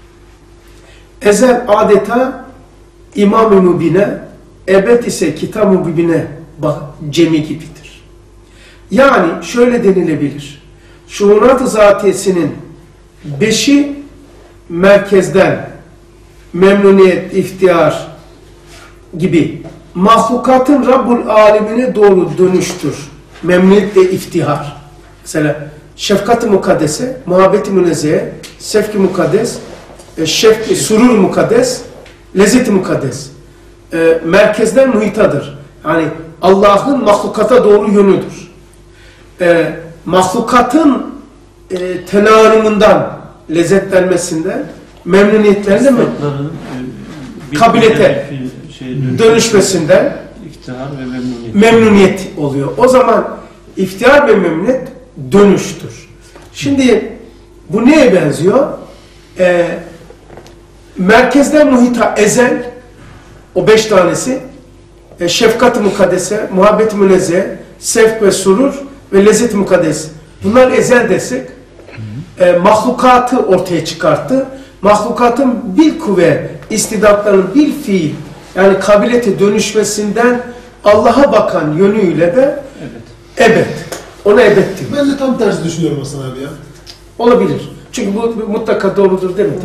Ezel adeta İmam-ı Mübin'e, ebed ise Kitab-ı Mübin'e cemi gibidir. Yani şöyle denilebilir. Şuunat-ı zatiyesinin beşi merkezden memnuniyet, ihtiyar gibi mahlukatın Rabbul Alemine doğru dönüştür. Memnuniyet ve iftihar. Mesela şefkat-ı mukaddese, muhabbet-i münezzeye, sevk-i mukaddes, şefk-i surur mukaddes, lezzet-i mukaddes. E, merkezden muhitadır. Yani Allah'ın mahlukata doğru yönüdür. E, mahlukatın e, tenarımından, lezzetlenmesinden, memnuniyetlerinden mi? E, kabiliyete şey, dönüşmesinden iftihar ve memnuniyet. memnuniyet oluyor. O zaman iftihar ve memnuniyet dönüştür. Şimdi bu neye benziyor? Ee, merkezden muhita ezel, o beş tanesi, e, şefkat-ı mukaddese, muhabbet-i münezzeh, sevk ve surur ve lezzet-i mukaddes. Bunlar ezel desek, e, mahlukatı ortaya çıkarttı. Mahlukatın bil kuvve, istidatların bil fiil, yani kabiliyete dönüşmesinden Allah'a bakan yönüyle de evet. ebed. Ona ebed diyor. Ben de tam tersi düşünüyorum Hasan abi ya. Olabilir. Çünkü bu mutlaka doğrudur demedim.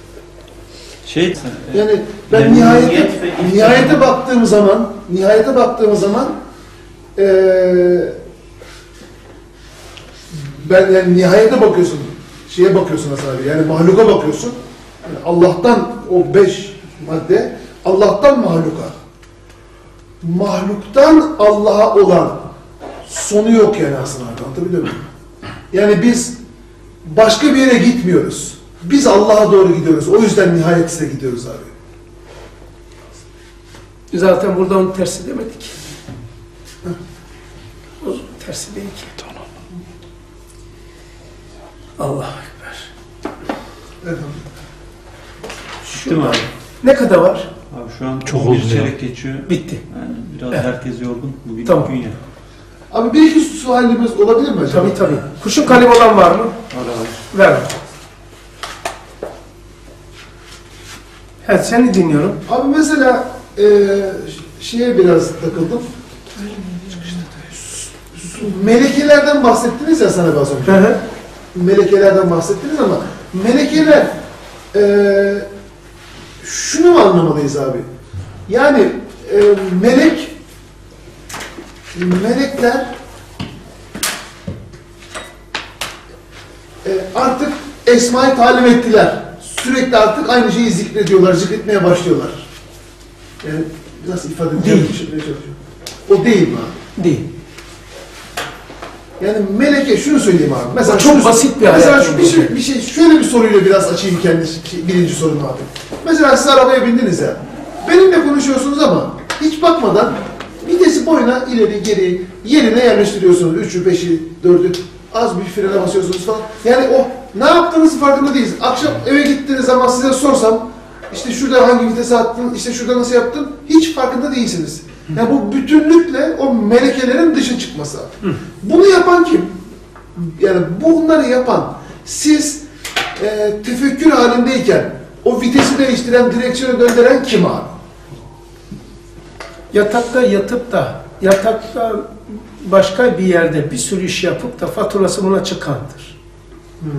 Şey, yani ben nihayete, nihayete baktığım zaman, nihayete baktığım zaman ee, ben yani nihayete bakıyorsun, şeye bakıyorsun Hasan abi, yani mahluka bakıyorsun. Yani Allah'tan o beş madde, Allah'tan mahluka. Mahluktan Allah'a olan sonu yok yani Hasan abi, anlatabiliyor muyum? Yani biz başka bir yere gitmiyoruz. Biz Allah'a doğru gidiyoruz. O yüzden nihayetine gidiyoruz abi. Zaten burada onun tersi demedik. O tersi değil ki. Allahu Ekber. Evet. Değil mi abi? Ne kadar var? Abi şu an çok bir çeyrek geçiyor. Bitti. Yani biraz Evet. herkes yorgun. Bugün Tamam. gün ya. Abi bir iki sualimiz olabilir mi acaba? Tabii tabii. Kuşun kalem olan var mı? Ara var. Ver. Evet, seni dinliyorum. Abi mesela e, şeye biraz takıldım. Melekelerden bahsettiniz ya sana az önce. Hı hı. Melekelerden bahsettiniz ama melekeler e, şunu mu anlamalıyız abi? Yani e, melek melekler e, artık Esma'yı talim ettiler. Sürekli artık aynı şeyi zikrediyorlar, zikretmeye başlıyorlar. Yani nasıl ifade edeceğim? O değil mi abi? Değil. Yani meleke şunu söyleyeyim abi. Mesela O çok şunu, basit bir hayat mesela şu, bir, yolu. şey, bir şey şöyle bir soruyla biraz açayım kendi şey, birinci sorumu abi. Mesela siz arabaya bindiniz ya. Benimle konuşuyorsunuz ama Hiç bakmadan vitesi boyuna ileri geri yerine yerleştiriyorsunuz. Üçü, beşi, dördü az bir frene basıyorsunuz falan. Yani o ne yaptığınız farkında değiliz. Akşam eve gittiğiniz zaman size sorsam işte şurada hangi vitese attın, işte şurada nasıl yaptın hiç farkında değilsiniz. Yani bu bütünlükle o melekelerin dışa çıkması. Bunu yapan kim? Yani bunları yapan siz e, tefekkür halindeyken o vitesi değiştiren, direksiyonu döndüren kim abi? Yatakta yatıp da yatakta başka bir yerde bir sürü iş yapıp da faturası buna çıkandır. Hmm.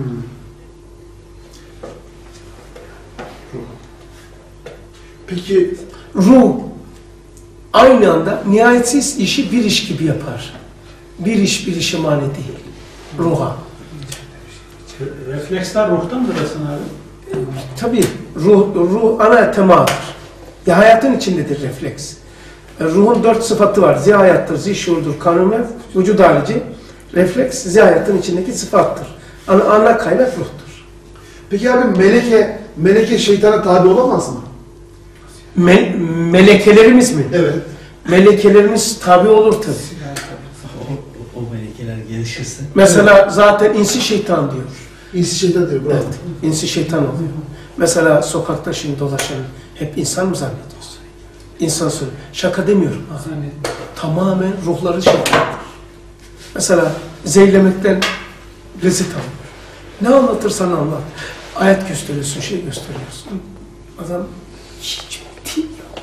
Peki ruh aynı anda nihayetsiz işi bir iş gibi yapar. Bir iş bir işe mani değil. Ruha. Refleksler ruhtan mıdır Hasan abi? Tabii ruh, ruh ana temadır. Ya hayatın içindedir refleks. Ruhun dört sıfatı var. Zihayattır, zişurdur, kanunlar, vücud halici. Refleks zihayatın içindeki sıfattır. Ana, ana kaynak ruhtur. Peki abi meleke, meleke şeytana tabi olamaz mı? Me melekelerimiz mi? Evet. Melekelerimiz tabi olur tabii. O, o, o melekeler gelişirse. Mesela zaten insi şeytan diyor. İnsi şeytan diyor. Bravo. Evet, insi şeytan oluyor. Mesela sokakta şimdi dolaşan hep insan mı zannediyorsun? İnsan söylüyor. Şaka demiyorum. Tamamen ruhları şeytandır. Mesela zehirlemekten rezil alıyor. Ne anlatırsan anlat. Ayet gösteriyorsun, şey gösteriyorsun. Adam hiç değil.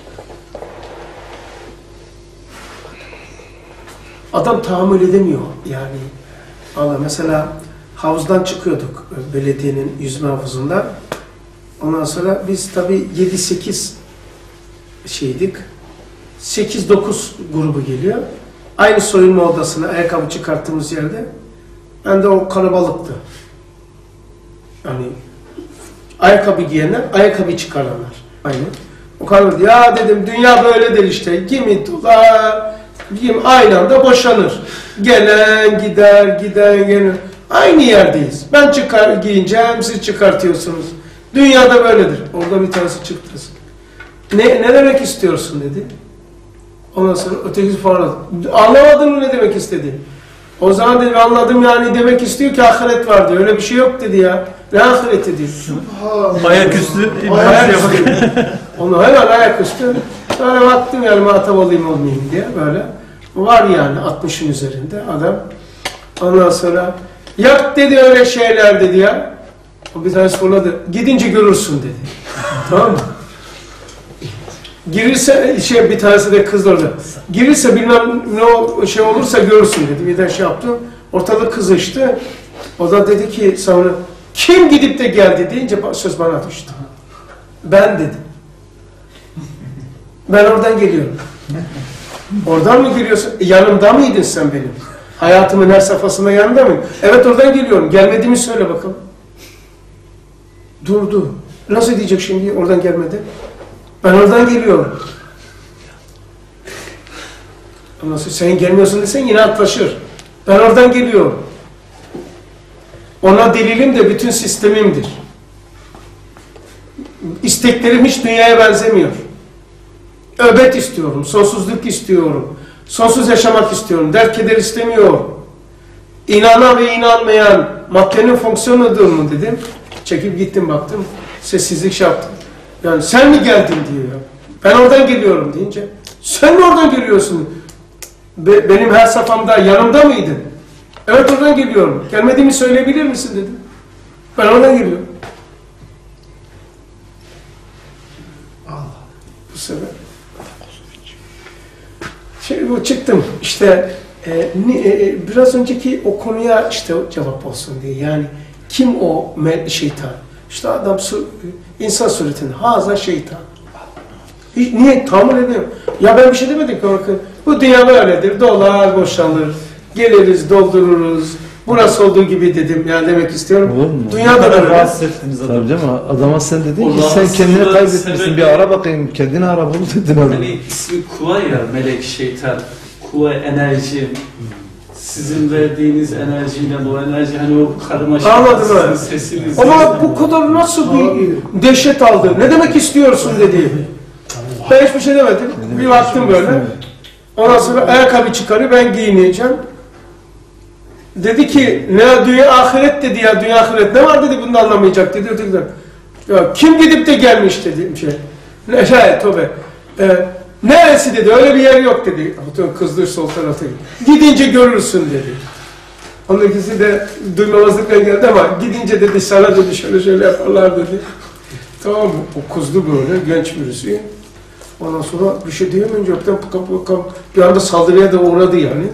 Adam tahammül edemiyor yani. Allah mesela havuzdan çıkıyorduk belediyenin yüzme havuzunda. Ondan sonra biz tabii yedi sekiz şeydik. sekiz dokuz grubu geliyor. Aynı soyunma odasına ayakkabı çıkarttığımız yerde ben de o kalabalıktı. Yani ayakkabı giyenler, ayakkabı çıkaranlar. Aynı. O kalabalık. Ya dedim dünya böyledir işte. Kimi tutar, kim aynı anda boşanır. Gelen gider, giden gelir. Aynı yerdeyiz. Ben çıkar giyineceğim, siz çıkartıyorsunuz. Dünyada böyledir. Orada bir tanesi çıktı. Ne, ne demek istiyorsun dedi. Ondan sonra ötekisi falan. Anlamadın mı ne demek istediğini? O zaman dedi anladım yani demek istiyor ki ahiret var diyor. Öyle bir şey yok dedi ya. Ne ahireti diyor. Ayaküstü. Ayaküstü. Onu hemen ayaküstü. Sonra baktım yani muhatap olayım olmayayım diye böyle. Var yani altmışın üzerinde adam. Ondan sonra yak dedi öyle şeyler dedi ya. O bir tanesi fırladı. Gidince görürsün dedi. Tamam mı? Girirse şey bir tanesi de kızdırdı. Girirse bilmem ne o şey olursa görürsün dedi. Bir de şey yaptı. Ortalık kızıştı. O da dedi ki sonra kim gidip de geldi deyince söz bana düştü. Ben dedi. Ben oradan geliyorum. Oradan mı geliyorsun? E, yanımda mıydın sen benim? Hayatımın her safhasında yanımda mıydın? Evet oradan geliyorum. Gelmediğimi söyle bakalım. Durdu. Nasıl diyecek şimdi oradan gelmedi? Ben oradan geliyorum. Ama sen gelmiyorsun desen yine atlaşır. Ben oradan geliyorum. Ona delilim de bütün sistemimdir. İsteklerim hiç dünyaya benzemiyor. Öbet istiyorum, sonsuzluk istiyorum. Sonsuz yaşamak istiyorum. Dert keder istemiyorum. İnanan ve inanmayan maddenin fonksiyonudur mu dedim. Çekip gittim baktım. Sessizlik şey yaptım. Yani sen mi geldin diyor. Ben oradan geliyorum deyince. Sen mi oradan geliyorsun? Be benim her safhamda yanımda mıydın? Evet oradan geliyorum. Gelmediğimi söyleyebilir misin dedim. Ben oradan geliyorum. Allah. Bu sefer şey bu çıktım işte e, e, biraz önceki o konuya işte cevap olsun diye yani kim o şeytan? İşte adam insan suretinde haza şeytan. Hiç, niye tahammül edemiyorum? Ya ben bir şey demedim ki bu dünya böyledir. Dolar boşalır. Geliriz doldururuz. Burası olduğu gibi dedim yani demek istiyorum. Olur mu? da Dünyada da böyle. Tabii canım adama sen dedin ki Allah'ın sen kendini sınırı kaybetmişsin sebebi- bir ara bakayım kendini ara bunu dedin adam. Hani ismi kuva ya, melek, şeytan, kuva, enerji. Sizin verdiğiniz enerjiyle o enerji hani o karmaşık Anladım sizin öyle. sesiniz. Ama bu kadar nasıl bir dehşet aldı? Ne demek istiyorsun dedi. Ben hiçbir şey demedim. Bir baktım böyle. Ondan sonra ayakkabı çıkarıyor, ben giyineceğim. Dedi ki, ne dünya ahiret dedi ya, dünya ahiret ne var dedi, bunu da anlamayacak dedi. dedi. Ya, kim gidip de gelmiş dedi. Şey. Ne şey, tövbe. Ee, neresi dedi, öyle bir yer yok dedi. Kızdır sol tarafı. Gidince görürsün dedi. Onun ikisi de duymamazlıkla geldi ama gidince dedi, sana dedi şöyle şöyle yaparlar dedi. Tamam mı? O kızdı böyle, genç birisi. Ondan sonra bir şey diyemeyince öpten bir anda saldırıya da uğradı yani.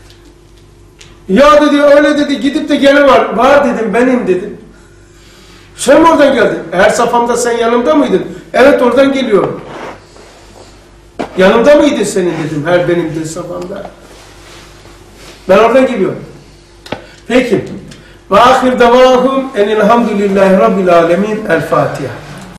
Ya dedi, öyle dedi, gidip de gene var. Var dedim, benim dedim. Sen mi oradan geldin? Her safhamda sen yanımda mıydın? Evet, oradan geliyorum. Yanımda mıydın senin dedim, her benim de safhamda. Ben oradan geliyorum. Peki. Ve ahir davahum enilhamdülillahi rabbil alemin. El Fatiha.